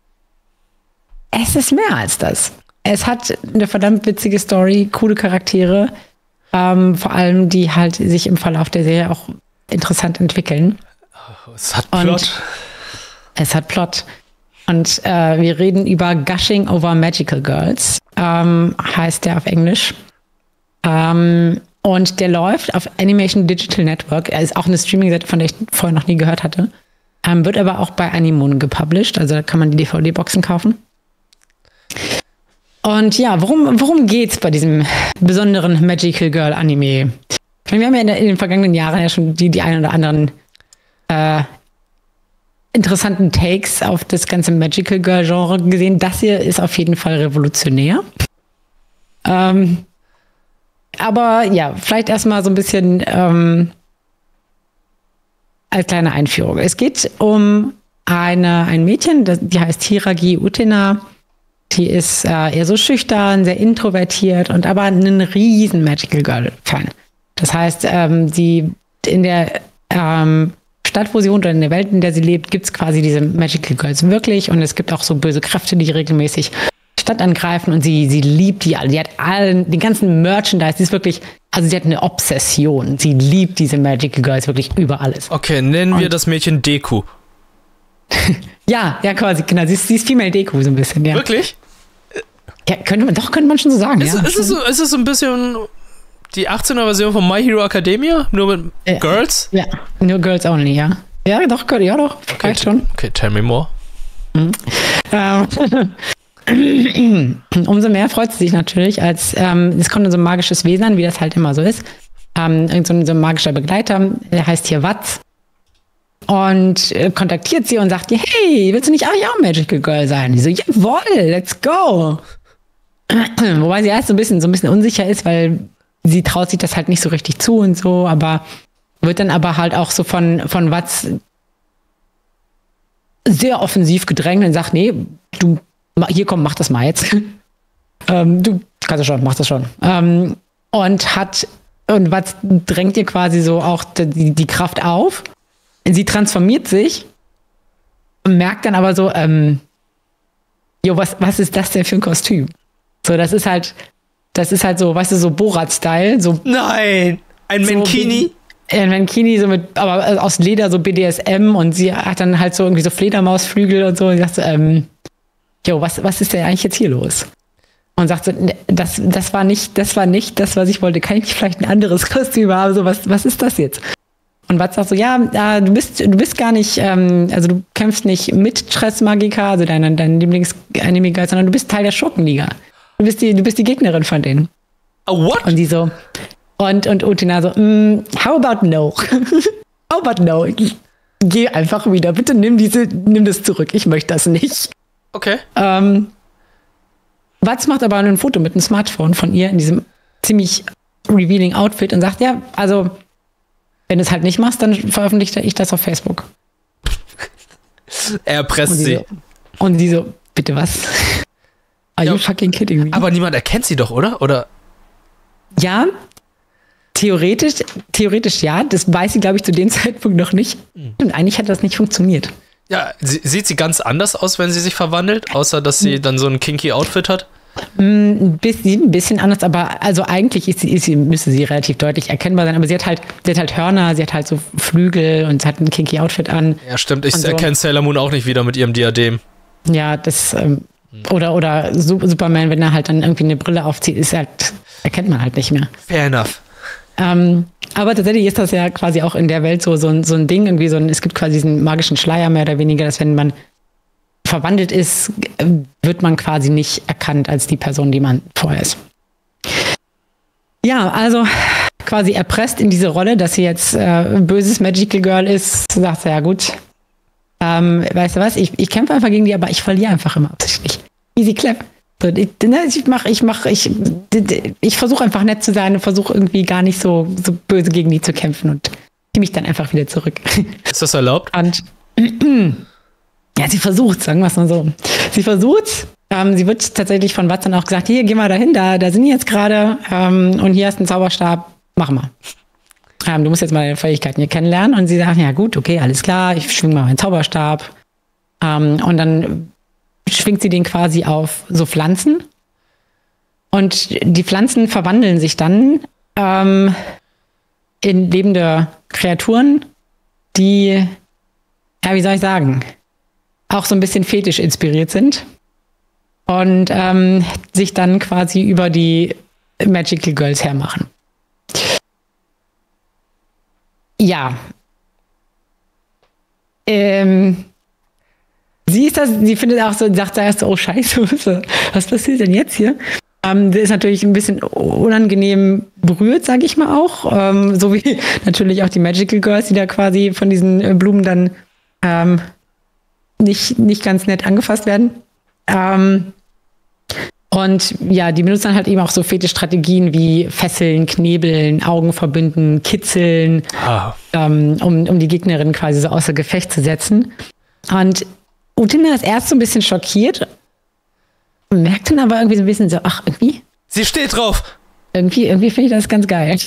es ist mehr als das. Es hat eine verdammt witzige Story, coole Charaktere, ähm, vor allem die halt sich im Verlauf der Serie auch interessant entwickeln. Es hat Plot. Und es hat Plot. Und äh, wir reden über Gushing Over Magical Girls, ähm, heißt der auf Englisch. Ähm, Und der läuft auf Animation Digital Network. Er ist auch eine Streaming-Seite, von der ich vorher noch nie gehört hatte. Ähm, wird aber auch bei Animoon gepublished. Also da kann man die D V D-Boxen kaufen. Und ja, worum, worum geht's bei diesem besonderen Magical Girl Anime? Wir haben ja in, der, in den vergangenen Jahren ja schon die, die ein oder anderen äh, interessanten Takes auf das ganze Magical Girl Genre gesehen. Das hier ist auf jeden Fall revolutionär. Ähm, Aber ja, vielleicht erstmal so ein bisschen ähm, als kleine Einführung. Es geht um eine, ein Mädchen, das, die heißt Hiragi Utena. Die ist äh, eher so schüchtern, sehr introvertiert und aber ein riesen Magical Girl-Fan. Das heißt, ähm, sie in der ähm, Stadt, wo sie wohnt oder in der Welt, in der sie lebt, gibt es quasi diese Magical Girls wirklich. Und es gibt auch so böse Kräfte, die regelmäßig Stadt angreifen und sie, sie liebt die alle. Die hat allen, den ganzen Merchandise, sie ist wirklich, also sie hat eine Obsession. Sie liebt diese Magical Girls wirklich über alles. Okay, nennen und wir das Mädchen Deku. ja, ja, quasi, genau. Sie ist, sie ist Female Deku so ein bisschen, ja. Wirklich? Ja, könnte man, doch, könnte man schon so sagen, ist, ja. Ist es, so, ist es so ein bisschen die achtzehner Version von My Hero Academia? Nur mit äh, Girls? Ja, nur Girls only, ja. Ja, doch, ja, doch. Okay, Reicht schon. Okay, tell me more. Mhm. Ähm, umso mehr freut sie sich natürlich, als ähm, es kommt so ein magisches Wesen an, wie das halt immer so ist. Ähm, irgend so ein, so ein magischer Begleiter, der heißt hier Watz. Und äh, kontaktiert sie und sagt ihr, hey, willst du nicht eigentlich auch Magical Girl sein? Die so, jawohl, let's go. Wobei sie erst so ein bisschen, so ein bisschen unsicher ist, weil sie traut sich das halt nicht so richtig zu und so, aber wird dann aber halt auch so von, von Watz sehr offensiv gedrängt und sagt, nee, du, hier komm, mach das mal jetzt. ähm, du kannst das schon, mach das schon. Ähm, und hat, und Watz drängt ihr quasi so auch die, die Kraft auf. Sie transformiert sich und merkt dann aber so, ähm, jo, was, was ist das denn für ein Kostüm? So, das ist halt, das ist halt so, weißt du, so Borat-Style. So, Nein! Ein so Mankini? Ein Mankini, so mit, aber aus Leder, so B D S M, und sie hat dann halt so irgendwie so Fledermausflügel und so, und sie sagt so, ähm, jo, was, was ist denn eigentlich jetzt hier los? Und sagt so, das, das war nicht, das war nicht das, was ich wollte. Kann ich nicht vielleicht ein anderes Kostüm haben? So, was, was ist das jetzt? Und Watz sagt so, ja, äh, du bist, du bist gar nicht, ähm, also du kämpfst nicht mit Tres Magica, also dein, dein Lieblings-Anime-Guy, sondern du bist Teil der Schurkenliga. Du bist die, du bist die Gegnerin von denen. Oh, what? Und die so, und, und Utena so, mm, how about no? How about no? Geh einfach wieder, bitte nimm diese, nimm das zurück, ich möchte das nicht. Okay. Ähm, Watz macht aber ein Foto mit einem Smartphone von ihr in diesem ziemlich revealing Outfit und sagt, ja, also wenn du es halt nicht machst, dann veröffentliche ich das auf Facebook. Er erpresst und sie. So, und sie so, bitte was? Are ja, you fucking kidding me? Aber niemand erkennt sie doch, oder? Oder? Ja, theoretisch, theoretisch ja. Das weiß sie, glaube ich, zu dem Zeitpunkt noch nicht. Mhm. Und eigentlich hat das nicht funktioniert. Ja, sie, sieht sie ganz anders aus, wenn sie sich verwandelt? Außer, dass sie mhm. dann so ein kinky Outfit hat? Ein bisschen, ein bisschen anders, aber also eigentlich ist sie, ist sie, müsste sie relativ deutlich erkennbar sein, aber sie hat halt, sie hat halt Hörner, sie hat halt so Flügel und sie hat ein kinky Outfit an. Ja, stimmt, ich so. erkenne Sailor Moon auch nicht wieder mit ihrem Diadem. Ja, das, ähm, hm. oder, oder Superman, wenn er halt dann irgendwie eine Brille aufzieht, ist halt, erkennt man halt nicht mehr. Fair enough. Ähm, aber tatsächlich ist das ja quasi auch in der Welt so, so, ein, so ein Ding, irgendwie so ein, es gibt quasi diesen magischen Schleier mehr oder weniger, dass wenn man verwandelt ist, wird man quasi nicht erkannt als die Person, die man vorher ist. Ja, also quasi erpresst in diese Rolle, dass sie jetzt äh, böses Magical Girl ist, sagt sie, ja gut, ähm, weißt du was, ich, ich kämpfe einfach gegen die, aber ich verliere einfach immer absichtlich. Easy clap. So, ich ich mache, ich mache, ich, ich versuche einfach nett zu sein und versuche irgendwie gar nicht so, so böse gegen die zu kämpfen und ziehe mich dann einfach wieder zurück. Ist das erlaubt? Und ja, sie versucht, sagen wir es mal so. Sie versucht, ähm, sie wird tatsächlich von Watz dann auch gesagt, hier, geh mal dahin, da, da sind die jetzt gerade ähm, und hier hast du einen Zauberstab, mach mal. Ähm, du musst jetzt mal deine Fähigkeiten hier kennenlernen. Und sie sagt, ja gut, okay, alles klar, ich schwing mal meinen Zauberstab. Ähm, und dann schwingt sie den quasi auf so Pflanzen. Und die Pflanzen verwandeln sich dann ähm, in lebende Kreaturen, die, ja, wie soll ich sagen, auch so ein bisschen fetisch inspiriert sind und ähm, sich dann quasi über die Magical Girls hermachen. Ja. Ähm, sie ist das, sie findet auch so, sagt erst so, oh Scheiße, was passiert denn jetzt hier? Ähm, sie ist natürlich ein bisschen unangenehm berührt, sage ich mal auch. Ähm, so wie natürlich auch die Magical Girls, die da quasi von diesen Blumen dann ähm, nicht, nicht ganz nett angefasst werden. Ähm, und ja, die benutzen dann halt eben auch so Fetischstrategien wie Fesseln, Knebeln, Augen verbinden, Kitzeln, ah. ähm, um, um die Gegnerin quasi so außer Gefecht zu setzen. Und Utena ist erst so ein bisschen schockiert, merkt dann aber irgendwie so ein bisschen so, ach, irgendwie. Sie steht drauf! Irgendwie, irgendwie finde ich das ganz geil.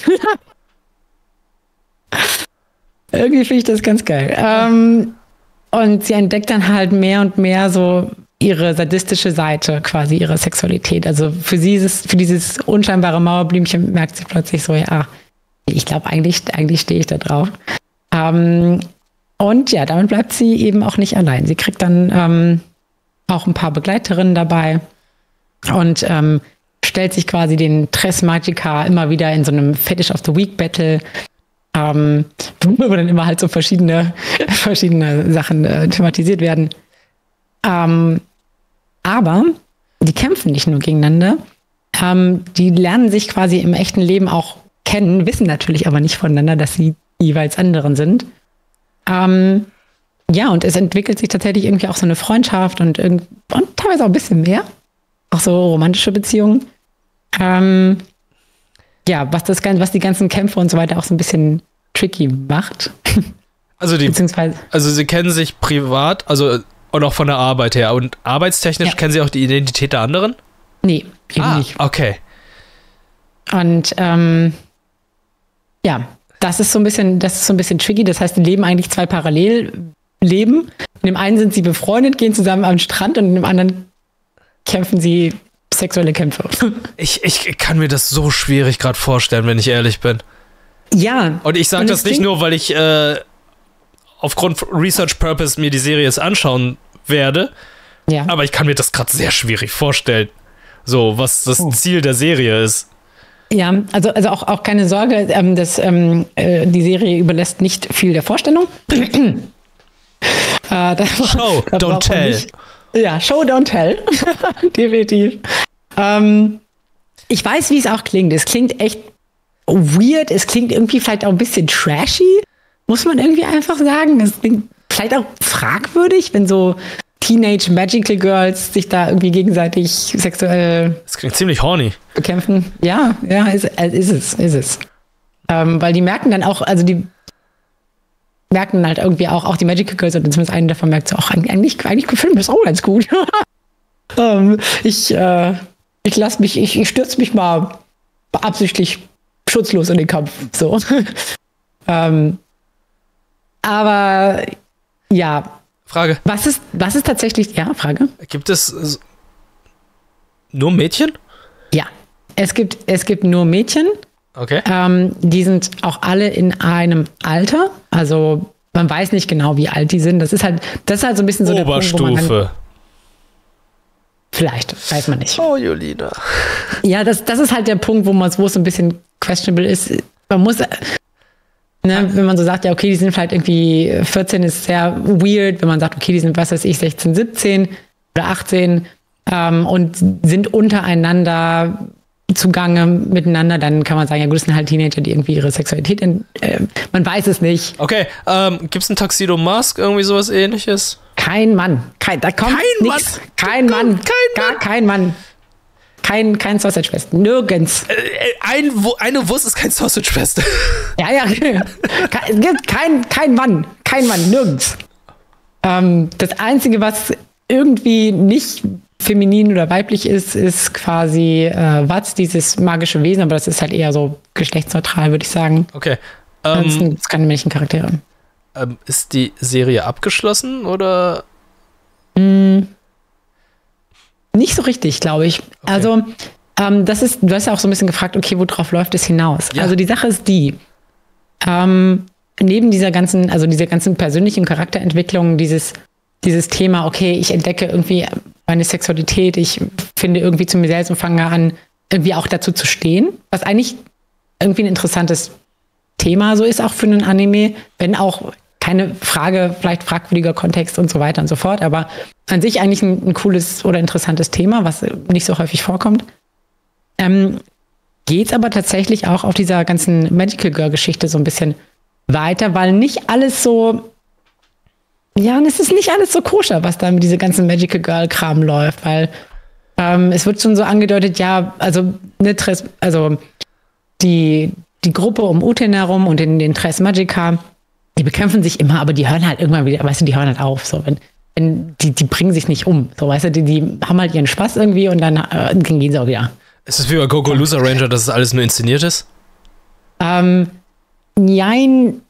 irgendwie finde ich das ganz geil. Ähm, Und sie entdeckt dann halt mehr und mehr so ihre sadistische Seite, quasi ihre Sexualität. Also für sie ist es, für dieses unscheinbare Mauerblümchen merkt sie plötzlich so, ja, ich glaube, eigentlich, eigentlich stehe ich da drauf. Ähm, und ja, damit bleibt sie eben auch nicht allein. Sie kriegt dann ähm, auch ein paar Begleiterinnen dabei und ähm, stellt sich quasi den Tres Magica immer wieder in so einem Fetish of the Week Battle Ähm, wo dann immer halt so verschiedene, verschiedene Sachen äh, thematisiert werden. Ähm, aber die kämpfen nicht nur gegeneinander, ähm, die lernen sich quasi im echten Leben auch kennen, wissen natürlich aber nicht voneinander, dass sie jeweils anderen sind. Ähm, ja, und es entwickelt sich tatsächlich irgendwie auch so eine Freundschaft und, irgend- und teilweise auch ein bisschen mehr. Auch so romantische Beziehungen. Ähm, ja, was das Gan- was die ganzen Kämpfe und so weiter auch so ein bisschen tricky macht. Also, die, Beziehungsweise, also sie kennen sich privat, also und auch von der Arbeit her. Und arbeitstechnisch Ja. kennen sie auch die Identität der anderen? nee, eben Ah, nicht. okay. Und ähm, ja, das ist so ein bisschen, das ist so ein bisschen tricky. Das heißt, die leben eigentlich zwei Parallelleben. In dem einen sind sie befreundet, gehen zusammen am Strand und in dem anderen kämpfen sie sexuelle Kämpfe. Ich, ich kann mir das so schwierig gerade vorstellen, wenn ich ehrlich bin. Ja. Und ich sage Und das es nicht klingt- nur, weil ich äh, aufgrund Research Purpose mir die Serie jetzt anschauen werde, Ja. aber ich kann mir das gerade sehr schwierig vorstellen. So, was das Oh. Ziel der Serie ist. Ja, also, also auch, auch keine Sorge, ähm, dass, ähm, äh, die Serie überlässt nicht viel der Vorstellung. äh, da, Show, da don't braucht man tell. nicht- Ja, Show, don't tell. Definitiv. Ähm, ich weiß, wie es auch klingt. Es klingt echt weird. Es klingt irgendwie vielleicht auch ein bisschen trashy, muss man irgendwie einfach sagen. Es klingt vielleicht auch fragwürdig, wenn so Teenage Magical Girls sich da irgendwie gegenseitig sexuell Das klingt ziemlich horny. bekämpfen. Ja, ja, ist, äh, ist es, ist es. Ähm, weil die merken dann auch, also die merken halt irgendwie auch, auch die Magical Girls, und zumindest einen davon merkt so, auch eigentlich, eigentlich gefällt mir das auch ganz gut. ähm, ich, äh, ich lass mich, ich, ich stürze mich mal absichtlich schutzlos in den Kampf. So. ähm, aber ja, Frage, was ist, was ist tatsächlich, ja, Frage? gibt es äh, nur Mädchen? Ja, es gibt, es gibt nur Mädchen. Okay. Ähm, die sind auch alle in einem Alter. Also man weiß nicht genau, wie alt die sind. Das ist halt, das ist halt so ein bisschen so der Punkt, wo man dann, Oberstufe. vielleicht, weiß man nicht. Oh, Julina. Ja, das, das ist halt der Punkt, wo man, wo es so ein bisschen questionable ist. Man muss, äh, ne, wenn man so sagt, ja, okay, die sind vielleicht irgendwie vierzehn, ist sehr weird, wenn man sagt, okay, die sind, was weiß ich, sechzehn, siebzehn oder achtzehn ähm, und sind untereinander zugange miteinander, dann kann man sagen, ja gut, das sind halt Teenager, die irgendwie ihre Sexualität, in, äh, man weiß es nicht. Okay, ähm, gibt's ein Tuxedo Mask, irgendwie sowas ähnliches? Kein Mann. Kein, da kommt Kein nix. Mann. Kein Da Mann. kommt kein Gar kein Mann. Kein, kein Sausage Fest. Nirgends. Äh, ein, Wu- eine Wurst ist kein Sausage Fest. Ja, ja. Es gibt kein, kein Mann. Kein Mann. Nirgends. Ähm, das Einzige, was irgendwie nicht feminin oder weiblich ist, ist quasi äh, Watz, dieses magische Wesen, aber das ist halt eher so geschlechtsneutral, würde ich sagen. Okay. Ansonsten Ähm, gibt es keine männlichen Charaktere. ähm, ist die Serie abgeschlossen oder? Nicht so richtig, glaube ich. Also, ähm, das ist, du hast ja auch so ein bisschen gefragt, okay, worauf läuft es hinaus? Ja. Also die Sache ist die, ähm, neben dieser ganzen, also dieser ganzen persönlichen Charakterentwicklung, dieses, dieses Thema, okay, ich entdecke irgendwie meine Sexualität, ich finde irgendwie zu mir selbst und fange an, irgendwie auch dazu zu stehen, was eigentlich irgendwie ein interessantes Thema so ist, auch für einen Anime, wenn auch keine Frage, vielleicht fragwürdiger Kontext und so weiter und so fort, aber an sich eigentlich ein, ein cooles oder interessantes Thema, was nicht so häufig vorkommt. Ähm, geht's aber tatsächlich auch auf dieser ganzen Magical Girl-Geschichte so ein bisschen weiter, weil nicht alles so, ja, und es ist nicht alles so koscher, was da mit diese ganzen Magical Girl-Kram läuft, weil ähm, es wird schon so angedeutet, ja, also, ne, Tres, also die, die Gruppe um Uten herum und den, den Tres Magica, die bekämpfen sich immer, aber die hören halt irgendwann wieder, weißt du, die hören halt auf, so, wenn, wenn die, die bringen sich nicht um, so, weißt du, die, die haben halt ihren Spaß irgendwie und dann, äh, dann gehen sie auch wieder. Ist es wie bei Goku Loser Ranger, dass es alles nur inszeniert ist? Ähm, nein.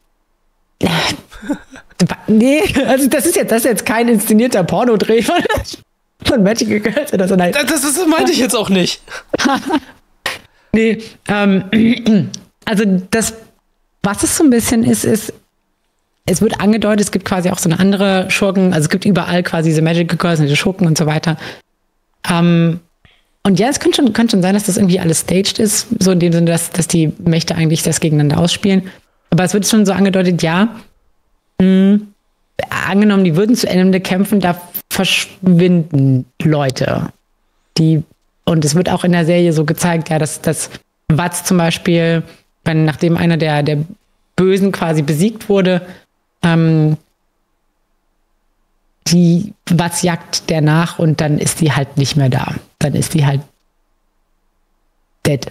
Nee, also das ist jetzt, das ist jetzt kein inszenierter Pornodreh von, von Magical Girls oder so. Nein. Das, das, das meinte ich jetzt auch nicht. Nee, ähm, also das, was es so ein bisschen ist, ist, es wird angedeutet, es gibt quasi auch so eine andere Schurken, also es gibt überall quasi diese Magical Girls und diese Schurken und so weiter. Ähm, und ja, es könnte schon, könnte schon sein, dass das irgendwie alles staged ist, so in dem Sinne, dass, dass die Mächte eigentlich das gegeneinander ausspielen. Aber es wird schon so angedeutet, ja, mh, angenommen, die würden zu Ende kämpfen, da verschwinden Leute. Die, und es wird auch in der Serie so gezeigt, ja, dass, dass Watts zum Beispiel, wenn nachdem einer der, der Bösen quasi besiegt wurde, ähm, die Watts jagt der nach und dann ist die halt nicht mehr da. Dann ist die halt dead.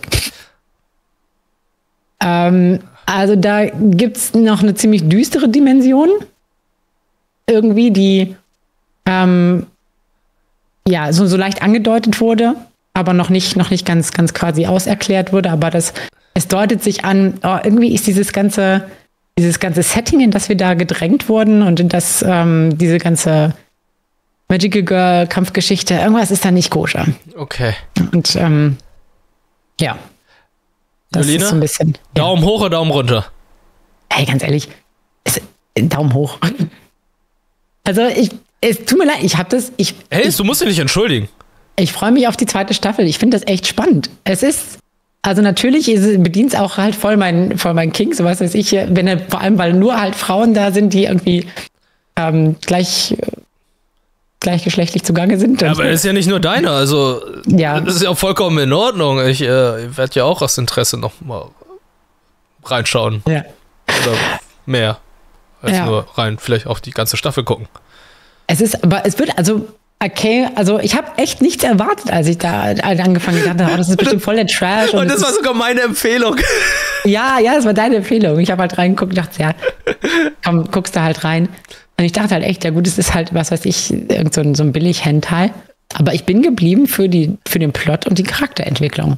Ähm, also da gibt es noch eine ziemlich düstere Dimension. Irgendwie, die ähm, ja so, so leicht angedeutet wurde, aber noch nicht, noch nicht ganz, ganz quasi auserklärt wurde. Aber das, es deutet sich an, oh, irgendwie ist dieses ganze, dieses ganze Setting, in das wir da gedrängt wurden und in das ähm, diese ganze Magical Girl Kampfgeschichte, irgendwas ist da nicht koscher. Okay. Und ähm, ja. Das Julina, ist so ein bisschen. Daumen ja. hoch oder Daumen runter? Hey, ganz ehrlich, es, Daumen hoch. Also ich, es tut mir leid, ich habe das, ich, Hey, ich, du musst dich nicht entschuldigen. ich freue mich auf die zweite Staffel. Ich finde das echt spannend. Es ist, also natürlich bedient es auch halt voll mein, voll mein King, so was weiß ich, wenn er, vor allem, weil nur halt Frauen da sind, die irgendwie ähm, gleich, gleichgeschlechtlich zugange sind. Ja, aber das ist ja nicht nur deine, also ja. Das ist ja auch vollkommen in Ordnung. Ich äh, werde ja auch aus Interesse noch mal reinschauen. Ja. Oder mehr. Als Ja. nur rein, vielleicht auf die ganze Staffel gucken. Es ist, aber es wird, also, okay, also ich habe echt nichts erwartet, als ich da angefangen habe. Oh, das ist bestimmt voll der Trash. Und, und das, das war ist, sogar meine Empfehlung. Ja, ja, das war deine Empfehlung. Ich habe halt reingeguckt und dachte, ja, komm, guckst da halt rein. Und ich dachte halt echt, ja gut, es ist halt, was weiß ich, irgend so ein, so ein Billig-Hentai. Aber ich bin geblieben für, die, für den Plot und die Charakterentwicklung.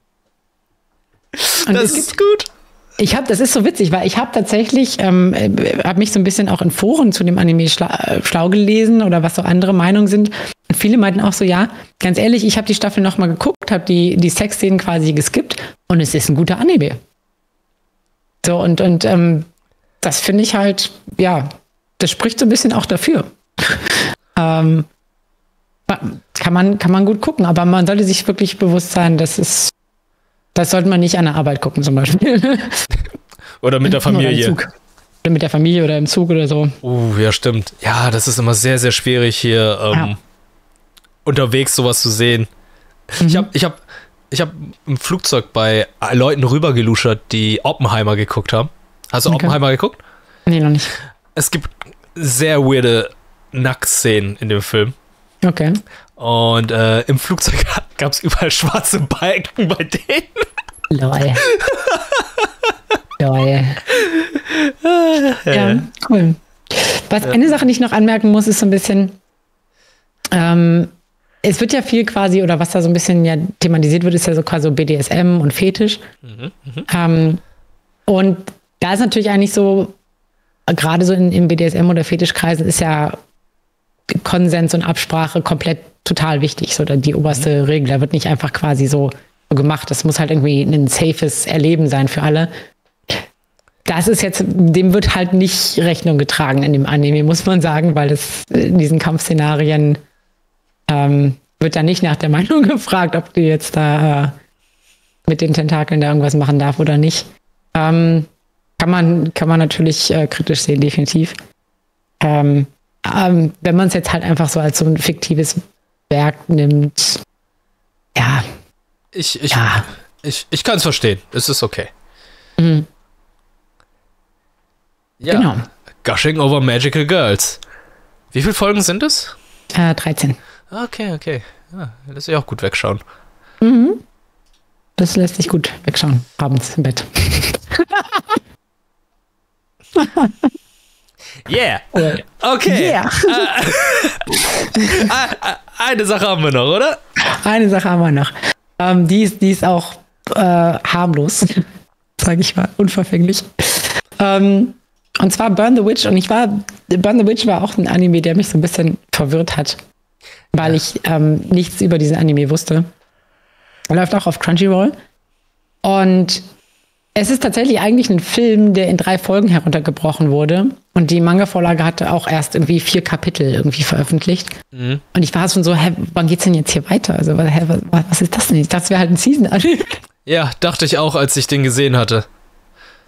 Und das ist gut. Ich habe, das ist so witzig, weil ich habe tatsächlich, ähm, habe mich so ein bisschen auch in Foren zu dem Anime schla schlau gelesen oder was so andere Meinungen sind. Und viele meinten auch so, ja, ganz ehrlich, ich habe die Staffel nochmal geguckt, habe die, die Sexszenen quasi geskippt und es ist ein guter Anime. So, und, und ähm, das finde ich halt, ja, das spricht so ein bisschen auch dafür. ähm, kann man, kann man gut gucken, aber man sollte sich wirklich bewusst sein, dass es Das sollte man nicht an der Arbeit gucken, zum Beispiel. Oder mit der Familie. Oder, oder mit der Familie oder im Zug oder so. Uh, ja, stimmt. Ja, das ist immer sehr, sehr schwierig, hier ähm, Ja. unterwegs sowas zu sehen. Mhm. Ich habe ich hab, ich hab im Flugzeug bei Leuten rübergeluschert, die Oppenheimer geguckt haben. Hast du Okay. Oppenheimer geguckt? Nee, noch nicht. Es gibt sehr weirde Nacktszenen in dem Film. Okay. Und äh, im Flugzeug gab es überall schwarze Balken bei denen. Lol. Lol. Ja, cool. Was eine Sache, die ich noch anmerken muss, ist so ein bisschen, ähm, es wird ja viel quasi, oder was da so ein bisschen ja thematisiert wird, ist ja so quasi so B D S M und Fetisch. Mhm, mh. Ähm, und da ist natürlich eigentlich so, gerade so in, in B D S M oder Fetischkreisen ist ja Konsens und Absprache komplett total wichtig, so die oberste Regel. Da wird nicht einfach quasi so gemacht. Das muss halt irgendwie ein safes Erleben sein für alle. Das ist jetzt, dem wird halt nicht Rechnung getragen in dem Anime, muss man sagen, weil es in diesen Kampfszenarien ähm, wird da nicht nach der Meinung gefragt, ob du jetzt da äh, mit den Tentakeln da irgendwas machen darf oder nicht. Ähm, kann man, kann man natürlich äh, kritisch sehen, definitiv. Ähm, ähm, wenn man es jetzt halt einfach so als so ein fiktives Werk nimmt, ja. Ich, ich, Ja. ich, ich kann es verstehen. Es ist okay. Mhm. Ja. Genau. Gushing over Magical Girls. Wie viele Folgen sind es? Äh, dreizehn. Okay, okay. Ja, lässt sich auch gut wegschauen. Mhm. Das lässt sich gut wegschauen, abends im Bett. Yeah. Okay. Yeah. Äh, eine Sache haben wir noch, oder? Eine Sache haben wir noch. Ähm, die, ist, die ist auch äh, harmlos, sage ich mal, unverfänglich. Ähm, und zwar Burn the Witch. Und ich war, Burn the Witch war auch ein Anime, der mich so ein bisschen verwirrt hat, weil ich ähm, nichts über diesen Anime wusste. Er läuft auch auf Crunchyroll. Und es ist tatsächlich eigentlich ein Film, der in drei Folgen heruntergebrochen wurde. Und die Manga-Vorlage hatte auch erst irgendwie vier Kapitel irgendwie veröffentlicht. Mhm. Und ich war schon so, hä, wann geht's denn jetzt hier weiter? Also, hä, was, was ist das denn? Ich dachte, es wäre halt ein Season-Anime. Ja, dachte ich auch, als ich den gesehen hatte.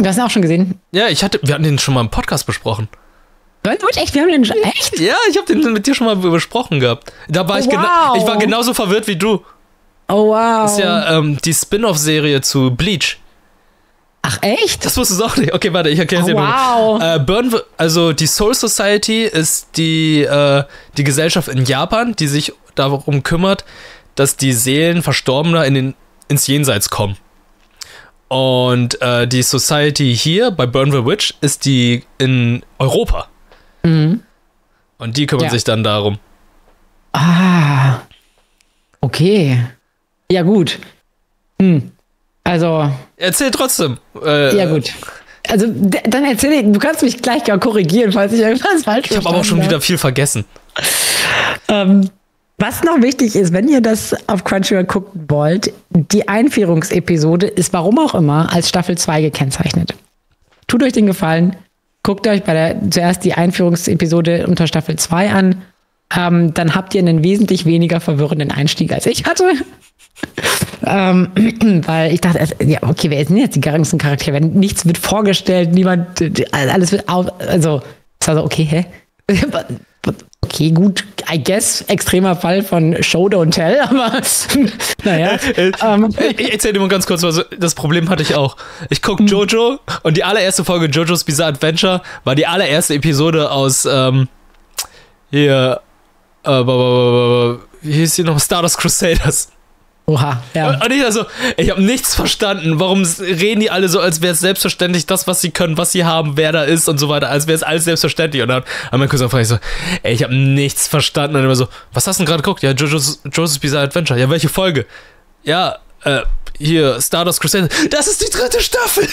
Du hast ihn auch schon gesehen? Ja, ich hatte, wir hatten den schon mal im Podcast besprochen. Echt? Wir haben den schon, echt? Ja, ich habe den mit dir schon mal besprochen gehabt. Da war oh, ich, wow. gena- ich war genauso verwirrt wie du. Oh, wow. Das ist ja ähm, die Spin-off-Serie zu Bleach. Ach, echt? Das wusstest du auch nicht. Okay, warte, ich erkläre es dir oh, wow. nochmal. Äh, Burn, also die Soul Society ist die, äh, die Gesellschaft in Japan, die sich darum kümmert, dass die Seelen Verstorbener in den, ins Jenseits kommen. Und äh, die Society hier bei Burn the Witch ist die in Europa. Mhm. Und die kümmern Ja. sich dann darum. Ah, okay. Ja, gut. Hm. Also. Erzähl trotzdem. Äh, ja, gut. Also, d- dann erzähl ich, du kannst mich gleich gar korrigieren, falls ich irgendwas falsch Ich habe aber auch schon verstanden wieder viel vergessen. Ähm, was noch wichtig ist, wenn ihr das auf Crunchyroll gucken wollt, die Einführungsepisode ist warum auch immer als Staffel zwei gekennzeichnet. Tut euch den Gefallen, guckt euch bei der, zuerst die Einführungsepisode unter Staffel zwei an, ähm, dann habt ihr einen wesentlich weniger verwirrenden Einstieg als ich hatte. ähm, weil ich dachte, erst, ja, okay, wer sind jetzt die ganzen Charaktere? Nichts wird vorgestellt, niemand, alles wird auf, also, es war so, okay, hä? Okay, gut, I guess, extremer Fall von Show, don't tell, aber naja. ähm, Ich erzähl dir mal ganz kurz, also das Problem hatte ich auch. Ich guck Jojo und die allererste Folge Jojo's Bizarre Adventure war die allererste Episode aus ähm, hier äh, wie hieß die noch? Stardust Crusaders. Oha, ja. Und ich also, ich habe nichts verstanden. Warum reden die alle so, als wäre es selbstverständlich, das, was sie können, was sie haben, wer da ist und so weiter, als wäre es alles selbstverständlich. Und dann hat mein Cousin gefragt, ich so, ey, ich habe nichts verstanden. Und immer so, was hast du denn gerade geguckt? Ja, Jojo's, Jojo's Bizarre Adventure. Ja, welche Folge? Ja, äh, hier, Stardust Crusaders. Das ist die dritte Staffel.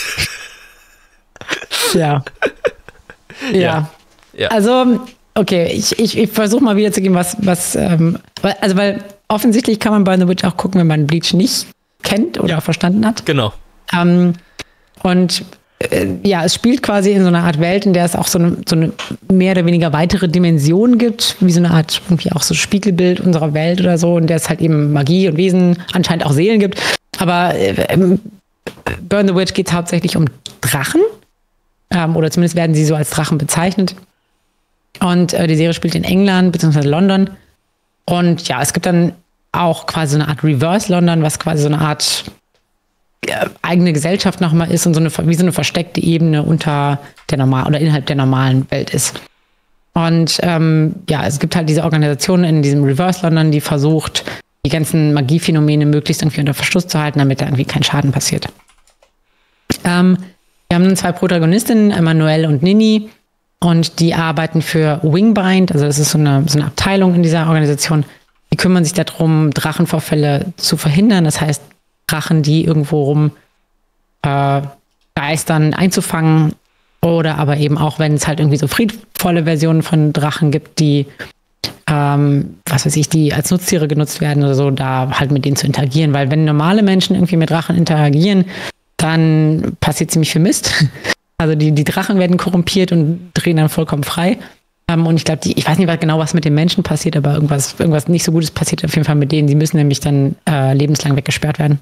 Ja. Ja. Ja. Ja. Also, okay, ich, ich, ich versuche mal wiederzugeben, was, was, ähm, weil- also weil offensichtlich kann man bei The Witch auch gucken, wenn man Bleach nicht kennt oder Ja. verstanden hat. Genau. Ähm, und äh, ja, es spielt quasi in so einer Art Welt, in der es auch so eine, so eine mehr oder weniger weitere Dimension gibt, wie so eine Art irgendwie auch so Spiegelbild unserer Welt oder so, in der es halt eben Magie und Wesen, anscheinend auch Seelen gibt. Aber äh, ähm, Burn the Witch geht es hauptsächlich um Drachen. Ähm, oder zumindest werden sie so als Drachen bezeichnet. Und äh, die Serie spielt in England bzw. London. Und ja, es gibt dann auch quasi so eine Art Reverse London, was quasi so eine Art äh, eigene Gesellschaft nochmal ist und so eine, wie so eine versteckte Ebene unter der normal oder innerhalb der normalen Welt ist. Und ähm, ja, es gibt halt diese Organisation in diesem Reverse London, die versucht, die ganzen Magiephänomene möglichst irgendwie unter Verschluss zu halten, damit da irgendwie kein Schaden passiert. Ähm, wir haben dann zwei Protagonistinnen, Emmanuel und Nini. Und die arbeiten für Wingbind, also das ist so eine, so eine Abteilung in dieser Organisation. Die kümmern sich darum, Drachenvorfälle zu verhindern. Das heißt, Drachen, die irgendwo rum äh, geistern, einzufangen. Oder aber eben auch, wenn es halt irgendwie so friedvolle Versionen von Drachen gibt, die, ähm, was weiß ich, die als Nutztiere genutzt werden oder so, da halt mit denen zu interagieren. Weil wenn normale Menschen irgendwie mit Drachen interagieren, dann passiert ziemlich viel Mist. Also die, die Drachen werden korrumpiert und drehen dann vollkommen frei. Ähm, und ich glaube, ich weiß nicht genau, was mit den Menschen passiert, aber irgendwas, irgendwas nicht so Gutes passiert auf jeden Fall mit denen. Die müssen nämlich dann äh, lebenslang weggesperrt werden.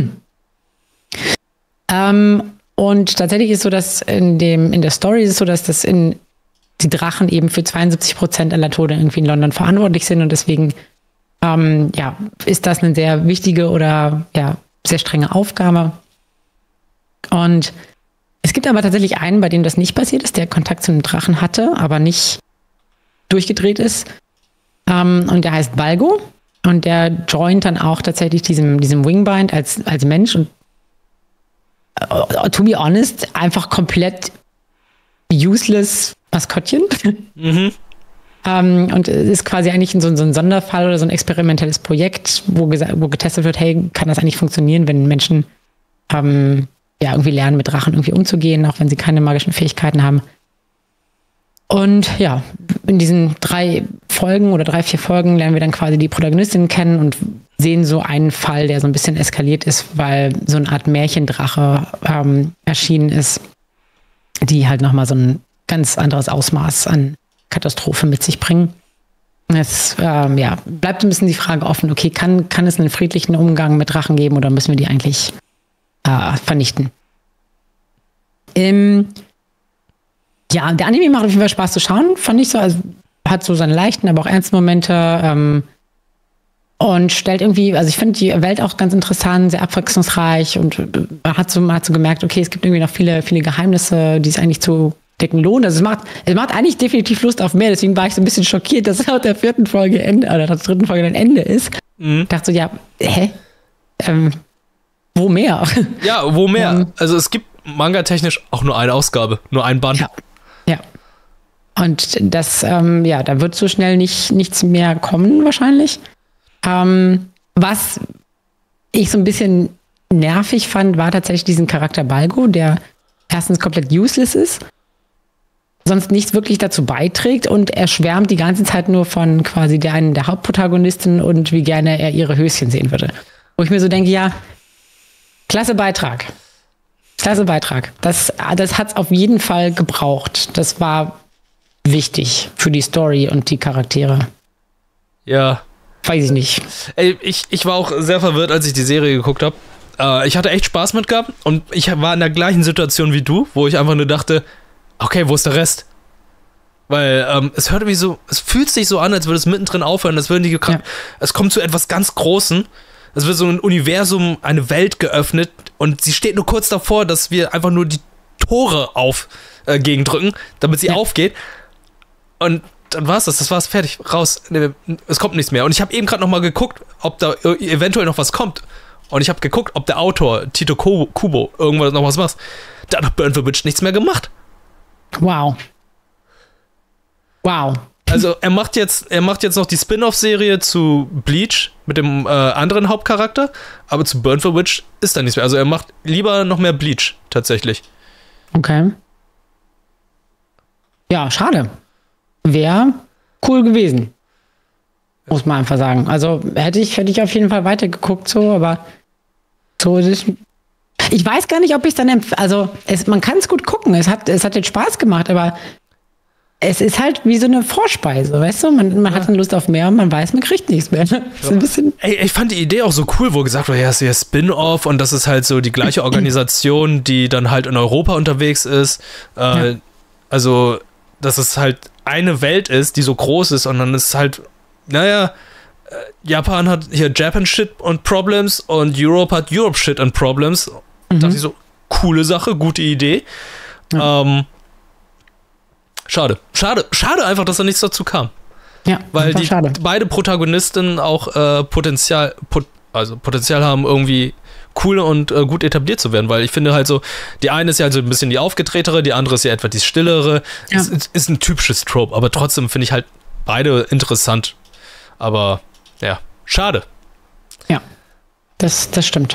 ähm, und tatsächlich ist so, dass in, dem, in der Story ist es so, dass das in, die Drachen eben für zweiundsiebzig Prozent aller Tode irgendwie in London verantwortlich sind. Und deswegen ähm, ja, ist das eine sehr wichtige oder ja, sehr strenge Aufgabe. Und es gibt aber tatsächlich einen, bei dem das nicht passiert ist, der Kontakt zu einem Drachen hatte, aber nicht durchgedreht ist. Ähm, und der heißt Balgo. Und der joint dann auch tatsächlich diesem, diesem Wingbind als, als Mensch. Und uh, to be honest, einfach komplett useless Maskottchen. Mhm. ähm, und es ist quasi eigentlich so, so ein Sonderfall oder so ein experimentelles Projekt, wo, gesa- wo getestet wird, hey, kann das eigentlich funktionieren, wenn Menschen ähm, ja, irgendwie lernen, mit Drachen irgendwie umzugehen, auch wenn sie keine magischen Fähigkeiten haben. Und ja, in diesen drei Folgen oder drei, vier Folgen lernen wir dann quasi die Protagonistin kennen und sehen so einen Fall, der so ein bisschen eskaliert ist, weil so eine Art Märchendrache ähm, erschienen ist, die halt nochmal so ein ganz anderes Ausmaß an Katastrophe mit sich bringen. Es ähm, ja, bleibt ein bisschen die Frage offen, okay, kann, kann es einen friedlichen Umgang mit Drachen geben oder müssen wir die eigentlich äh, vernichten? Ähm, ja, der Anime macht auf jeden Fall Spaß zu schauen, fand ich so. Also hat so seine leichten, aber auch ernsten Momente. Ähm, und stellt irgendwie, also ich finde die Welt auch ganz interessant, sehr abwechslungsreich und man hat so, man hat so gemerkt, okay, es gibt irgendwie noch viele, viele Geheimnisse, die es eigentlich zu decken lohnt. Also es macht, es macht eigentlich definitiv Lust auf mehr, deswegen war ich so ein bisschen schockiert, dass laut der vierten Folge Ende, oder der dritten Folge ein Ende ist. Mhm. Ich dachte so, ja, hä? Ähm, wo mehr? Ja, wo mehr? Um, also es gibt manga-technisch auch nur eine Ausgabe, nur ein Band. Ja, ja. Und das, ähm, ja, da wird so schnell nicht, nichts mehr kommen wahrscheinlich. Ähm, was ich so ein bisschen nervig fand, war tatsächlich diesen Charakter Balgo, der erstens komplett useless ist, sonst nichts wirklich dazu beiträgt und er schwärmt die ganze Zeit nur von quasi der einen der Hauptprotagonisten und wie gerne er ihre Höschen sehen würde. Wo ich mir so denke, ja, klasse Beitrag. Klasse Beitrag. Das, das hat es auf jeden Fall gebraucht. Das war wichtig für die Story und die Charaktere. Ja. Weiß ich nicht. Ey, ich, ich war auch sehr verwirrt, als ich die Serie geguckt habe. Äh, ich hatte echt Spaß mit gehabt und ich war in der gleichen Situation wie du, wo ich einfach nur dachte, okay, wo ist der Rest? Weil ähm, es hört wie so, es fühlt sich so an, als würde es mittendrin aufhören, als würden die ja. Es kommt zu etwas ganz Großem. Es wird so ein Universum, eine Welt geöffnet und sie steht nur kurz davor, dass wir einfach nur die Tore auf äh, gegendrücken, damit sie ja. aufgeht. Und dann war's das, das war's, fertig, raus. Es kommt nichts mehr. Und ich habe eben gerade noch mal geguckt, ob da eventuell noch was kommt. Und ich habe geguckt, ob der Autor, Tito Kubo, irgendwas noch was macht. Da hat Burn the Witch nichts mehr gemacht. Wow. Wow. Also er macht jetzt, er macht jetzt noch die Spin-off-Serie zu Bleach mit dem äh, anderen Hauptcharakter, aber zu Burn the Witch ist da nichts mehr. Also er macht lieber noch mehr Bleach, tatsächlich. Okay. Ja, schade. Wäre cool gewesen. Muss man einfach sagen. Also hätte ich, hätte ich auf jeden Fall weitergeguckt, so, aber so ist es. Ich weiß gar nicht, ob ich es dann empf- also es, man kann es gut gucken. Es hat, es hat jetzt Spaß gemacht, aber es ist halt wie so eine Vorspeise, weißt du? Man, man ja. hat dann Lust auf mehr und man weiß, man kriegt nichts mehr. Ne? Ja. Ein bisschen Ey, ich fand die Idee auch so cool, wo gesagt wurde, ja, es ist ja Spin-off und das ist halt so die gleiche Organisation, die dann halt in Europa unterwegs ist. Äh, ja. Also, dass es halt eine Welt ist, die so groß ist und dann ist halt, naja, äh, Japan hat hier Japan Shit und Problems und Europe hat Europe Shit and Problems. Mhm. Da dachte ich so, coole Sache, gute Idee. Ja. Ähm, schade. Schade. Schade einfach, dass da nichts dazu kam. Ja, weil die schade. beide Protagonisten auch äh, Potenzial, pot, also Potenzial haben, irgendwie cool und äh, gut etabliert zu werden, weil ich finde halt so, die eine ist ja halt so ein bisschen die aufgetretere, die andere ist ja etwa die stillere. Ja. Es, es ist ein typisches Trope, aber trotzdem finde ich halt beide interessant. Aber ja, schade. Ja, das, das stimmt.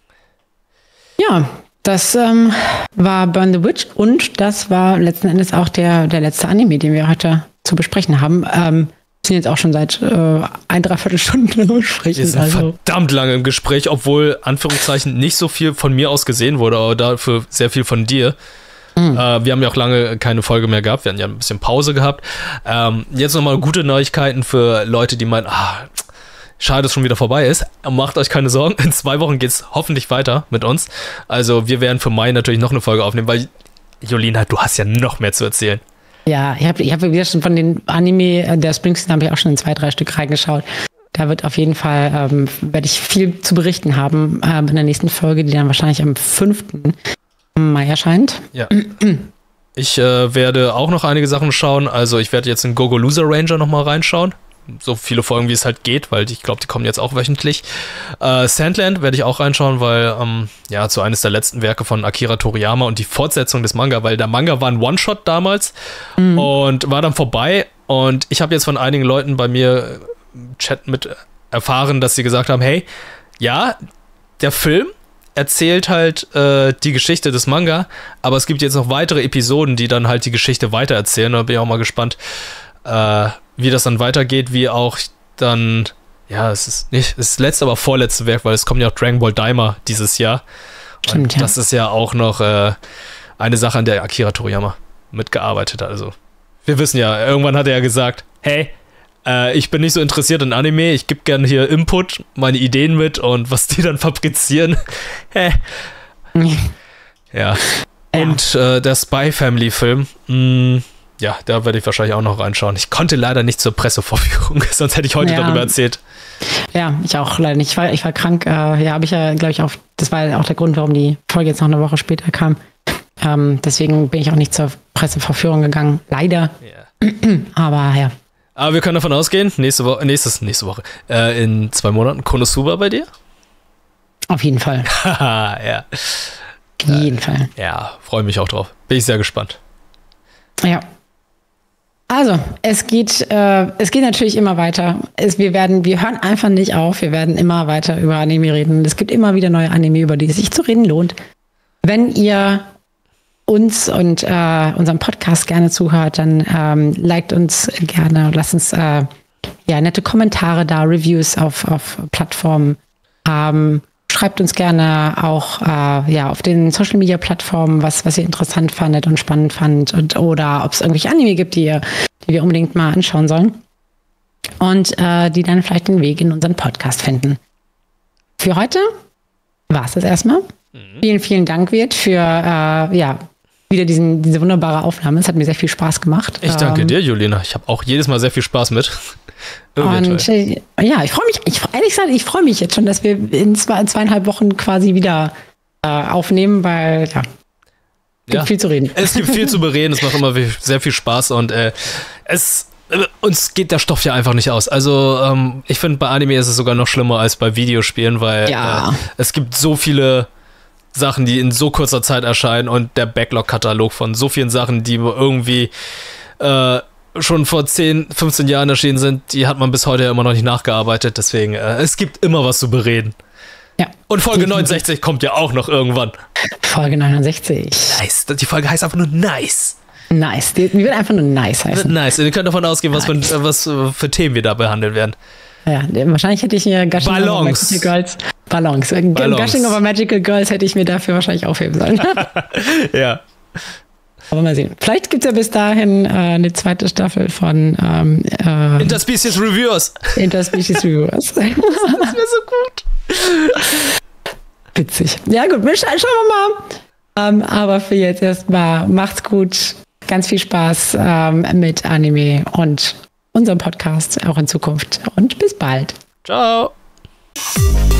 Ja, das ähm, war Burn the Witch und das war letzten Endes auch der, der letzte Anime, den wir heute zu besprechen haben. Ähm, sind jetzt auch schon seit äh, ein, dreiviertel Stunden sprechen. Wir sind also verdammt lange im Gespräch, obwohl, Anführungszeichen, nicht so viel von mir aus gesehen wurde, aber dafür sehr viel von dir. Mhm. Äh, wir haben ja auch lange keine Folge mehr gehabt, wir hatten ja ein bisschen Pause gehabt. Ähm, jetzt nochmal gute Neuigkeiten für Leute, die meinen, ah, schade, dass es schon wieder vorbei ist. Macht euch keine Sorgen, in zwei Wochen geht es hoffentlich weiter mit uns. Also wir werden für Mai natürlich noch eine Folge aufnehmen, weil, Jolina, du hast ja noch mehr zu erzählen. Ja, ich habe ich hab wieder schon von den Anime der Springsteen habe ich auch schon in zwei, drei Stück reingeschaut. Da wird auf jeden Fall, ähm, werde ich viel zu berichten haben äh, in der nächsten Folge, die dann wahrscheinlich am fünften Mai erscheint. Ja. Ich äh, werde auch noch einige Sachen schauen. Also ich werde jetzt in Go-Go Loser Ranger nochmal reinschauen. So viele Folgen, wie es halt geht, weil ich glaube, die kommen jetzt auch wöchentlich. Äh, Sandland werde ich auch reinschauen, weil, ähm, ja, zu eines der letzten Werke von Akira Toriyama und die Fortsetzung des Manga, weil der Manga war ein One-Shot damals mhm. und war dann vorbei. Und ich habe jetzt von einigen Leuten bei mir im Chat mit erfahren, dass sie gesagt haben, hey, ja, der Film erzählt halt äh, die Geschichte des Manga, aber es gibt jetzt noch weitere Episoden, die dann halt die Geschichte weitererzählen. Da bin ich auch mal gespannt, äh, wie das dann weitergeht, wie auch dann, ja, es ist nicht das letzte, aber vorletzte Werk, weil es kommt ja auch Dragon Ball Daima dieses Jahr. Stimmt, und das ja. ist ja auch noch äh, eine Sache, an der Akira Toriyama mitgearbeitet hat. Also, wir wissen ja, irgendwann hat er ja gesagt, hey, äh, ich bin nicht so interessiert in Anime, ich gebe gerne hier Input, meine Ideen mit und was die dann fabrizieren. Hä? Ja. Ja. Und äh, der Spy Family Film, mh, ja, da werde ich wahrscheinlich auch noch reinschauen. Ich konnte leider nicht zur Pressevorführung, sonst hätte ich heute Ja. darüber erzählt. Ja, ich auch leider nicht. Ich war, ich war krank. Äh, ja, habe ich ja, glaube ich, auch. Das war auch der Grund, warum die Folge jetzt noch eine Woche später kam. Ähm, deswegen bin ich auch nicht zur Presseverführung gegangen. Leider. Ja. Aber ja. Aber wir können davon ausgehen, nächste Woche, nächstes, nächste Woche, äh, in zwei Monaten Konosuba bei dir? Auf jeden Fall. Haha, ja. Auf jeden Fall. Ja, freue mich auch drauf. Bin ich sehr gespannt. Ja. Also, es geht, äh, es geht natürlich immer weiter. Es, wir werden, wir hören einfach nicht auf. Wir werden immer weiter über Anime reden. Es gibt immer wieder neue Anime, über die es sich zu reden lohnt. Wenn ihr uns und äh, unserem Podcast gerne zuhört, dann ähm, liked uns gerne, lasst uns äh, ja, nette Kommentare da, Reviews auf, auf Plattformen haben. Schreibt uns gerne auch äh, ja, auf den Social-Media-Plattformen, was, was ihr interessant fandet und spannend fandet und, oder ob es irgendwelche Anime gibt, die, ihr, die wir unbedingt mal anschauen sollen und äh, die dann vielleicht den Weg in unseren Podcast finden. Für heute war es das erstmal. Mhm. Vielen, vielen Dank, Wirt, für äh, ja, wieder diesen, diese wunderbare Aufnahme. Es hat mir sehr viel Spaß gemacht. Ich danke ähm, dir, Julina. Ich habe auch jedes Mal sehr viel Spaß mit. Und äh, ja, ich freue mich, ich, ehrlich gesagt, ich freue mich jetzt schon, dass wir in zwei, zweieinhalb Wochen quasi wieder äh, aufnehmen, weil ja, gibt ja, viel zu reden. Es gibt viel zu bereden, es macht immer sehr viel Spaß und äh, es äh, uns geht der Stoff ja einfach nicht aus. Also ähm, ich finde, bei Anime ist es sogar noch schlimmer als bei Videospielen, weil Ja. äh, es gibt so viele Sachen, die in so kurzer Zeit erscheinen und der Backlog-Katalog von so vielen Sachen, die irgendwie äh, schon vor zehn, fünfzehn Jahren erschienen sind, die hat man bis heute ja immer noch nicht nachgearbeitet. Deswegen, äh, es gibt immer was zu bereden. Ja. Und Folge Definitiv. neunundsechzig kommt ja auch noch irgendwann. Folge neunundsechzig. Nice. Die Folge heißt einfach nur nice. Nice. Die, die wird einfach nur nice heißen. Nice. Ihr könnt davon ausgehen, was, Nice. für, was für Themen wir da behandeln werden. Ja, wahrscheinlich hätte ich hier Gushing Over Ballons. Magical Girls. Ballons. Ballons. Gushing Over Magical Girls hätte ich mir dafür wahrscheinlich aufheben sollen. Ja. Aber mal sehen. Vielleicht gibt es ja bis dahin äh, eine zweite Staffel von ähm, äh, Interspecies Reviewers. Interspecies Reviewers. Das wäre so gut. Witzig. Ja gut, wir scha schauen wir mal. Ähm, aber für jetzt erstmal macht's gut. Ganz viel Spaß ähm, mit Anime und unserem Podcast auch in Zukunft. Und bis bald. Ciao.